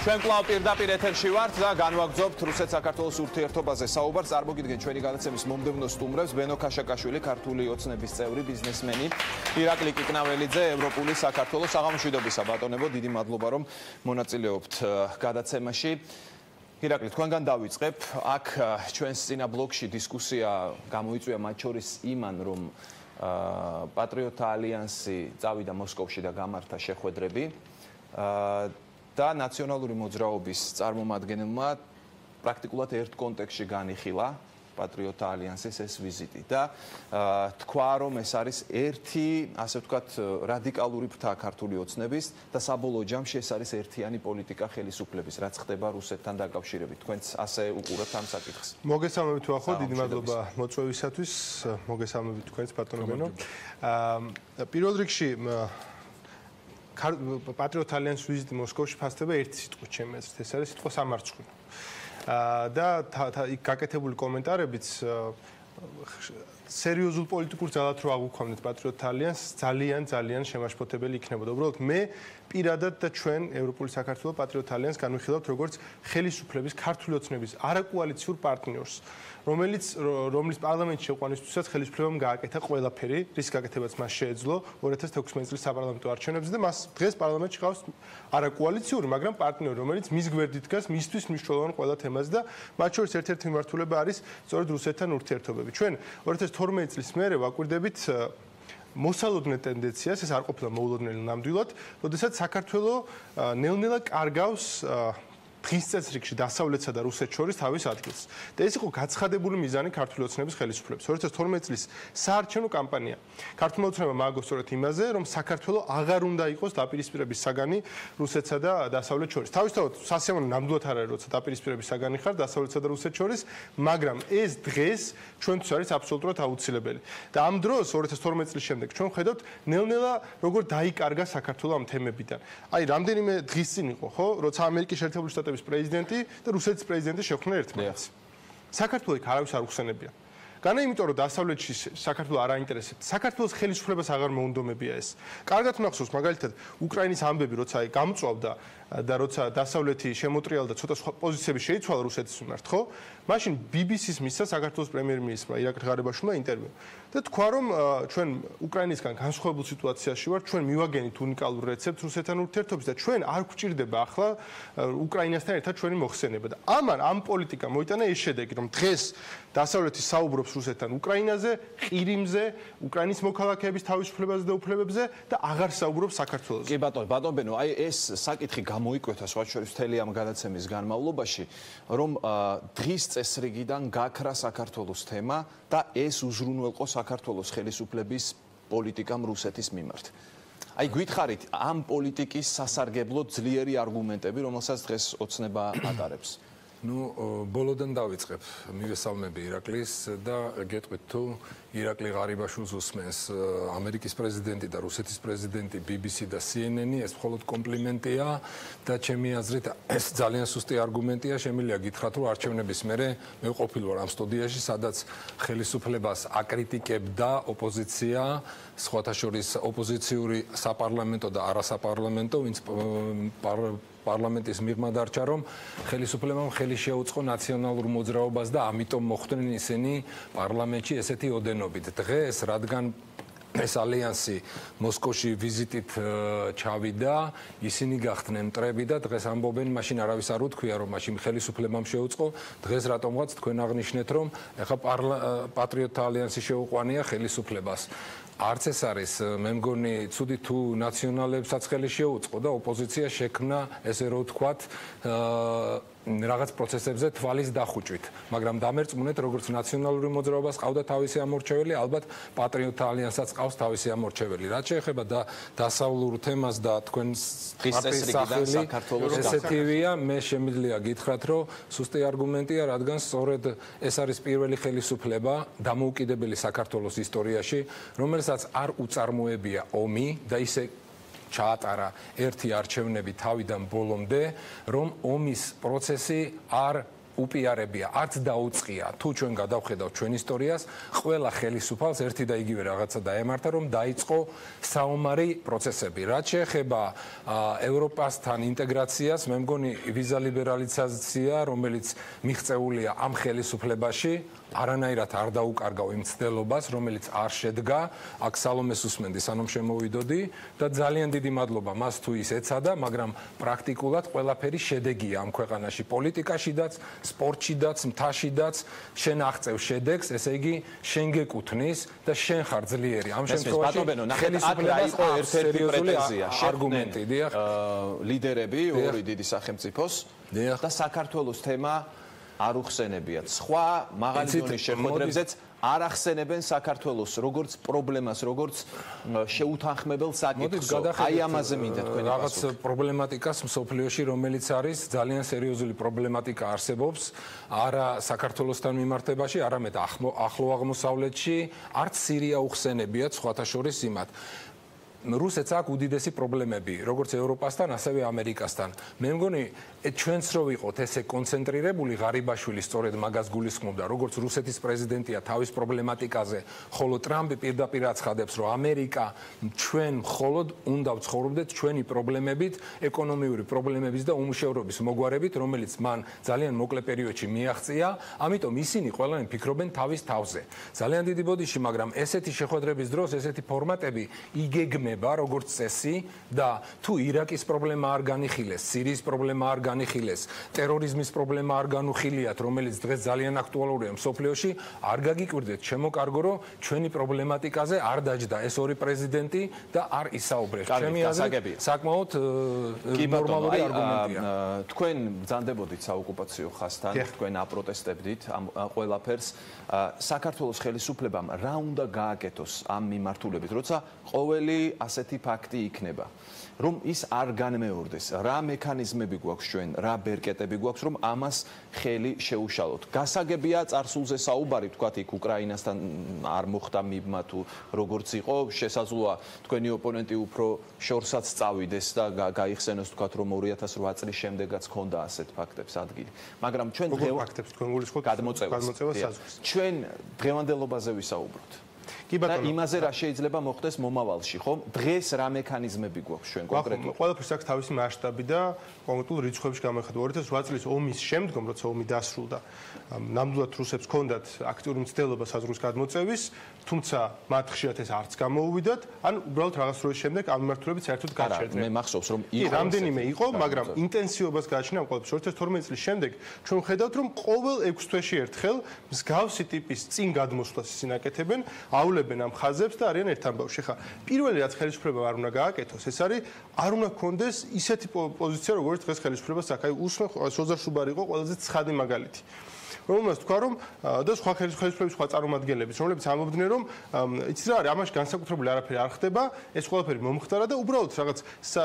ჩვენ კვლავ პირდაპირ ეთერში ვართ და განვაგრძობთ რუსეთ-საქართველოს ურთიერთობაზე საუბარს. წარმოგიდგენთ ჩვენი გადაცემის მომდევნო სტუმრებს: ბენო ქაშაკაშვილი, ქართული ოცნების წევრი, ბიზნესმენი, ირაკლი კიკნაველიძე, ევროპული საქართველოს. საღამოშვიდობისა ბატონებო, დიდი მადლობა რომ მონაწილეობთ გადაცემაში. ირაკლი, თქვენგან დავიწყებ. აქ ჩვენს წინა ბლოკში დისკუსია გამოიწვია მათ შორის იმან, რომ პატრიოტთა ალიანსი წავიდა მოსკოვში და გამართა შეხვედრები. და ნაციონალური მოძრაობის წარმომადგენელმა პრაქტიკულად ერთ კონტექსტში განიხილა პატრიოტთა ალიანსის ეს ვიზიტი და თქვა, რომ ეს არის ერთი, ასე ვთქვათ, რადიკალური ფრთა ქართული ოცნების და საბოლოო ჯამში ეს არის ერთიანი პოლიტიკა ხელისუფლების, რაც ხდება რუსეთთან დაკავშირებით. თქვენც ასე უყურებთ ამ საკითხს. მოგესალმებით ვახო, დიდი მადლობა მოწვევისათვის. მოგესალმებით თქვენც ბატონო. პირველ რიგში პატრიოტთა ალიანსის ვიზიტი მოსკოვში ფასდება ერთი სიტყვით ჩემი აზრით, ეს არის სიტყვა სამარცხვინო. და იქ გაკეთებული კომენტარებიც სერიოზულ პოლიტიკურ ძალად რო აღვქვამდეთ პატრიოტთა ალიანსს, ძალიან ძალიან შემაშფოთებელი იქნებოდა. უბრალოდ მე პირადად და ჩვენ ევროპული საქართველო პატრიოტთა ალიანსს განვიხილავთ როგორც ხელისუფლების ქართული ოცნების არაკოალიციურ პარტნიორს, რომელიც რომლის პარლამენტში შეყვანისთვისაც ხელისუფლებამ გააკეთა ყველაფერი, რის გაკეთებაც მას შეეძლო ორი ათას თექვსმეტი წლის საპარლამენტო არჩევნებზე და მას დღეს პარლამენტში ყავს არაკოალიციური, მაგრამ პარტნიორი, რომელიც მის გვერდით დგას მისთვის მნიშვნელოვან ყველა თემაზე და მათ შორის ერთ-ერთი მიმართულება არის სწორედ რუსეთთან ურთიერთობები. ჩვენ ორი ათას თორმეტი წლის მერე ვაკვირდებით მოსალოდნელ ტენდენციას, ეს არ ყოფილა მოულოდნელი ნამდვილად, როდესაც საქართველო ნელ-ნელა კარგავს დღის წესრიგში დასავლეთსა და რუსეთს შორის თავის ადგილს. და ეს იყო გაცხადებული მიზანი ქართული ოცნების ხელისუფლების. ორი ათას თორმეტი წლის საარჩევნო კამპანია. ქართულმა ოცნებამ ააგო სწორედ იმაზე, რომ საქართველო აღარ უნდა იყოს დაპირისპირების საგანი რუსეთსა და დასავლეთს შორის. თავისთავად სასიამოვნო ნამდვილად არ არის, როცა დაპირისპირების საგანი ხარ დასავლეთსა და რუსეთს შორის, მაგრამ ეს დღეს ჩვენთვის არის აბსოლუტურად აუცილებელი. და ამ დროს ორი ათას თორმეტი წლის შემდეგ ჩვენ ხედავთ ნელ-ნელა როგორ დაიკარგა საქართველო ამ თემებიდან. აი, რამდენიმე დღის წინ იყო, ხო, როცა ამერიკის შეერთებული შტატების პრეზიდენტი და რუსეთის პრეზიდენტი შეხვდნენ ერთმანეთს. საქართველოს იქ არავის არ უხსენებია. განა იმიტომ რომ დასავლეთში საქართველოს არ აინტერესებს. საქართველოს ხელისუფლებას აღარ მოუნდომებია ეს. კარგად მახსოვს მაგალითად უკრაინის ამბები, როცა აი გამწვავდა და როცა დასავლეთი შემოტრიალდა და ცოტა სხვა პოზიციები შეიცვალა რუსეთის მიმართ, ხო? მაშინ ბი ბი სის მისცა საქართველოს პრემიერ-მინისტრმა ირაკლი ღარიბაშვილმა ინტერვიუ და თქვა რომ ჩვენ უკრაინისგან განსხვავებულ სიტუაციაში ვართ, ჩვენ მივაგენით უნიკალურ რეცეპტს რუსეთთან ურთიერთობის და ჩვენ არ გვჭირდება ახლა უკრაინასთან ერთად ჩვენი მოხსენება და ამან ამ პოლიტიკამ მოიტანა ეს შედეგი, რომ დღეს დასავლეთი საუბრობს რუსეთთან უკრაინაზე, ყირიმზე, უკრაინის მოქალაქეების თავისუფლებაზე და უფლებებზე და აღარ საუბრობს საქართველოზე. კი ბატონო, ბატონო ბენო, აი ეს საკითხი გამოიკვეთა სხვა შორის მთელი ამ გადაცემის განმავლობაში, რომ დღის წესრიგიდან გაქრა საქართველოს თემა და ეს უზრუნველყო საქართველოს ხელისუფლების პოლიტიკამ რუსეთის მიმართ. აი გითხარით ამ პოლიტიკის სასარგებლო ძლიერი არგუმენტები, რომელსაც დღეს ოცნება ატარებს. ну ბოლოდან დავიწყებ მივესალმები ირაკლის და გეტყვით თუ ირაკლი ღარიბაშვილს უსმენს ამერიკის პრეზიდენტი და რუსეთის პრეზიდენტი ბი ბი სი და სი ენ ენი ეს მხოლოდ კომპლიმენტია და ჩემი აზრით ეს ძალიან სუსტი არგუმენტია შემიძლია გითხრათ რომ არჩევნების მერე მე ყოფილ ვარ ამ სტუდიაში სადაც ხელისუფლებას აკრიტიკებდა ოპოზიცია სხვათა შორის ოპოზიციური საპარლამენტო და არასაპარლამენტო ვინც პარლამენტის მიღმა დარჩა რომ ხელისუფლებამ ხელი შეუწყო ნაციონალურ მოძრაობას და ამიტომ მოხვდნენ ისინი პარლამენტში ესეთი ოდენობით. დღეს რადგან ეს ალიანსი მოსკოვში ვიზიტით ჩავიდა, ისინი გახდნენ მტრები და დღეს ამბობენ, მაშინ არავის არ უთქვია რომ მაშინ ხელისუფლებამ შეუწყო, დღეს რატომღაც თქვენ აღნიშნეთ რომ ეხა პატრიოტთა ალიანსი შეუყვანია ხელისუფლებას. არც ეს არის მე მგონი ცუდი თუ ნაციონალებსაც ხელი შეუწყო და ოპოზიცია შექმნა ესე რომ ვთქვათ რაღაც პროცესებზე თვალის დახუჭვით, მაგრამ დამერწმუნეთ როგორც ნაციონალური მოძრაობას ყავდა თავისი ამორჩეველი, ალბათ პატრიოტთა ალიანსსაც ყავს თავისი ამორჩეველი. რაც შეეხება და დასავლურ თემას და თქვენს წესრიგიდან საქართველოს ესეთივეა, მე შემიძლია გითხრათ, რომ სუსტი არგუმენტია, რადგან სწორედ ეს არის პირველი ხელისუფლება დამოუკიდებელი საქართველოს ისტორიაში, რომელსაც არ უწარმოებია ომი და ისე ჩაატარა ერთი არჩევნები თავიდან ბოლომდე, რომ ომის პროცესი არ უპიარებია, არც დაუწყია, თუ ჩვენ გადავხედავთ ჩვენ ისტორიას, ყველა ხელისუფალს ერთი და იგივე რაღაცა დაემართა, რომ დაიწყო საომარი პროცესები. რაც შეეხება ევროპასთან ინტეგრაციას, მე მგონი ვიზა ლიბერალიზაცია, რომელიც მიღწეულია ამ ხელისუფლებაში, არანაირად არ დაუკარგავ იმ ცდელობას, რომელიც არ შედგა, აქ სალომეს უსმენდი, სანამ შემოვიდოდი და ძალიან დიდი მადლობა მას თუ ის ეცადა, მაგრამ პრაქტიკულად ყველაფერი შედეგია ამ ქვეყანაში, პოლიტიკაშიდაც, სპორტშიდაც, მთაშიდაც, შენ აღწევ შედეგს, ესე იგი, შენ გეკუთვნის და შენ ხარ ძლიერი. ამ შემთხვევაში ხელისუფლებას აქვს სერიოზული არგუმენტი, დიახ, ლიდერები ორი დიდი სახელმწიფოს და საქართველოს თემა არ უხსენებიათ. სხვა მაღალი დონის შეხვედრებზეც არ ახსენებენ საქართველოს როგორც პრობლემას, როგორც შეუთანხმებელ საკითხს. აი ამაზე მინდა თქვენი რაღაც პრობლემატიკას მსოფლიოში, რომელიც არის ძალიან სერიოზული პრობლემატიკა არსებობს, არა საქართველოსთან მიმართებაში, არამედ ახლო აღმოსავლეთში, არც სირია უხსენებიათ სხვათა შორის იმათ. რუსეთს აქვს უდიდესი პრობლემები, როგორც ევროპასთან, ასევე ამერიკასთან. მე მგონი, ჩვენც რო ვიყოთ ესე კონცენტრირებული, ღარიბაშვილი სწორედ მაგას გულისხმობდა, როგორც რუსეთის პრეზიდენტია თავის პრობლემატიკაზე, ხოლო ტრამპი პირდაპირ აცხადებს, რომ ამერიკა ჩვენ მხოლოდ უნდა ვცხოვრობდეთ ჩვენი პრობლემებით, ეკონომიური პრობლემების და უმუშევრობის მოგვარებით, რომელიც მან ძალიან მოკლე პერიოდში მიაღწია, ამიტომ ისინი ყველანი ფიქრობენ თავის თავზე. ძალიან დიდი ბოდიში, მაგრამ ესეთი შეხვედრების დროს, ესეთი ფორმატები იგეგმება როგორც წესი და თუ ირაკის პრობლემა არ განიხილეს, სირიის პრობლემა არ განიხილეს, ტერორიზმის პრობლემა არ განუხილიათ, რომელიც დღეს ძალიან აქტუალურია მსოფლიოში, არ გაგიკვირდეთ, ჩემო კარგო, რომ ჩვენი პრობლემატიკაზე არ დაჯდა ეს ორი პრეზიდენტი და არ ისაუბრეს. ჩემი აზრით, საკმაოდ ნორმალური არგუმენტია. თქვენ ბრძანდებოდით საოკუპაციო ხაზთან, თქვენ აპროტესტებდით ამ ყველაფერს. საქართველოს ხელისუფლებამ რა უნდა გააკეთოს ამ მიმართულებით, როცა ყოველი ასეთი ფაქტი იქნება, რომ ის არ განმეორდეს, რა მექანიზმები გვაქვს ჩვენ, რა ბერკეტები გვაქვს, რომ ამას ხელი შეუშალოთ. გასაგებია წარსულზე საუბარი, თქვათ იქ უკრაინასთან არ მოხდა მიბმა თუ როგორც იყო, შესაძლოა თქვენი ოპონენტი უფრო შორსაც წავიდეს და გაიხსენოს, თქვათ რომ ორი ათას ოთხ წლის შემდეგაც ჰქონდა ასეთ ფაქტებს ადგილი. მაგრამ ჩვენ ფაქტებს თქვენ გულისხმობთ გადმოწევას. ჩვენ დღევანდელობაზე ვისაუბროთ. და იმაზე რა შეიძლება მოხდეს მომავალში, ხო? დღეს რა მექანიზმები გვაქვს ჩვენ კონკრეტულად? ყველაფერს აქვს თავისი მასშტაბი და კონკრეტულ რიცხვებში გამოიხატება. ორი ათას ოთხ წლის ომის შემდგომ, როცა ომი დასრულდა, ნამდვილად რუსებს ჰქონდათ აქტიური მცდელობა საზღვრის გადმოწევის, თუმცა მათ ხშირად ეს არც გამოუვიდათ, ან უბრალოდ რაღაც დროის შემდეგ ამ მიმართულებით საერთოდ გაჩერდნენ. მე მახსოვს რომ იყო რამდენიმე იყო, მაგრამ ინტენსივობას გააჩნია ამ ყველაფერს. ორი ათას თორმეტ წლის შემდეგ ჩვენ ვხედავთ, რომ ყოველ ექვს თვეში ერთხელ მსგავსი ტიპის წინ გადმოსვლას ისინი აკეთებენ, აულებენ ამ ხაზებს და არიან ერთ ამბავში. ხა პირველი რაც ხელისუფლებამ არ უნდა გააკეთოს, ეს არის არ უნდა გქონდეს ისეთი პოზიცია, როგორც დღეს ხელისუფლებას აქვს. აი უსმენ სოზარ შუბარი იყო ყველაზე ცხადი მაგალითი. რომელმაც თქვა რომ და სხვა ხელისუფლების სხვა წარმომადგენლების, რომლებიც ამბობდნენ რომ იცი რა არის, ამაში განსაკუთრებული არაფერი არ ხდება, ეს ყველაფერი მომხდარა და უბრალოდ რაღაც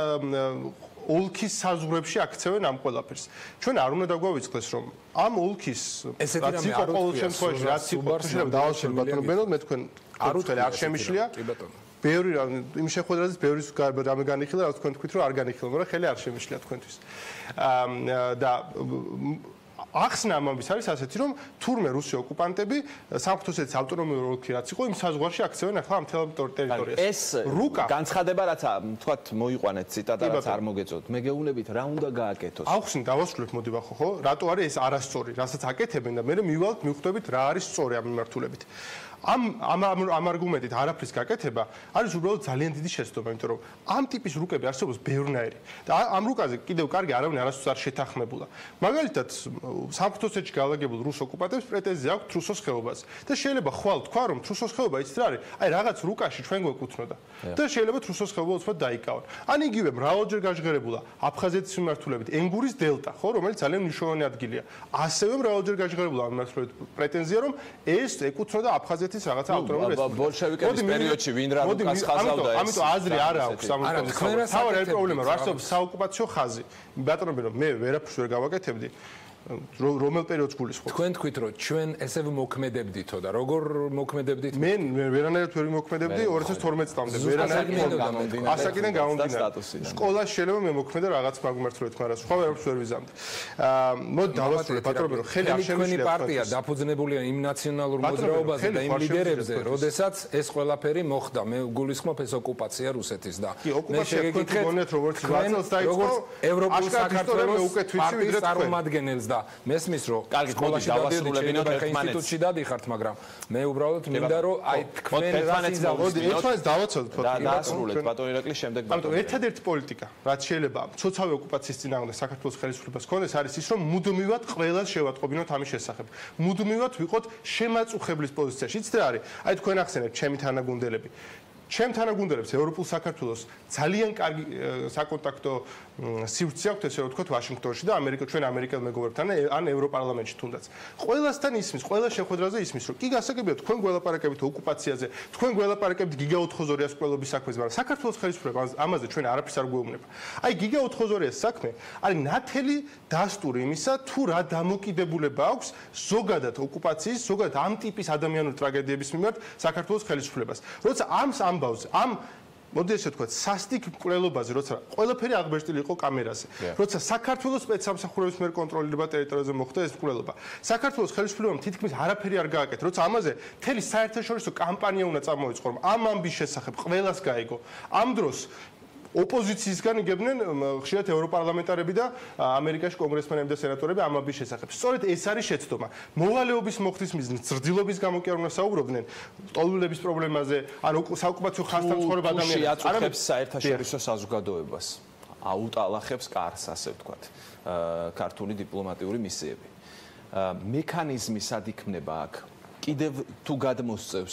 ოლქის საზღვრებში აქცევენ ამ ყველაფერს. ჩვენ არ უნდა დაგვავიწყდეს რომ ამ ოლქის რაც იყო ყოველ შემთხვევაში რაც იყო შეიძლება დავასრულოთ ბატონო ბენო მე თქვენ არ უთხელი არ შემიშლია ბევრი იმ შეხვედრაზეც ბევრი რამე განიხილა რა თქვენ თქვით რომ არ განიხილა მაგრამ ხელი არ შემიშლია თქვენთვის და ახსნა ამბის არის ასეთი რომ თურმე რუსი ოკუპანტები სამხუთოსეთის ავტონომიური ოლქი რაც იყო იმ საზღვარში აქცევენ ახლა ამ თელ ტერიტორიას ეს რუკა განცხადება რაც თქვათ მოიყვანეთ ციტატა რაც არ მოგეწოდოთ მე გეუბნებით რა უნდა გააკეთოს ახსნით დავასრულებ მოდი ვახო ხო რატო არის ეს არასწორი რასაც აკეთებენ და მე მივალთ მივხვდებით რა არის სწორი ამ მიმართულებით ამ ამ ამ არგუმენტით არაფრის გაკეთება არის უბრალოდ ძალიან დიდი შეცდომა, იმიტომ რომ ამ ტიპის რუკები არსებობს ბევრნაირი და ამ რუკაზე კიდევ კარგი არავინ არასდროს არ შეთანხმებულა. მაგალითად, სამხუთოსეთში განლაგებულ რუს ოკუპანტებს პრეტენზია აქვს თრუსოს ხეობაზე და შეიძლება ხვალ თქვა რომ თრუსოს ხეობა იცით რა არის? აი რაღაც რუკაში ჩვენ გვეკუთვნოდა და შეიძლება თრუსოს ხეობა უცბად დაიკავონ. ან იგივე მრავალჯერ გაჟღერებულა აფხაზეთის მიმართულებით ენგურის დელტა, ხო, რომელიც ძალიან მნიშვნელოვანი ადგილია. ასევე მრავალჯერ გაჟღერებულა ამ მიმართულებით პრეტენზია რომ ეს ეკუთვნოდა აფხაზეთის ის რაღაცა ავტონომიური რესპუბლიკა. ბოლშევიკების პერიოდში ვინ რა რუკას ხაზავდა ეს. ამიტომ აზრი არ აქვს სამოქალაქო. თავი პრობლემა რა არსებობს საოკუპაციო ხაზი. ბატონო, მე ვერაფერს ვერ გავაკეთებდი. რომელ პერიოდს გულისხმობთ? თქვენ თქვით რომ ჩვენ ესე ვმოქმედებდითო და როგორ მოქმედებდით? მე ვერანაირად ვერ ვიმოქმედებდი two thousand twelve წლამდე. ვერანაირად ასაკიდან გამომდინარე. სკოლაში შეიძლება მე მოქმედე რაღაც მაგმართლებით, მაგრამ სხვა ვერაფერს ვერ ვიზამდი. აა მოდი დავასრულებ ბატონო, რომ ხელი არ შემიძლია. თქვენი პარტია დაფუძნებულია იმ ნაციონალურ მოძრაობაზე და იმ ლიდერებზე, როდესაც ეს ყველაფერი მოხდა. მე გულისხმობ ეს ოკუპაცია რუსეთის და მე შეგეკითხეთ როგორც რვა წელს დაიწყო ევროპულ საქართველოს პარტიის წარმომადგენელს და მესმის რომ სკოლაში დავასრულებინოთ ინსტიტუტში დადიხართ, მაგრამ მე უბრალოდ მინდა რომ აი თქვენ ერთმანეთს ერთმანეთს დავაცოდოთ და დაასრულეთ ბატონო ირაკლი, შემდეგ ბატონო ერთადერთი პოლიტიკა რაც შეიძლება ცოცხალ ოკუპაციის წინააღმდეგ საქართველოს ხელისუფლებას ჰქონდეს არის ის რომ მუდმივად ყველას შევატყობინოთ ამის შესახებ. მუდმივად ვიყოთ შემაწუხებლის პოზიციაში. იცით რა არის? აი თქვენ ახსენებთ ჩემი თანაგუნდელები. ჩემ თანაგუნდელებს ევროპულ საქართველოს ძალიან კარგი საკონტაქტო სივრცე აქვს, ესე რომ ვთქვათ, ვაშინგტონში და ამერიკა ჩვენ ამერიკელ მეგობრებთან ან ევროპარლამენტში თუნდაც. ყველასთან ისმის, ყველა შეხვედრაზე ისმის, რომ კი გასაგებია თქვენ გველაპარაკებით ოკუპაციაზე, თქვენ გველაპარაკებით გიგა ოთხ-ას კვლეობის საქმეზე, მაგრამ საქართველოს ხელისუფლება ამაზე ჩვენ არაფერს არ გვეუბნება. აი გიგა ოთხ-ას საქმე არის ნათელი დასტური იმისა, თუ რა დამოკიდებულება აქვს ზოგადად ოკუპაციის, ზოგადად ამ ტიპის ადამიანური ტრაგედიების მიმართ საქართველოს ხელისუფლებას. როცა ამ ამ მოდი ესე ვთქვათ, სასტიკ მკვლელობაზე, როცა ყველაფერი აღბეჭდილი იყო კამერაზე, როცა საქართველოს სპეცსამსახურების მიერ კონტროლირება ტერიტორიაზე მოხდა ეს მკვლელობა. საქართველოს ხელისუფლებამ თითქმის არაფერი არ გააკეთა, როცა ამაზე მთელი საერთაშორისო კამპანია უნდა წამოიწყო, რომ ამ ამბის შესახებ ყველას გაიგო. ამ დროს ოპოზიციისგან იგებდნენ ხშირად ევროპარლამენტარები და ამერიკაში კონგრესმენები და სენატორები ამ ამბის შესახებ. სწორედ ეს არის შეცდომა. მოვალეობის მოხდის მიზნით ზრდილობის გამო კი არ უნდა საუბრობდნენ ტოლულების პრობლემაზე, ან საოკუპაციო ხაზთან ცხოვრება ადამიანებს. არამედ საერთაშორისო საზოგადოებას აუტალახებს კარს, ასე ვთქვათ, ქართული დიპლომატიური მისიები. მექანიზმი სად იქნება აქ? კიდევ თუ გადმოსწევს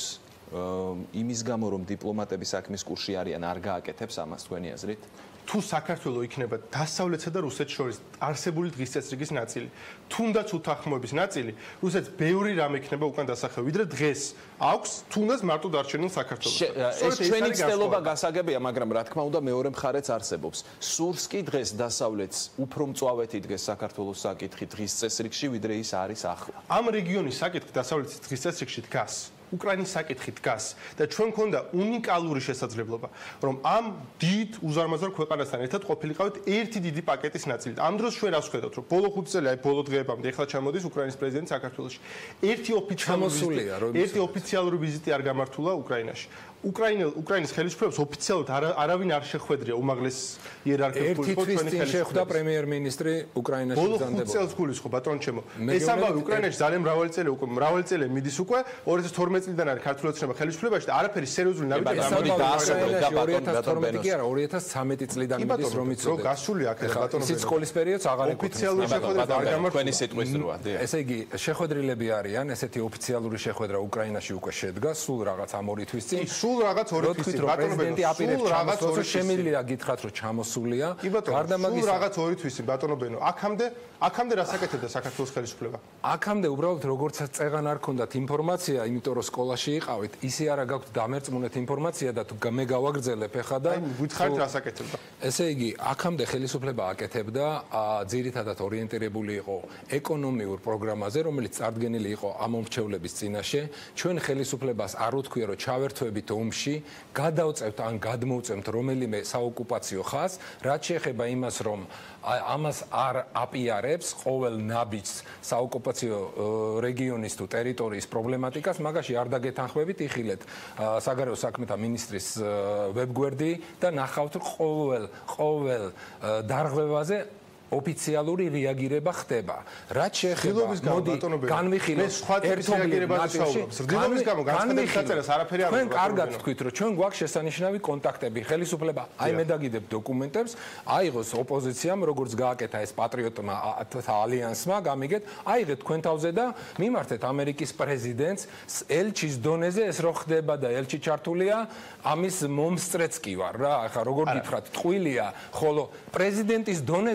იმის გამო რომ დიპლომატები საქმის კურსში არიან, არ გააკეთებს ამას თქვენი აზრით? თუ საქართველოს იქნება დასავლეთსა და რუსეთს შორის არსებული დღის წესრიგის ნაწილი, თუნდაც უთანხმოების ნაწილი, რუსეთს ბევრი რამ ექნება უკან დასახევი, ვიდრე დღეს აქვს თუნდაც მარტო დარჩენილ საქართველოს. ეს ჩვენი ცდელობა გასაგებია, მაგრამ რა თქმა უნდა მეორე მხარეც არსებობს. სურს კი დღეს დასავლეთს უფრო მწვავედ იდგეს საქართველოს საკითხი დღის წესრიგში, ვიდრე ის არის ახლა. ამ რეგიონის საკითხი დასავლეთის დღის წესრიგში დგას. უკრაინის საკითხი დგას და ჩვენ მქონდა უნიკალური შესაძლებლობა, რომ ამ დიდ უზარმაზარ ქვეყანასთან ერთად ყოფილიყავით ერთი დიდი პაკეტის ნაწილი. ამ დროს ჩვენ რას ვხედავთ, რომ ბოლო ხუთი წელი, აი ბოლო დღეებამდე ახლა ჩამოდის უკრაინის პრეზიდენტი საქართველოში. ერთი ოფიციალური ერთი ოფიციალური ვიზიტი არ გამართულა უკრაინაში. უკრაინელ უკრაინის ხელისუფლებას ოფიციალურად არავინ არ შეხვედრია უმაღლეს იერარქიულ პოლიტიკოს ჩვენი ხელისუფლება. ერთი შეხვდა პრემიერ-მინისტრი უკრაინაში ბოლო ხუთი წელს გულისხმობ ბატონო ჩემო. ეს ამბავი უკრაინაში ძალიან მრავალი წელი უკვე მრავალი წელი მიდის უკვე ორი ათას თორმეტ წლიდან არის ქართული ოცნება ხელისუფლებაში და არაფერი სერიოზული ნაბიჯი არ გამოდის. ორი ათას თორმეტი კი არა, ორი ათას ცხრამეტი წლიდან მიდის რომ იცოდეთ. რო გასული აქეთ ბატონო. ისიც სკოლის პერიოდს აღარ ეკუთვნის. ოფიციალური შეხვედრა არ გამართულა. თქვენი სიტყვის როა. ესე იგი, შეხვედრილები არიან, ესეთი ოფიციალური შეხვედრა უკრაინაში უკვე შედგა, სულ რაღაც ამ ორი თვის წინ. სულ რაღაც ორი თვის წინ. პრეზიდენტი აპირებს ჩამოსულს, შემიძლია გითხრათ, რომ ჩამოსულია. გარდა მაგისა, სულ რაღაც ორი თვის წინ ბატონო ბენო. აქამდე, აქამდე რას აკეთებდა საქართველოს ხელისუფლება? აქამდე უბრალოდ როგორც წეგან არ ქონდათ ინფორმაცია, იმიტომ რომ სკოლაში იყავით, ისე არა გაქვთ დამერწმუნეთ ინფორმაცია და თუ მე გავაგრძელებ ახლა და აი გითხარით რას აკეთებდა? ესე იგი, აქამდე ხელისუფლება აკეთებდა, ძირითადად ორიენტირებული იყო ეკონომიურ პროგრამაზე, რომელიც წარდგენილი იყო ამ მომრჩევლების წინაშე. ჩვენ ხელისუფლებას არ უთქვია, რომ ჩავერთვებით ომში, გადავწევთ ან გადმოვწევთ რომელიმე საოკუპაციო ხაზს, რაც შეეხება იმას, რომ ამას არ აპიარებს ყოველ ნაბიჯს საოკუპაციო რეგიონის თუ ტერიტორიის პრობლემატიკას, მაგაში არ დაგეთანხმებით, იხილეთ საგარეო საქმეთა მინისტრის ვებგვერდი და ნახავთ ყოველ ყოველ დარღვევაზე ოფიციალური რეაგირება ხდება. რაც შეეხება მოდი განვიხილოთ ერთობლივად ზრდილობის გამო განცხადების დაწერას არაფერი არ თქვენ კარგად თქვით, რომ ჩვენ გვაქვს შესანიშნავი კონტაქტები, ხელისუფლება აი მე დაგიდებ დოკუმენტებს, აიღოს ოპოზიციამ, როგორც გააკეთა ეს პატრიოტმა ალიანსმა, გამიგეთ, აიღეთ თქვენ თავზე და მიმართეთ ამერიკის პრეზიდენტს ელჩის დონეზე ეს რო ხდება და ელჩი ჩართულია, ამის მომსწრეც კი ვარ რა, ახლა როგორ გითხრათ, ტყუილია, ხოლო პრეზიდენტის დონეზე ახლა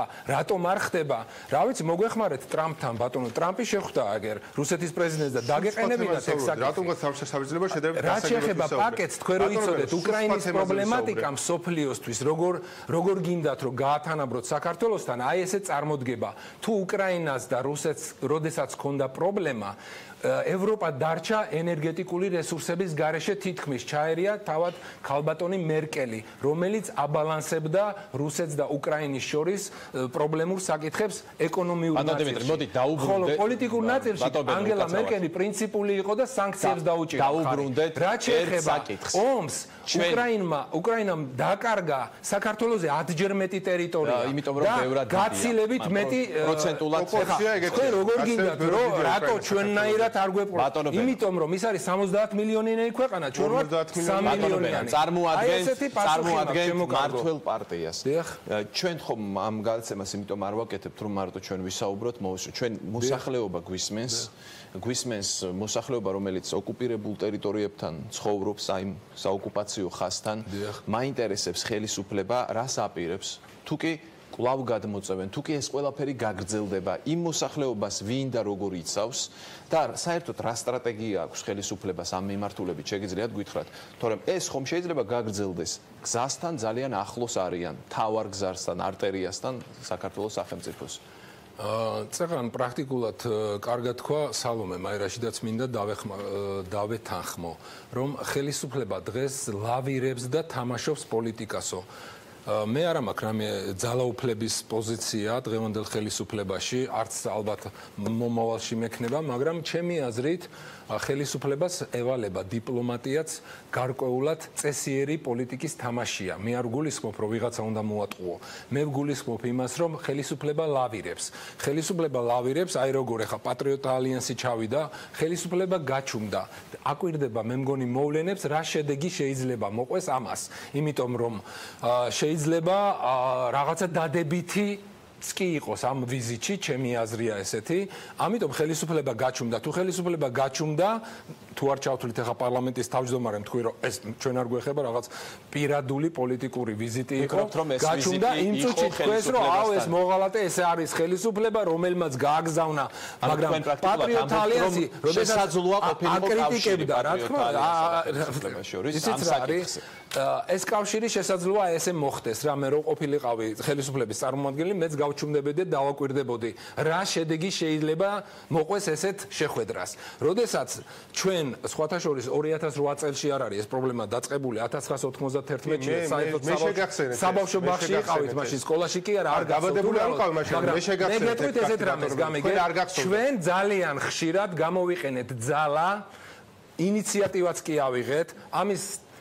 რატომ არ ხდება? რა ვიცი, მოგვეხმარეთ ტრამპთან, ბატონო, ტრამპი შეხვდა აგერ რუსეთის პრეზიდენტს და დაგეყენებინათ ეს საკითხი. რატომღაც საერთაშორისო შედარებით რა შეეხება პაკეტს, თქვენ რო იცოდეთ უკრაინის პრობლემატიკა მსოფლიოსთვის, როგორ როგორ გინდათ რომ გაათანაბროთ საქართველოსთან, აი ესე წარმოდგება. თუ უკრაინას და რუსეთს როდესაც ჰქონდა პრობლემა, ევროპა დარჩა ენერგეტიკული რესურსების გარეშე თითქმის ჩაერია თავად ქალბატონი მერკელი, რომელიც აბალანსებდა რუსეთს და უკრაინის შორის პრობლემურ საკითხებს ეკონომიურ ნაწილში. მოდი დაუბრუნდეთ. ხოლო პოლიტიკურ ნაწილში ანგელა მერკელი პრინციპული იყო და სანქციებს დაუჭირა. დაუბრუნდეთ რა შეეხება ომს, უკრაინმა უკრაინამ დაკარგა საქართველოზე ათჯერ მეტი ტერიტორია. იმიტომ რომ ბევრად გაცილებით მეტი პროცენტულად თქვენ როგორ გინდათ რომ რატო ჩვენნაირად არ გვეპყრობთ? იმიტომ რომ ის არის სამოცდაათ მილიონიანი ქვეყანა, ჩვენ ვართ სამი მილიონიანი. წარმოადგენს წარმოადგენს მართლ პარტიას. ჩვენ ხომ ამ გადაცემას იმიტომ არ ვაკეთებთ რომ მარტო ჩვენ ვისაუბროთ, ჩვენ მოსახლეობა გვისმენს, გვისმენს მოსახლეობა რომელიც ოკუპირებულ ტერიტორიებთან ცხოვრობს, აი საოკუპაციო ხაზთან, მაინტერესებს ხელისუფლება, რას აპირებს? თუკი კვლავ გადმოწევენ, თუკი ეს ყველაფერი გაგრძელდება, იმ მოსახლეობას ვინ და როგორ იცავს და საერთოდ რა სტრატეგია აქვს ხელისუფლებას ამ მიმართულებით შეგიძლიათ გითხრათ, თორემ ეს ხომ შეიძლება გაგრძელდეს გზასთან ძალიან ახლოს არიან, თავარ გზასთან, არტერიასთან საქართველოს სახელმწიფოს. წეგან პრაქტიკულად კარგად თქვა სალომე მაირაშიდაც მინდა დავეთანხმო, რომ ხელისუფლება დღეს ლავირებს და თამაშობს პოლიტიკასო. მე არ მაქვს რამე ძალაუფლების პოზიცია დღევანდელ ხელისუფლებაში, არც ალბათ მომავალში მექნება, მაგრამ ჩემი აზრით ხელისუფლებას ევალება დიპლომატიაც გარკვეულად წესიერი პოლიტიკის თამაშია. მე არ გულისხმობ, რომ ვიღაცა უნდა მოატყუო. მე ვგულისხმობ იმას, რომ ხელისუფლება ლავირებს. ხელისუფლება ლავირებს, აი როგორ ეხა პატრიოტ ალიანსი ჩავიდა, ხელისუფლება გაჩუმდა. აკვირდება მე მგონი მოვლენებს, რა შედეგი შეიძლება მოყვეს ამას. იმიტომ რომ შეიძლება რაღაცა დადებითი კი იყოს ამ ვიზიტში, ჩემი აზრია ესეთი. ამიტომ ხელისუფლება გაჩუმდა. თუ ხელისუფლება გაჩუმდა, თუ არ ჩავთვლით ახლა პარლამენტის თავმჯდომარემ თქვი რომ ეს ჩვენ არ გვეხება რაღაც პირადული პოლიტიკური ვიზიტი იყო. გაჩუმდა იმ წუთში თქვენს რომ აუ ეს მოღალატე ეს არის ხელისუფლება, რომელმაც გააგზავნა, მაგრამ პატრიოტ ალიანსი შესაძლოა ყოფილიყო კავშირი რა თქმა უნდა შორის ამ საკითხზე. ეს კავშირი შესაძლოა ესე მოხდეს, რამე რო ყოფილიყავი ხელისუფლების წარმომადგენელი, მეც გავჩუმდებოდი და დავაკვირდებოდი, რა შედეგი შეიძლება მოყვეს ესეთ შეხვედრას. როდესაც ჩვენ სხვათა შორის ორი ათას ოთხ წელს არ არის ეს პრობლემა დაწყებული ათას ცხრაასა ოცდაათმეტში საერთოდ საბავშვო ბაღში იყავით, მაშინ სკოლაში კი არა, არ გაბადებული არ ვიყავი მაშინ, მე შეგახსენეთ. მე გეტყვით ესეთ რამეს გამიგეთ. ჩვენ ძალიან ხშირად გამოვიყენეთ ძალა, ინიციატივაც კი ავიღეთ, ამის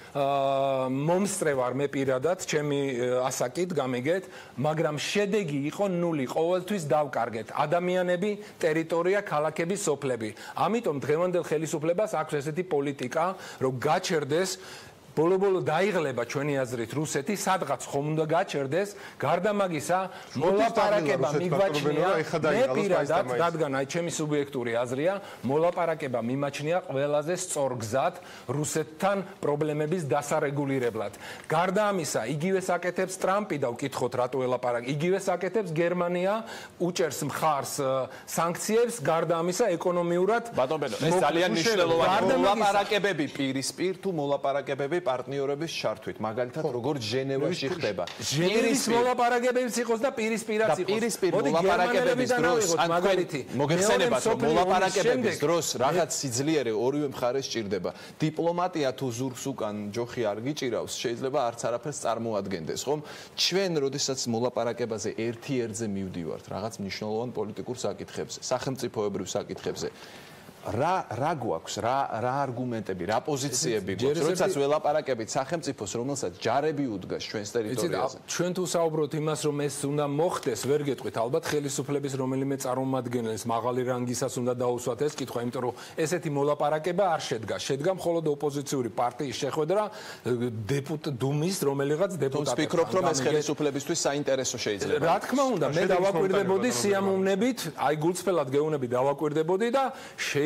მომსწრე ვარ მე პირადად, ჩემი ასაკით გამიგეთ, მაგრამ შედეგი იყო ნული, ყოველთვის დავკარგეთ ადამიანები, ტერიტორია, ქალაქები, სოფლები. ამიტომ დღევანდელ ხელისუფლებას აქვს ესეთი პოლიტიკა, რომ გაჩერდეს ბოლო-ბოლო დაიღლება ჩვენი აზრით რუსეთი, სადღაც ხომ უნდა გაჩერდეს, გარდა მაგისა, მოლაპარაკება მიგვაჩნია, მე პირადად, რადგან აი ჩემი სუბიექტური აზრია, მოლაპარაკება მიმაჩნია ყველაზე სწორ გზად რუსეთთან პრობლემების დასარეგულირებლად. გარდა ამისა, იგივე საკეთებს ტრამპი და ვკითხოთ რატო ელაპარაკ, იგივე საკეთებს გერმანია, უჭერს მხარს სანქციებს, გარდა ამისა ეკონომიურად ბატონო, ეს ძალიან მნიშვნელოვანია. მოლაპარაკებები პირისპირ თუ მოლაპარაკებები პარტნიორების შართვით, მაგალითად როგორც ჟენევაში ხდება. ჟენევის მოლაპარაკებებიც იყოს და პირისპირაც იყოს. პირისპირ მოლაპარაკებების დროს, ან მოგეხსენებათ, რომ მოლაპარაკებების დროს რაღაც სიძლიერე ორივე მხარეს ჭირდება. დიპლომატია თუ ზურგს უკან ჯოხი არ გიჭირავს, შეიძლება არც არაფერს წარმოადგენდეს, ხომ? ჩვენ, როდესაც მოლაპარაკებაზე ერთ-ერთზე მივდივართ, რაღაც მნიშვნელოვან პოლიტიკურ საკითხებზე, სახელმწიფოებრივ საკითხებზე, რა რა გვაქვს, რა რა არგუმენტები, რა პოზიციები გვაქვს, როდესაც ველაპარაკებით სახელმწიფოს, რომელსაც ჯარები უდგას ჩვენს ტერიტორიაზე. ჩვენ თუ საუბრობთ იმას, რომ ეს უნდა მოხდეს, ვერ გეტყვით, ალბათ ხელისუფლების რომელიმე წარმომადგენლის მაღალი რანგისას უნდა დაუსვათ ეს კითხვა, იმიტომ რომ ესეთი მოლაპარაკება არ შედგა. შედგა მხოლოდ ოპოზიციური პარტიის შეხვედრა დეპუტატ დუმის რომელიღაც დეპუტატებს. ვფიქრობ, რომ ეს ხელისუფლებისთვის საინტერესო შეიძლება. რა თქმა უნდა, მე დავაკვირდებოდი სიამოვნებით, აი გულწრფელად გეუბნები დავაკვირდებოდი და შეიძლება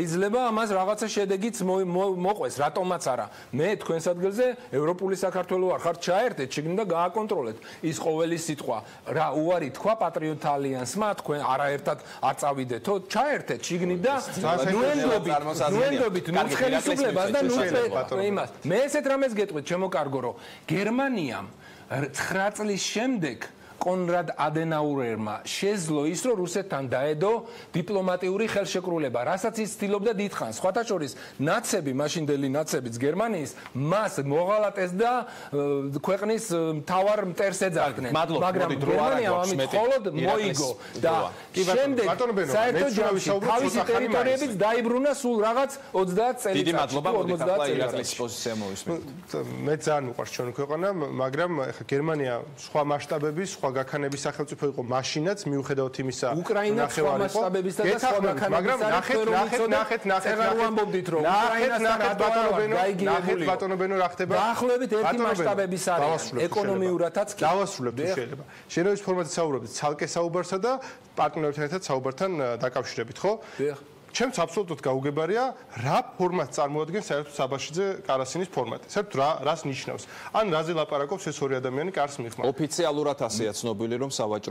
შეიძლება ამას რაღაცა შედეგიც მოყვეს, რატომაც არა. მე თქვენს ადგილზე ევროპული საქართველო არ ხართ ჩაერთეთ, შეგნდა გააკონტროლეთ. ის ყოველი სიტყვა რა უარი თქვა პატრიოტ ალიანსმა, თქვენ არაერთად არ წავიდეთო, ჩაერთეთ შიგნით და ნუენდობით, ნუენდობით ნუ ხელისუფლებას და ნუ იმას. მე ესეთ რამეს გეტყვით, ჩემო კარგო, რომ გერმანიამ ცხრა წლის შემდეგ კონრად ადენაურერმა შეძლო ის, რომ რუსეთთან დაედო დიპლომატიური ხელშეკრულება, რასაც ის ცდილობდა დიდხანს. სხვათა შორის, ნაცები, მაშინდელი ნაცებიც გერმანიის მას მოღალატეს და ქვეყნის მთავარ მტერს ეძახდნენ. მაგრამ გერმანიამ ამით მხოლოდ მოიგო და შემდეგ საერთო ჯამში თავისი ტერიტორიებიც დაიბრუნა სულ რაღაც ოცდაათ წელიწადში. დიდი მადლობა, მოდით ახლა ირაკლის პოზიცია მოვისმენთ. მე ძალიან მიყვარს ჩვენი ქვეყანა, მაგრამ ეხლა გერმანია სხვა მასშტაბების სხვა გაქანების სახელმწიფო იყო მაშინაც მიუხედავად იმისა უკრაინა სხვა მასშტაბებისა და სხვა გაქანების მაგრამ ნახეთ ნახეთ ნახეთ ნახეთ ნახეთ ამბობდით რომ უკრაინასთან ნახეთ ბატონობენო რა ხდება დაახლოებით ერთი მასშტაბების არის ეკონომიურადაც კი დავასრულებ თუ შეიძლება შენობის ფორმატით საუბრობთ ცალკე საუბარსა და პარტნიორებთან ერთად საუბართან დაკავშირებით ხო ჩემს აბსოლუტურად გაუგებარია რა ფორმატს წარმოადგენს საერთოდ საბაშიძე კარასინის ფორმატი. საერთოდ რა რას ნიშნავს? ან რაზე ლაპარაკობს ეს ორი ადამიანი კარს მიღმა? ოფიციალურად ასეა ცნობილი რომ სავაჭრო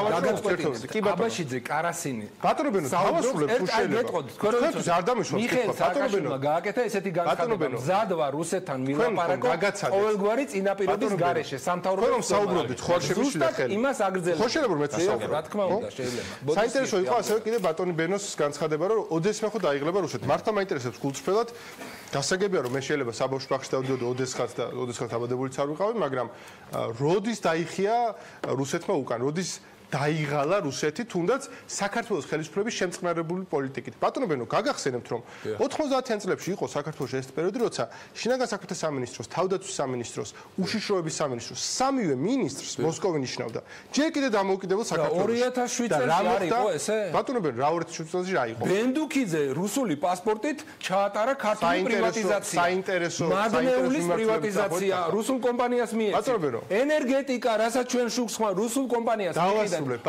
კი აბაშიძე კარასინი ბატონებენო დავასრულებ თუ შეიძლება. თქვენთვის არ დამიშვას მიხეილ სააკაშვილმა გააკეთა ესეთი განცხადება მზადვა რუსეთთან ვილაპარაკო ყოველგვარი წინაპირობის გარეშე სამთავრობო რომ საუბრობთ ხო არ შემიძლია ხელი იმას აგრძელებთ ხო შეიძლება რომ მეც საუბრობ რა თქმა უნდა შეიძლება საინტერესო იყო ასევე კიდე ბატონი ბენოს განცხადება რომ ოდესმე ხო დაიღლება რუსეთი. მართლა მაინტერესებს გულწრფელად. გასაგებია რომ მე შეიძლება საბავშვო ბაღში დავდიოდო ოდესღაც და ოდესღაც დაბადებულიც არ ვიყავი, მაგრამ როდის დაიხია რუსეთმა უკან, როდის დაიღალა რუსეთი თუნდაც საქართველოს ხელისუფლების შემწყნარებული პოლიტიკით. ბატონებენო, გაგახსენებთ რომ ოთხმოცდაათიან წლებში იყო საქართველოში ეს პერიოდი, როცა შინაგან საქმეთა სამინისტროს, თავდაცვის სამინისტროს, უშიშროების სამინისტროს სამივე მინისტრს მოსკოვი ნიშნავდა. ჯერ კიდე დამოუკიდებელ საქართველოში. ორი ათას შვიდ წელს არ იყო ესე? ბატონებენო, რა ორი ათას შვიდ წელს რა იყო? ბენდუქიძე რუსული პასპორტით ჩაატარა ქართული პრივატიზაცია. საინტერესო მაგნეულის პრივატიზაცია რუსულ კომპანიას მიეცა. ბატონებენო, ენერგეტიკა, რასაც ჩვენ შუქს ხმა რუსულ კომპანიას მიეცა.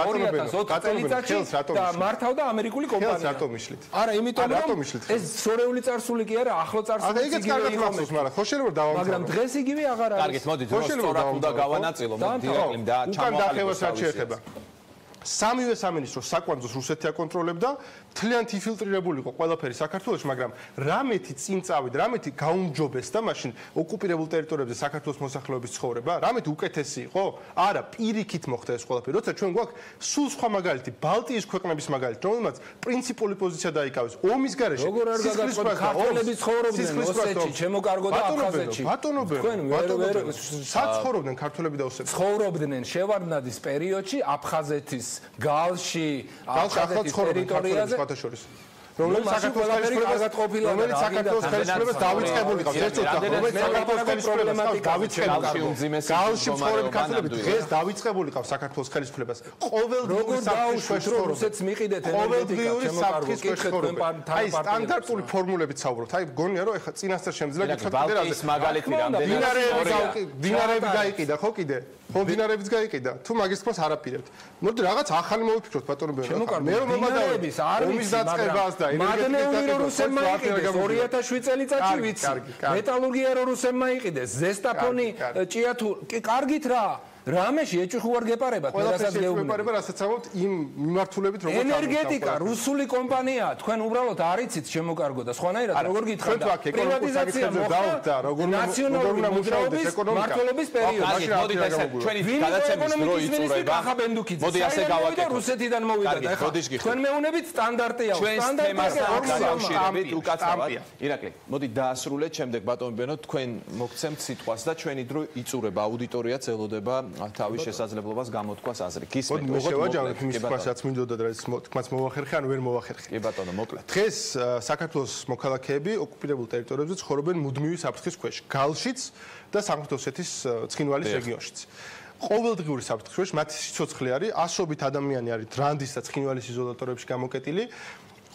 ბატონებენო, და მართავდა ამერიკული კომპანია. რატომ მიშლით? არა, იმიტომ რომ ეს შორეული წარსული კი არა, ახლო წარსული იგივე იყო. მაგრამ ხო შეიძლება დავამთავროთ. მაგრამ დღეს იგივე აღარ არის. კარგით, მოდით, სწორად უნდა გავანაწილო, მოდით, და ჩამოყალიბოს რაც შეეხება. სამივე სამინისტრო საკვანძოს რუსეთი აკონტროლებდა, მთლიანად ინფილტრირებული იყო ყველაფერი საქართველოში, მაგრამ რამეთი წინ წავიდა, რამეთი გაუმჯობესდა მაშინ ოკუპირებულ ტერიტორიებზე საქართველოს მოსახლეობის ცხოვრება, რამეთი უკეთესი იყო? არა, პირიქით მოხდა ეს ყველაფერი. როცა ჩვენ გვაქვს სულ სხვა მაგალითი, ბალტიის ქვეყნების მაგალითი, რომელმაც პრინციპული პოზიცია დაიკავეს ომის გარეშე. როგორ არ გაგაწყობთ ქართველები ცხოვრობდნენ ოსეთში, ჩემო კარგო და აფხაზეთში. ბატონებენო, ბატონებენო, საცხოვრობდნენ ქართველები და ოსეთში. ცხოვრობდნენ შევარდნაძის პერიოდში აფხაზეთის გალში აფხაზეთის ტერიტორიაზე რომელიც საქართველოს ხელისუფლებას რომელიც საქართველოს ხელისუფლებას დავიწყებული ყავს ეს წუთა რომელიც საქართველოს ხელისუფლებას დავიწყებული გალში მცხოვრები ქართველები დღეს დავიწყებული ყავს საქართველოს ხელისუფლებას ყოველდღიური საფრთხის რო რუსეთს მიყიდეთ ენერგეტიკა საფრთხის აი სტანდარტული ფორმულებით საუბრობთ აი გონია რომ ეხა წინასწარ შემიძლია გითხრათ კიდე რაზე მაგალითი რამდენი დინარები გაიყიდა ხო კიდე ხო დინარებიც გაიყიდა თუ მაგის თქმას არაპირებთ მოდი რაღაც ახალი მოვიფიქროთ ბატონებო მე რომ მომადავები ომის დაწყებას და მაგნეული რუსებმა იყიდეს ორი ათას შვიდ წელიწადში ვიცი მეტალურგია რუსებმა იყიდეს ზესტაფონი ჭიათურ კი კარგით რა რამეში ეჭვი არ გეპარებათ მე რასაც გეუბნები რასაც ამბობთ იმ მიმართულებით როგორ ენერგეტიკა რუსული კომპანია თქვენ უბრალოდ არიცით შემოკარგო და სხვანაირად როგორ გითხრათ პრივატიზაცია მოხდა როგორ უნდა მუშაობდეს ეკონომიკა მართლობის პერიოდში მოდით ესე ჩვენი გადაცემის დრო იწურება მოდი ასე გავაკეთოთ რუსეთიდან მოვიდა და ეხლა თქვენ მეუნებით სტანდარტია სტანდარტი უკაცრავად ირაკლი მოდი დაასრულეთ შემდეგ ბატონო ბენო თქვენ მოგცემთ სიტყვას და ჩვენი დრო იწურება აუდიტორიაც ელოდება თავის შესაძლებლობას გამოთქვას აზრი. გისმენთ, მოვაჯავეთ იმის ფასაც მინდოდა და ეს თქმაც მოვახერხე, ან ვერ მოვახერხე. კი ბატონო, მოკლედ. დღეს საქართველოს მოქალაქეები ოკუპირებულ ტერიტორიებზე ცხოვრობენ მუდმივი საფრთხის ქვეშ, გალშიც და სამხრეთ ოსეთის ცხინვალის რეგიონშიც. ყოველდღიური საფრთხის ქვეშ მათი სიცოცხლე არის, ასობით ადამიანი არის დრანდის და ცხინვალის იზოლატორებში გამოკეტილი.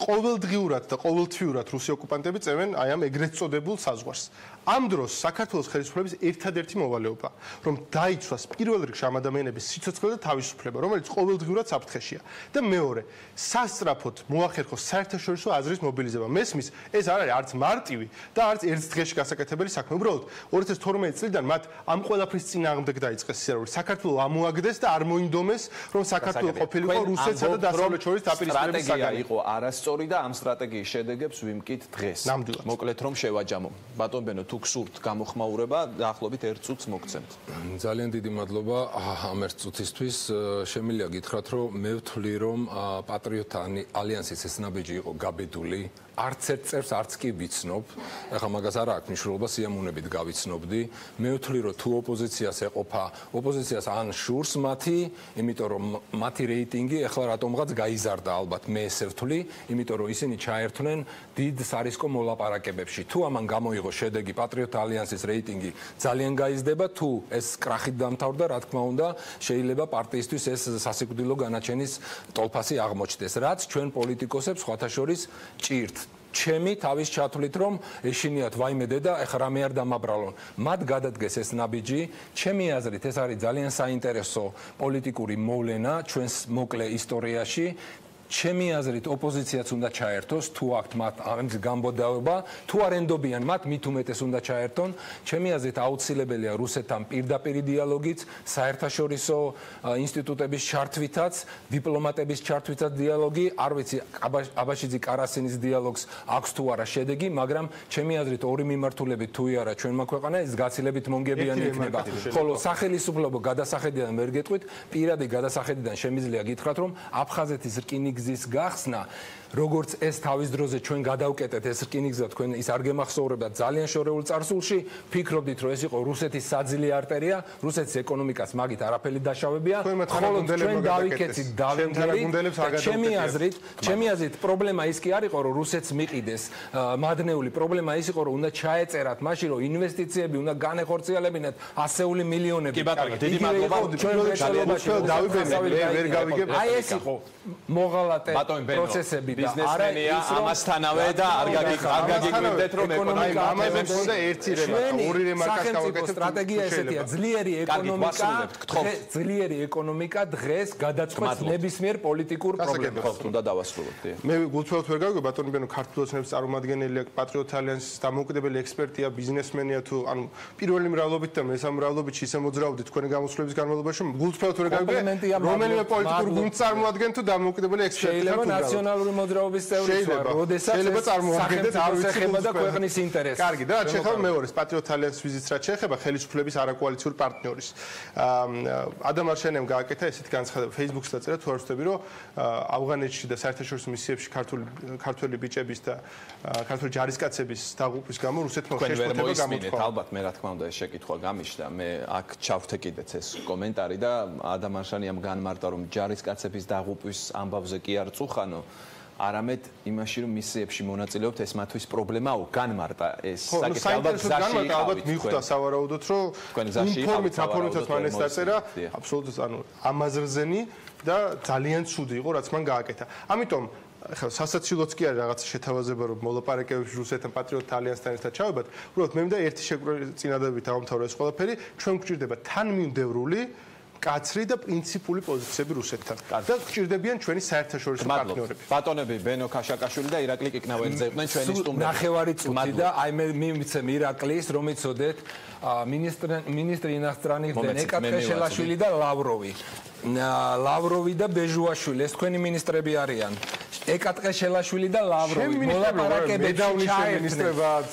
ყოველდღიურად და ყოველთვიურად რუსი ოკუპანტები წევენ აი ამ ეგრეთ წოდებულ საზღვარს. ამ დროს საქართველოს ხელისუფლების ერთადერთი მოვალეობა, რომ დაიცვას პირველ რიგში ამ ადამიანების სიცოცხლე და თავისუფლება, რომელიც ყოველდღიურად საფრთხეშია. და მეორე, სასწრაფოდ მოახერხოს საერთაშორისო აზრის მობილიზება. მესმის, ეს არ არის არც მარტივი და არც ერთ დღეში გასაკეთებელი საქმე. უბრალოდ ორი ათას თორმეტი წლიდან მათ ამ ყველაფრის წინააღმდეგ დაიწყეს სიარული. საქართველო ამოაგდეს და არ მოინდომეს, რომ საქართველო ყოფილიყო რუსეთსა და დასავლეთ შორის დაპირისპირების საგანი. იყო არასწორი და ამ სტრატეგიის შედეგებს ვიმკით დღეს. მოკლედ რომ შევაჯამო. ბატონ ბენო, თუ გსურთ გამოხმაურება, დაახლოებით ერთ წუთს მოგცემთ. ძალიან დიდი მადლობა ამ ერთ წუთისთვის. შემიძლია გითხრათ, რომ მე ვთვლი, რომ პატრიოტთა ალიანსის ეს ნაბიჯი იყო გაბედული. არც ერთ წევს არც კი ვიცნობ. ეხლა მაგას არ აქვს მნიშვნელობა, სიამოვნებით გავიცნობდი. მე ვთვლი, რომ თუ ოპოზიციას ეყოფა, ოპოზიციას ან შურს მათი, იმიტომ რომ მათი რეიტინგი ეხლა რატომღაც გაიზარდა ალბათ. მე ესე ვთვლი, იმიტომ რომ ისინი ჩაერთვნენ დიდ სარისკო მოლაპარაკებებში. თუ ამან გამოიღო შედეგი, პატრიოტთა ალიანსის რეიტინგი ძალიან გაიზრდება, თუ ეს კრახით დამთავრდა, რა თქმა უნდა, შეიძლება პარტიისთვის ეს სასიკვდილო განაჩენის ტოლფასი აღმოჩნდეს, რაც ჩვენ პოლიტიკოსებს სხვათა შორის ჭირთ. ჩემი თავის ჩათვლით, რომ ეშინიათ ვაიმე დედა, ეხლა რამე არ დამაბრალონ. მათ გადადგეს ეს ნაბიჯი. ჩემი აზრით, ეს არის ძალიან საინტერესო პოლიტიკური მოვლენა ჩვენს მოკლე ისტორიაში. ჩემი აზრით, ოპოზიციაც უნდა ჩაერთოს, თუ აქვთ მათ ამის გამბოდაობა, თუ არ ენდობიან მათ, მით უმეტეს უნდა ჩაერთონ. ჩემი აზრით, აუცილებელია რუსეთთან პირდაპირი დიალოგიც, საერთაშორისო ინსტიტუტების ჩართვითაც, დიპლომატების ჩართვითაც დიალოგი. არ ვიცი, აბაშიძე კარასინის დიალოგს აქვს თუ არა შედეგი, მაგრამ ჩემი აზრით, ორი მიმართულებით თუ არა ჩვენმა ქვეყანა, ეს გაცილებით მონგებიანი იქნება. ხოლო სახელისუფლებო გადასახედიდან ვერ გეტყვით, პირადი გადასახედიდან შემიძლია გითხრათ, რომ აფხაზეთის რკინიგზის გზის გახსნა, როგორც ეს თავის დროზე ჩვენ გადავკეტეთ ეს რკინიგზა, თქვენ ის არ გემახსოვრებათ ძალიან შორეულ წარსულში, ფიქრობდით, რომ ეს იყო რუსეთის საძილე არტერია, რუსეთის ეკონომიკას მაგით არაფერი დაშავებია, ხოლო ჩვენ დავიკეთით დავინგერით. ჩემი აზრით, ჩემი აზრით პრობლემა ის კი არ იყო, რომ რუსეთს მიყიდეს მადნეული, პრობლემა ის იყო, რომ უნდა ჩაეწერათ მაშინ, რომ ინვესტიციები უნდა განეხორციელებინათ ასეული მილიონები. კი ბატონო, დიდი მადლობა. ვერ გავიგებ. აი ეს იყო მოღალატე პროცესები. ბიზნესმენია ამასთანავე და არ გაგიკვირდეთ რომ ეკონომიკა ამაზე მქონდა ერთი რემარკა, ორი რემარკას გავაკეთებ. სტრატეგია ესეთია, ძლიერი ეკონომიკა, ძლიერი ეკონომიკა დღეს გადაწყვეტს ნებისმიერ პოლიტიკურ პრობლემას. უნდა დავასრულოთ. მე გულწრფელად ვერ გავიგებ, ბატონი ბენო, ქართულ ოცნების წარმომადგენელია, პატრიოტთა ალიანსის დამოუკიდებელი ექსპერტია, ბიზნესმენია თუ ანუ პირველი მრავლობით და მესამე მრავლობით ისე მოძრაობდით თქვენი გამოსვლების განმავლობაში, გულწრფელად ვერ გავიგებ, რომელიმე პოლიტიკურ გუნდს წარმოადგენთ თუ დამოუკიდებელი ექსპერტია. შეიძლება ნაციონალური მოძრაობის წევრიც ვარ, როდესაც შეიძლება წარმოადგენდეთ არ ვიცი ხება და ქვეყნის ინტერესს. კარგი, და რაც შეეხება მეორეს პატრიოტთა ალიანსის ვიზიტს, რაც შეეხება ხელისუფლების არაკოალიციური პარტნიორის. ადამ არშენიამ გააკეთა ესეთი განცხადება Facebook-ს დაწერა, თუ არ ვცდები, რომ ავღანეთში და საერთაშორისო მისიებში ქართული ქართველი ბიჭების და ქართული ჯარისკაცების დაღუპვის გამო რუსეთმა შეშფოთება გამოთქვა. ალბათ მე რა თქმა უნდა ეს შეკითხვა გამიშდა. მე აქ ჩავთე კიდეც ეს კომენტარი და ადამ არშენიამ განმარტა, რომ ჯარისკაცების დაღუპვის ამბავზე კი არ წუხანო, არამედ იმაში, რომ მისიებში მონაწილეობთ, ეს მათთვის პრობლემაა, განმარტა ეს საკითხი ალბათ გზაში იყავით. ალბათ მიხვდა სავარაუდოდ, რომ ინფორმით რაფორმითაც მან ეს დაწერა, აბსოლუტურად ანუ ამაზრზენი და ძალიან ცუდი იყო, რაც მან გააკეთა. ამიტომ ახლა სასაცილოც კი არის რაღაც შეთავაზება, რომ მოლაპარაკებებში რუსეთთან პატრიოტთა ალიანსთან ერთად ჩავებათ. უბრალოდ მე მინდა ერთი წინადადებით დავამთავრო ეს ყველაფერი, ჩვენ გვჭირდება თანმიმდევრული კაცრი და პრინციპული პოზიციები რუსეთთან და გჭირდებიან ჩვენი საერთაშორისო პარტნიორები. ბატონები ბენო ქაშაკაშვილი და ირაკლი კიკნაველიძე იყვნენ ჩვენი სტუმრები. ნახევარი წუთი და აი მე მივიცემ ირაკლის, რომ იცოდეთ მინისტრი მინისტრი ინასტრანის დენ ეკატერინაშვილი და ლავროვი. ლავროვი და ბეჟუაშვილი, ეს თქვენი მინისტრები არიან. ეკატერინაშვილი და ლავროვი მოლაპარაკებებში ჩაერთნენ.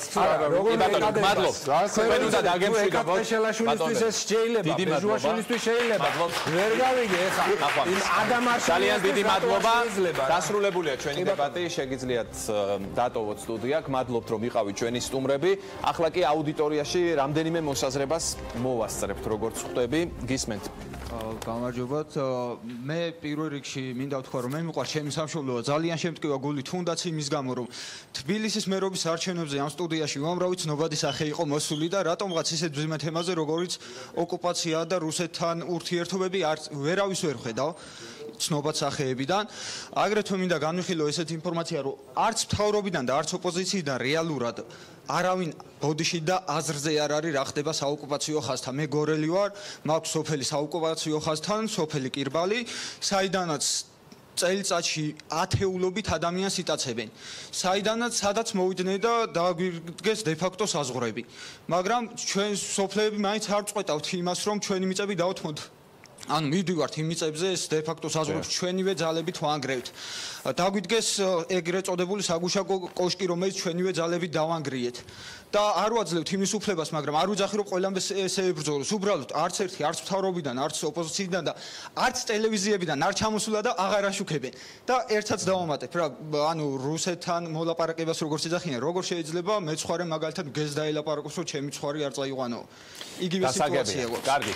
მადლობა. თქვენ უნდა დაგემშვიდობოთ. ეკატერინაშვილისთვის ეს შეიძლება, ბეჟუაშვილისთვის შეიძლება. ვერ გავიგე ეხა იმ ადამ არშენიას ძალიან დიდი მადლობა. დასრულებულია ჩვენი დებატი, შეგიძლიათ დატოვოთ სტუდია. გმადლობთ რომ იყავით ჩვენი სტუმრები. ახლა კი აუდიტორიაში რამდენიმე მოსაზრებას მოვასწრებთ, როგორც ხვდები, გისმენთ. გამარჯობათ. მე პირველ რიგში მინდა ვთქვა, რომ მე მიყვარს ჩემი სამშობლოა, ძალიან შემტკივა გული თუნდაც იმის გამო, რომ თბილისის მერობის არჩევნებზე ამ სტუდიაში უამრავი ცნობადი სახე იყო მოსული და რატომღაც ისეთ ძიმე თემაზე, როგორიც ოკუპაცია და რუსეთთან ურთიერთობები ვერავის ვერ ხედავ. ცნობად სახეებიდან. აგრეთვე მინდა განვიხილო ესეთი ინფორმაცია, რომ არც მთავრობიდან და არც ოპოზიციიდან რეალურად არავინ ბოდიში და აზრზე არ არის რა ხდება საოკუპაციო ხაზთან. მე გორელი ვარ, მაქვს სოფელი საოკუპაციო ხაზთან, სოფელი კირბალი, საიდანაც წელიწადში ათეულობით ადამიანს იტაცებენ. საიდანაც სადაც მოვიდნენ და დააგვირდგეს დე-ფაქტო საზღვრები. მაგრამ ჩვენ სოფლები მაინც არ წყვეტავთ იმას, რომ ჩვენი მიწები დაუთმოთ. ანუ მივდივართ იმ მიწებზე ეს დე-ფაქტო საზღვრებს ჩვენივე ძალებით ვანგრევთ. დაგვიდგეს ეგრეთ წოდებული საგუშაგო კოშკი, რომელიც ჩვენივე ძალებით დავანგრიეთ. და არ ვაძლევთ იმის უფლებას, მაგრამ არ ვიძახი რომ ყველამ ესე ებრძოლოს. უბრალოდ არც ერთი, არც მთავრობიდან, არც ოპოზიციიდან და არც ტელევიზიებიდან არ ჩამოსულა და აღარ აშუქებენ. და ერთსაც დავამატებ რა, ანუ რუსეთთან მოლაპარაკებას როგორც ეძახიან, როგორ შეიძლება მეცხვარე მაგალითად გეზ დაელაპარაკოს, რომ ჩემი ცხვარი არ წაიყვანო. იგივე სიტუაცია გვაქვს. კარგი.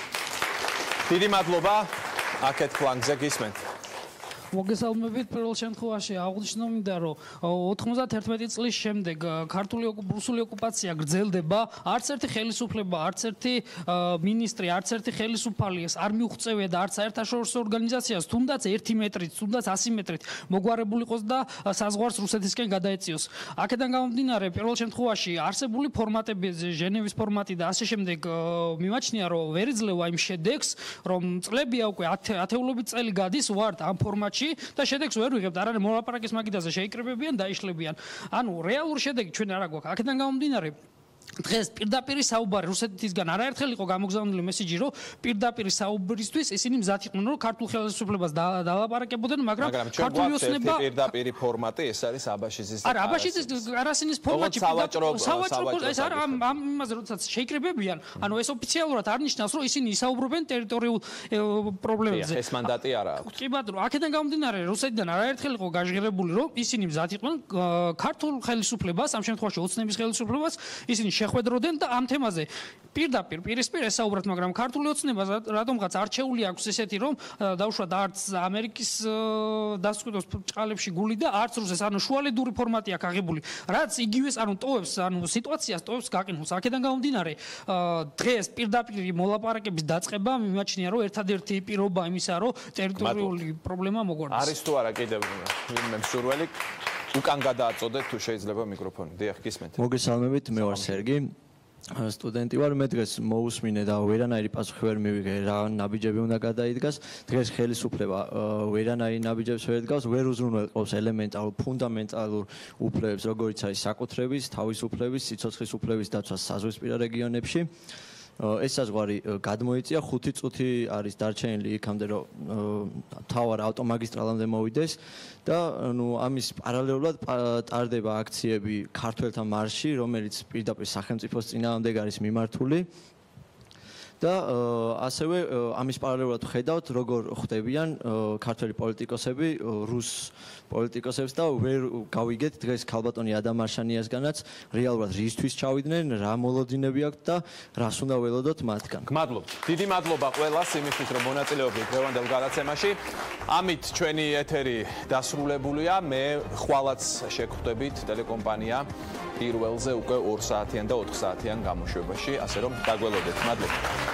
დიდი მადლობა. აქეთ ფლანგზე გისმენთ. მოგესალმებით. პირველ შემთხვევაში აღნიშნო მინდა, რომ ოთხმოცდაერთმეტი წლის შემდეგ ქართული რუსული ოკუპაცია გრძელდება. არც ერთი ხელისუფლება, არც ერთი მინისტრი, არც ერთი ხელისუფალი ეს არ მიუღწევია და არც საერთაშორისო ორგანიზაციას თუნდაც ერთი მეტრით, თუნდაც ასი მეტრით მოგვარებულიყოს და საზღვარს რუსეთისკენ გადაეციოს. აქედან გამომდინარე, პირველ შემთხვევაში არსებული ფორმატები, ჟენევის ფორმატი და ასე შემდეგ მიმაჩნია, რომ ვერ იძლევა იმ შედეგს, რომ წლებია უკვე ათეულობით წელი გადის ვართ ამ ფორმატში და შედეგს ვერ ვიღებთ. არ არის მოლაპარაკის მაგიდაზე შეიკრებებიან და იშლებიან. ანუ რეალური შედეგი ჩვენ არ აგვაქვს. აქედან გამომდინარე დღეს პირდაპირ საუბარი რუსეთისგან არაერთხელ იყო გამოგზავნილი მესიჯი, რომ პირდაპირ საუბრისთვის ისინი მზად იყვნენ, რომ ქართულ ხელისუფლებას დალაპარაკებოდნენ, მაგრამ ქართული ოცნება პირდაპირ ფორმატი ეს არის აბაშიძის და არა, აბაშიძის კარასინის ფორმატი სავაჭრო ეს არ ამ იმაზე როდესაც შეიკრებებიან, ანუ ეს ოფიციალურად არ ნიშნავს, რომ ისინი ისაუბრებენ ტერიტორიულ პრობლემებზე. ეს მანდატი არა აქვს. კი ბატონო, აქედან გამომდინარე, რუსეთიდან არაერთხელ იყო გაჟღერებული, რომ ისინი მზად იყვნენ ქართულ ხელისუფლებას, ამ შემთხვევაში ოცნების ხელისუფლებას, ისინი შეხვედროდნენ და ამ თემაზე პირდაპირ პირისპირ ესაუბრათ, მაგრამ ქართული ოცნება რატომღაც არჩეული აქვს ესეთი, რომ დაუშვათ არც ამერიკის დასწყვეტოს ჭყალებში გული და არც რუსეთს, ანუ შუალედური ფორმატი აქვს აღებული, რაც იგივეს, ანუ ტოვებს, ანუ სიტუაციას ტოვებს გაყინულს. აქედან გამომდინარე, დღეს პირდაპირ მოლაპარაკების დაწყება მიმაჩნია, რომ ერთადერთი პირობა იმისა, რომ ტერიტორიული პრობლემა მოგვარდეს. არის თუ არა კიდევ ვინმე მსურველი? უკან გადააწოდეთ თუ შეიძლება მიკროფონი. დიახ, გისმენთ. მოგესალმებით, მე ვარ სერგი. სტუდენტი ვარ, მე დღეს მოусმინე და ვერანაირი პასუხი ვერ მივიღე რა ნაბიჯები უნდა გადაიდგას. დღეს ხელისუფლება ვერანაირი ნაბიჯებს ვერ დგას, ვერ უზრუნველყოფს ელემენტარულ ფუნდამენტალურ უფლებებს, როგორიც არის საკუთრების, თავისუფლების, სიცოცხლის უფლების დაცვა საზღვისპირა რეგიონებში. ეს საზღვარი გადმოიწია, ხუთი წუთი არის დარჩენილი იქამდე, რომ თავარ ავტომაგისტრალამდე მოვიდეს და ნუ ამის პარალელურად ტარდება აქციები ქართველთა მარში, რომელიც პირდაპირ სახელმწიფოს წინააღმდეგ არის მიმართული. და ასევე ამის პარალელურად ხედავთ, როგორ ხვდებიან ქართველი პოლიტიკოსები რუს პოლიტიკოსებს და ვერ გავიგეთ დღეს ქალბატონი ადამ არშანიასგანაც რეალურად რისთვის ჩავიდნენ, რა მოლოდინები აქვთ და რას უნდა ველოდოთ მათგან. გმადლობთ. დიდი მადლობა ყველას იმისთვის, რომ მონაწილეობდით დღევანდელ გადაცემაში. ამით ჩვენი ეთერი დასრულებულია. მე ხვალაც შეგხვდებით ტელეკომპანია პირველზე უკვე ორ საათიან და ოთხ საათიან გამოშვებაში, ასე რომ დაგველოდეთ. მადლობა.